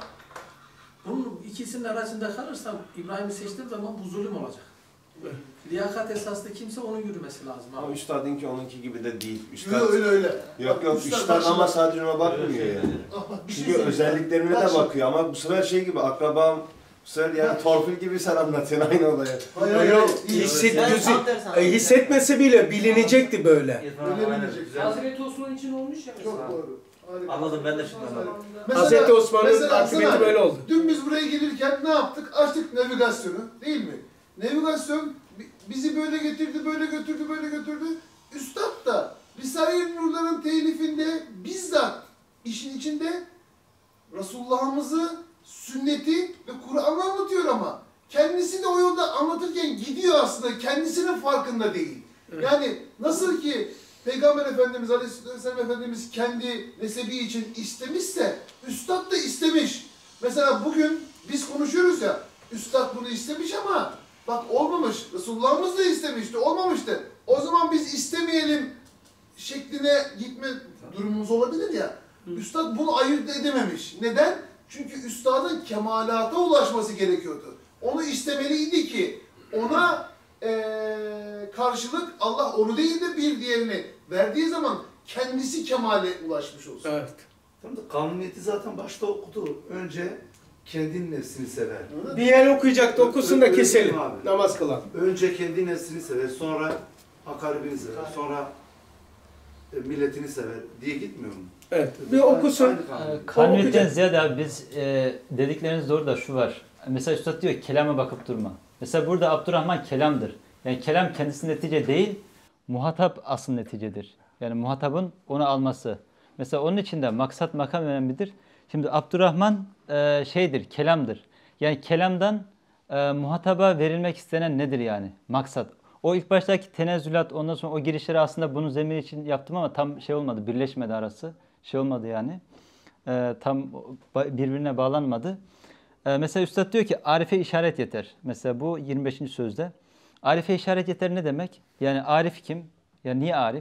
Bunun ikisinin arasında kalırsam İbrahim'i seçtiğim zaman bu zulüm olacak. Evet. Liyakat esaslı kimse onun yürümesi lazım Ama abi. üstadınki onunki gibi de değil. Üstad, Yok öyle öyle. yok yok Üstad üstad başına- ama sadece ona bakmıyor yani. Ah, bir şey Çünkü söyleyeyim. özelliklerine Bak de şimdi- bakıyor ama bu sefer şey gibi akrabam bu sefer yani torpil gibi sen anlatıyorsun aynı olayı. Hayır hayır. Yok, iyi. hisset, Ben gözü, tam tersi e, anladım. hissetmesi bile bilinecekti böyle. Öyle bilecek. Hazreti Osman için olmuş ya mesela. Çok doğru. Harika. Anladım, ben de şimdi anladım. Mesela- Hazreti Osman'ın mesela akıbeti Hasan böyle abi, oldu. Dün biz buraya gelirken ne yaptık? Açtık navigasyonu değil mi? Navigasyon bi- bizi böyle getirdi, böyle götürdü, böyle götürdü. Üstad da Risale-i Nur'ların telifinde bizzat işin içinde Resulullah'ımızı, sünneti ve Kur'an'ı anlatıyor ama kendisi de o yolda anlatırken gidiyor aslında. Kendisinin farkında değil. Evet. Yani nasıl ki Peygamber Efendimiz Aleyhisselam Efendimiz kendi nesebi için istemişse Üstad da istemiş. Mesela bugün biz konuşuyoruz ya, Üstad bunu istemiş ama bak olmamış. Resulullah'ımız da istemişti, olmamıştı. O zaman biz istemeyelim şekline gitme durumumuz olabilir ya. Üstad bunu ayırt edememiş. Neden? Çünkü üstadın kemalata ulaşması gerekiyordu. Onu istemeliydi ki ona eee, karşılık Allah onu değil de bir diğerini verdiği zaman kendisi kemale ulaşmış olsun. Evet. Tam da kanuniyeti zaten başta okudu. Önce kendi nefsini sever. Anladın mı? Bir yer okuyacaktı, okusun da Öyle keselim. değil mi abi? Namaz kılan. Önce kendi nefsini sever, sonra akaribini sever, sonra e, milletini sever diye gitmiyor mu? Evet. Bir okusun. Aynı kanun. Kanuniyetten okuyacak. ziyade abi biz e, dedikleriniz doğru da şu var. Mesela Üstad diyor ki kelama bakıp durma. Mesela burada Abdurrahman kelamdır. Yani kelam kendisi netice değil, muhatap asıl neticedir. Yani muhatabın onu alması. Mesela onun için de maksat makam önemlidir. Şimdi Abdurrahman e, şeydir, kelamdır. Yani kelamdan e, muhataba verilmek istenen nedir yani? Maksat. O ilk baştaki tenezzülat, ondan sonra o girişleri aslında bunun zemini için yaptım ama tam şey olmadı, birleşmedi arası. Şey olmadı yani. E, tam birbirine bağlanmadı. E, mesela Üstad diyor ki arife işaret yeter. Mesela bu yirmi beşinci sözde. Arife işaret yeter ne demek? Yani arif kim? Yani niye arif?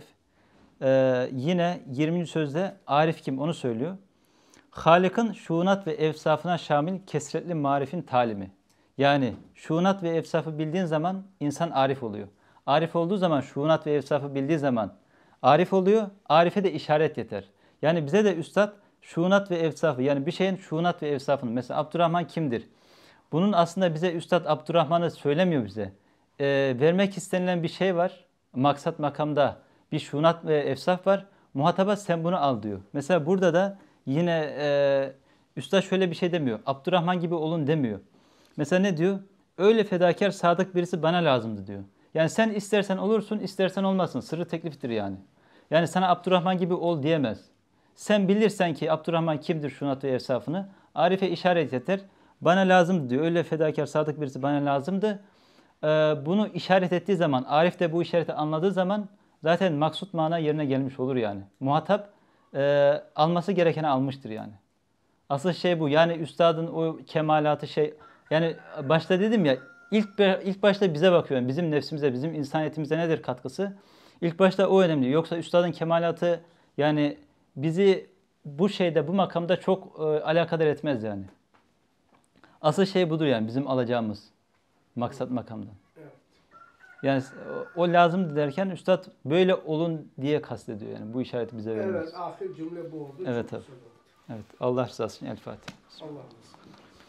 Ee, yine yirminci sözde arif kim onu söylüyor. Halık'ın şuunat ve evsafına şamil kesretli marifin talimi. Yani şuunat ve evsafı bildiğin zaman insan arif oluyor. Arif olduğu zaman şuunat ve evsafı bildiği zaman arif oluyor. Arife de işaret yeter. Yani bize de Üstad şuunat ve evsafı yani bir şeyin şuunat ve evsafını mesela Abdurrahman kimdir? Bunun aslında bize Üstad Abdurrahman'ı söylemiyor bize. Ee, vermek istenilen bir şey var. Maksat makamda bir şunat ve efsaf var. Muhataba sen bunu al diyor. Mesela burada da yine e, Üstad şöyle bir şey demiyor. Abdurrahman gibi olun demiyor. Mesela ne diyor? Öyle fedakar sadık birisi bana lazımdı diyor. Yani sen istersen olursun, istersen olmasın. Sırrı tekliftir yani. Yani sana Abdurrahman gibi ol diyemez. Sen bilirsen ki Abdurrahman kimdir şunat ve efsafını. Arife işaret yeter. Bana lazımdı diyor. Öyle fedakar sadık birisi bana lazımdı. Ee, bunu işaret ettiği zaman, Arif de bu işareti anladığı zaman zaten maksut mana yerine gelmiş olur yani. Muhatap e, alması gerekeni almıştır yani. Asıl şey bu. Yani üstadın o kemalatı şey, yani başta dedim ya, ilk ilk başta bize bakıyor. Yani bizim nefsimize, bizim insaniyetimize nedir katkısı? İlk başta o önemli. Yoksa üstadın kemalatı yani bizi bu şeyde, bu makamda çok e, alakadar etmez yani. Asıl şey budur yani bizim alacağımız maksat makamdan. Evet. Yani o, o lazımdı derken üstad böyle olun diye kastediyor yani bu işareti bize vermez. Evet, ahir cümle bu oldu. Evet Çok abi. güzel oldu. Evet. Allah rızası için El Fatiha. Allah'ım.